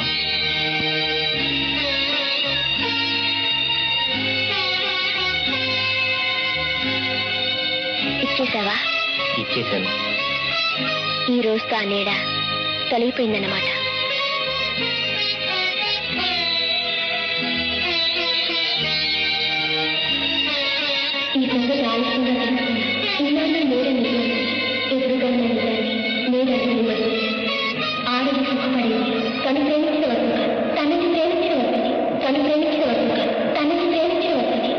ఇచ్చేసావా? ఇచ్చేశాను. ఈ రోజుతో ఆ నీడ తొలగిపోయిందన్నమాట. ఈ సంగతి ఆలస్యంగా తెలుసుకున్నా. ఇన్నాళ్ళు నీడని ఎదురుగా నీడని ఆడది సుఖపడింది. తను ప్రేమించిన వరకు కాదు, తనని ప్రేమించిన వస్తుంది. తను ప్రేమించిన వరకు కాదు, తనని ప్రేమించిన వస్తుంది.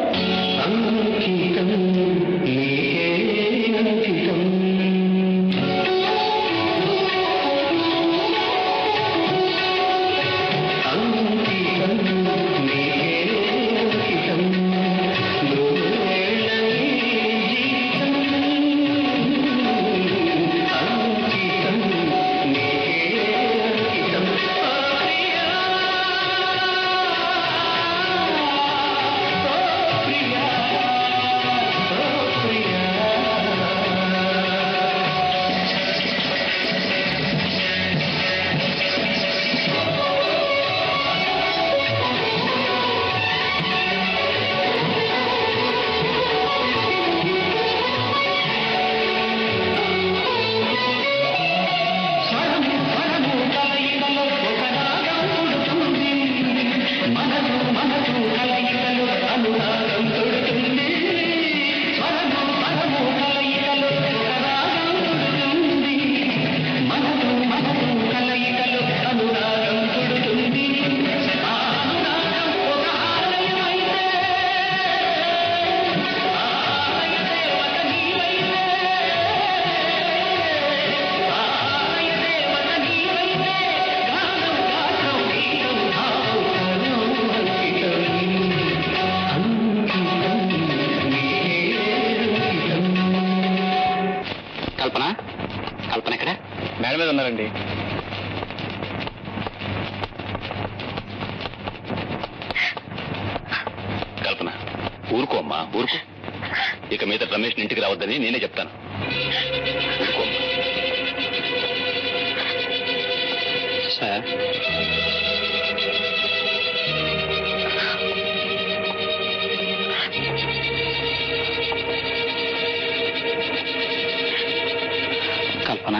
మీద ఉన్నారండి. కల్పన, ఊరుకో అమ్మా, ఊరుకో. ఇక మీద రమేష్ ఇంటికి రావద్దని నేనే చెప్తాను. ఊరుకోమ్మా. సార్, కల్పన,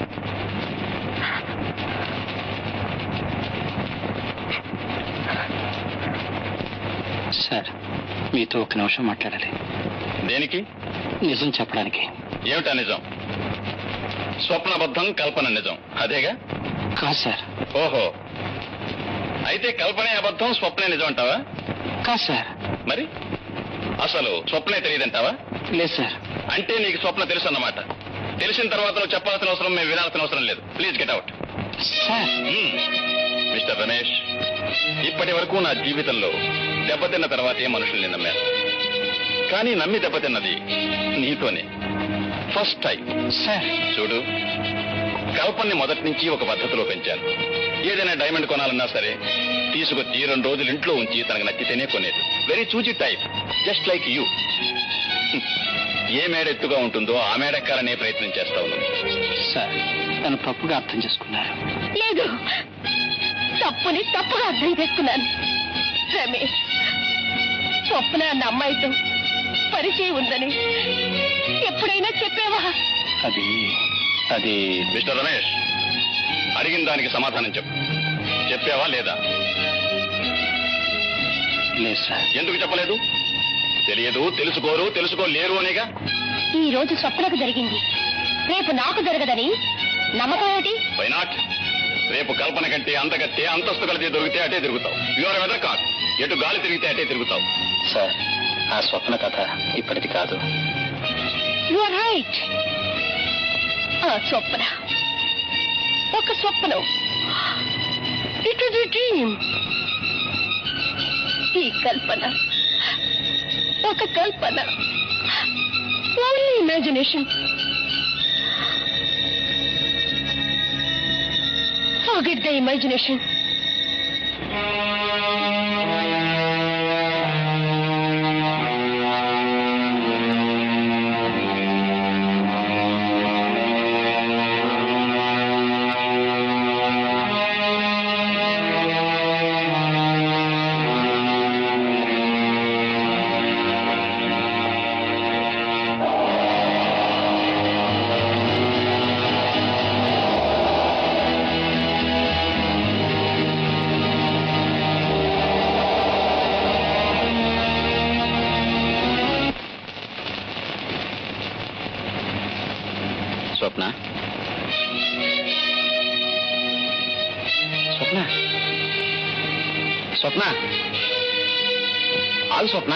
సార్ మీతో ఒక నిమిషం మాట్లాడాలి. దేనికి? నిజం చెప్పడానికి. ఏమిటా నిజం? స్వప్నబద్ధం, కల్పన నిజం, అదేగా? కాదు సార్. ఓహో, అయితే కల్పనే అబద్ధం, స్వప్నే నిజం అంటావా? కాదు సార్. మరి అసలు స్వప్నే తెలియదంటావా? లేదు సార్. అంటే నీకు స్వప్న తెలుసు అన్నమాట. తెలిసిన తర్వాత నువ్వు చెప్పాల్సిన అవసరం, మేము వినాల్సిన అవసరం లేదు. Please get out. Sir. Mister Ramesh, ఇప్పటి వరకు నా జీవితంలో దెబ్బతిన్న తర్వాతే మనుషుల్ని నమ్మాను. కానీ నమ్మి దెబ్బతిన్నది నీతోనే, ఫస్ట్ టైం. సార్ చూడు, కల్పన్ని మొదటి నుంచి ఒక పద్ధతిలో పెంచాను. ఏదైనా డైమండ్ కొనాలన్నా సరే తీసుకొచ్చి 2 రోజులు ఇంట్లో ఉంచి తనకు నచ్చితేనే కొనేది. Very choosy type, just like you. ఏ మేడ ఎత్తుగా ఉంటుందో ఆ మేడెక్కాలనే ప్రయత్నం చేస్తావు నువ్వు. సార్, తను తప్పుగా అర్థం చేసుకున్నారు. లేదు, తప్పుని తప్పుగా అర్థం చేసుకున్నాను. రమేష్, స్వప్న అన్న అమ్మాయితో పరిచయం ఉందని ఎప్పుడైనా చెప్పావా? అది మిస్టర్ రమేష్, అడిగిన దానికి సమాధానం చెప్పు. చెప్పావా లేదా? లేదు సార్. ఎందుకు చెప్పలేదు? తెలియదు, తెలుసుకోలేరు అనేగా. ఈ రోజు స్వప్నకు జరిగింది, రేపు నాకు జరగదని నమ్మకం ఏమిటి? Why not? రేపు కల్పన కంటే అంతకట్టే అంతస్తు కలిసి దొరికితే అటే తిరుగుతావు. యువర్ వెదర్ కాదు, ఎటు గాలి తిరిగితే అటే తిరుగుతావు. సార్, ఆ స్వప్న కథ ఇప్పటిది కాదు. You are right. ఆ స్వప్న ఒక స్వప్నం. It was a dream. ఈ కల్పన ఒక కల్పన, only imagination. Forget the imagination. Swapna, Swapna, Swapna, ఆగు స్వప్న.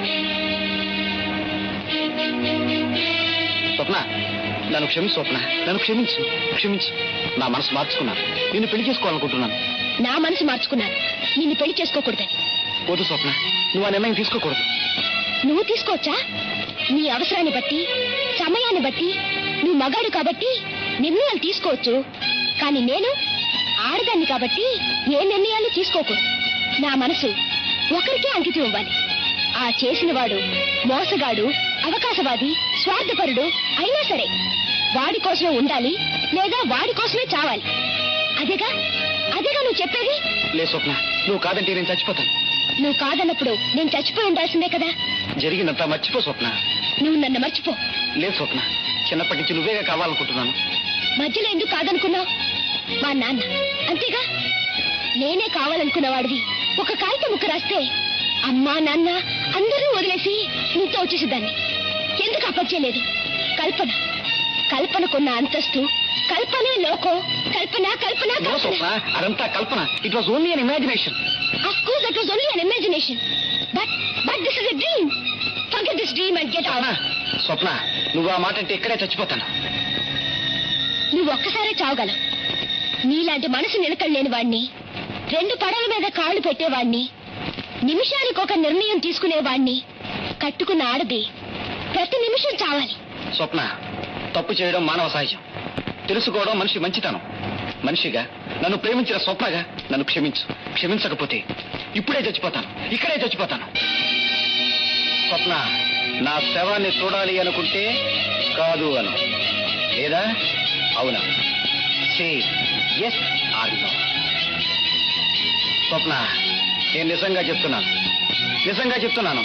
స్వప్న, నన్ను క్షమించు స్వప్న, నన్ను క్షమించు. నా మనసు మార్చుకున్నాను, నిన్ను పెళ్లి చేసుకోవాలనుకుంటున్నాను. నా మనసు మార్చుకున్నాను, నిన్ను పెళ్లి చేసుకోకూడదని. వద్దు స్వప్న, నువ్వు ఆ నిర్ణయం తీసుకోకూడదు. నువ్వు తీసుకోవచ్చా? నీ అవసరాన్ని బట్టి, సమయాన్ని బట్టి, నువ్వు మగాడు కాబట్టి నిర్ణయాలు తీసుకోవచ్చు. కానీ నేను ఆడదాన్ని కాబట్టి ఏ నిర్ణయాలు తీసుకోకూడదు. నా మనసు ఒకరికే అంకితం ఇవ్వాలి. ఆ చేసిన వాడు మోసగాడు, అవకాశవాది, స్వార్థపరుడు అయినా సరే వాడి కోసమే ఉండాలి, లేదా వాడి కోసమే చావాలి. అదేగా నువ్వు చెప్పేది. లే స్వప్న, నువ్వు కాదంటే నేను చచ్చిపోతాను. నువ్వు కాదన్నప్పుడు నేను చచ్చిపోయి ఉండాల్సిందే కదా. జరిగిందంతా మర్చిపో స్వప్న. నువ్వు నన్ను మర్చిపో. లేదు స్వప్న, చిన్నప్పటి నుంచి నువ్వేగా కావాలనుకుంటున్నాను. మధ్యలో ఎందుకు కాదనుకున్నావు? మా నాన్న అంతేగా. నేనే కావాలనుకున్న వాడివి ఒక కాగితం ముక్క రాస్తే అమ్మా నాన్న అందరూ వదిలేసి నీతో వచ్చేసేదాన్ని. ఎందుకు అపర్చలేదు? కల్పనకున్న అంతస్తు, కల్పనే లోకం. కల్పన. అదంతా కల్పన. It was only an imagination. Of course that was only an imagination. But this is a dream. Forget this dream and get out. Swapna, నువ్వు ఆ మాట అంటే ఇక్కడే చచ్చిపోతాను. నువ్వు ఒక్కసారే చావగలవు. నీలాంటి మనసు నిలకడలేని వాణ్ణి, 2 పడవల మీద కాళ్ళు పెట్టేవాణ్ణి, నిమిషానికి ఒక నిర్ణయం తీసుకునేవాణ్ణి కట్టుకున్న ఆడది ప్రతి నిమిషం చావాలి. స్వప్న, తప్పు చేయడం మానవ సహజం. తెలుసుకోవడం మనిషి మంచితనం. మనిషిగా నన్ను ప్రేమించిన స్వప్నగా నన్ను క్షమించు. క్షమించకపోతే ఇప్పుడే చచ్చిపోతాను, ఇక్కడే చచ్చిపోతాను. స్వప్న, నా శవాన్ని చూడాలి అనుకుంటే కాదు అను, లేదా అవునా. Say yes or no. Swapna, నేను నిజంగా చెప్తున్నాను, నిజంగా చెప్తున్నాను.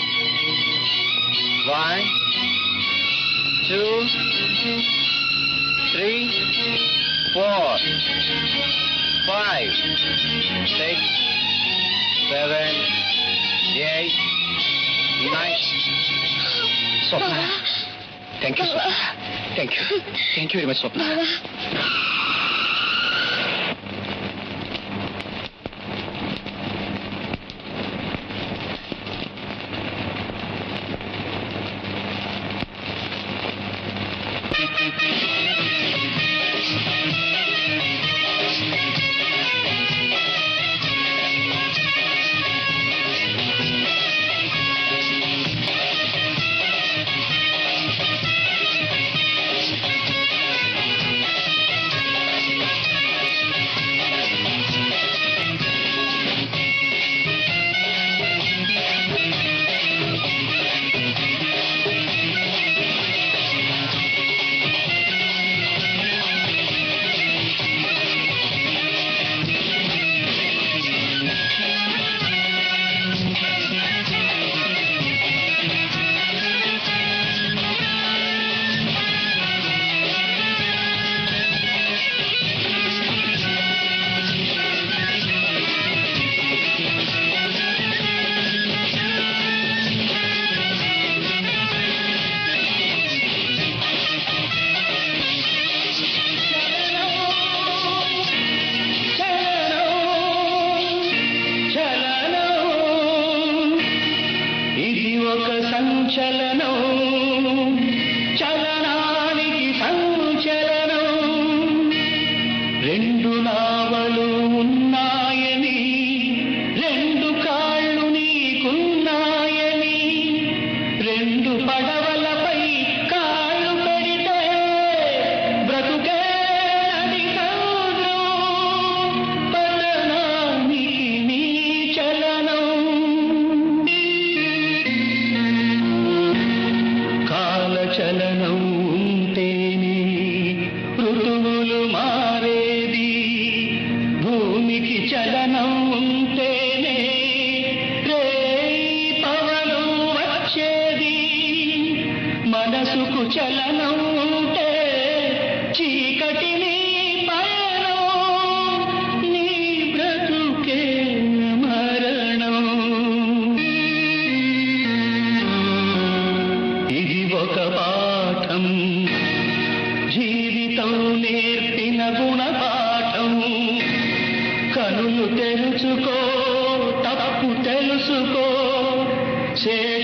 1 2 3 4 5 6 7 8 9. Swapna, thank you, Swapna. Thank you very much, Swapna. కనులు తెరుచుకో, తప్పు తెలుసుకో,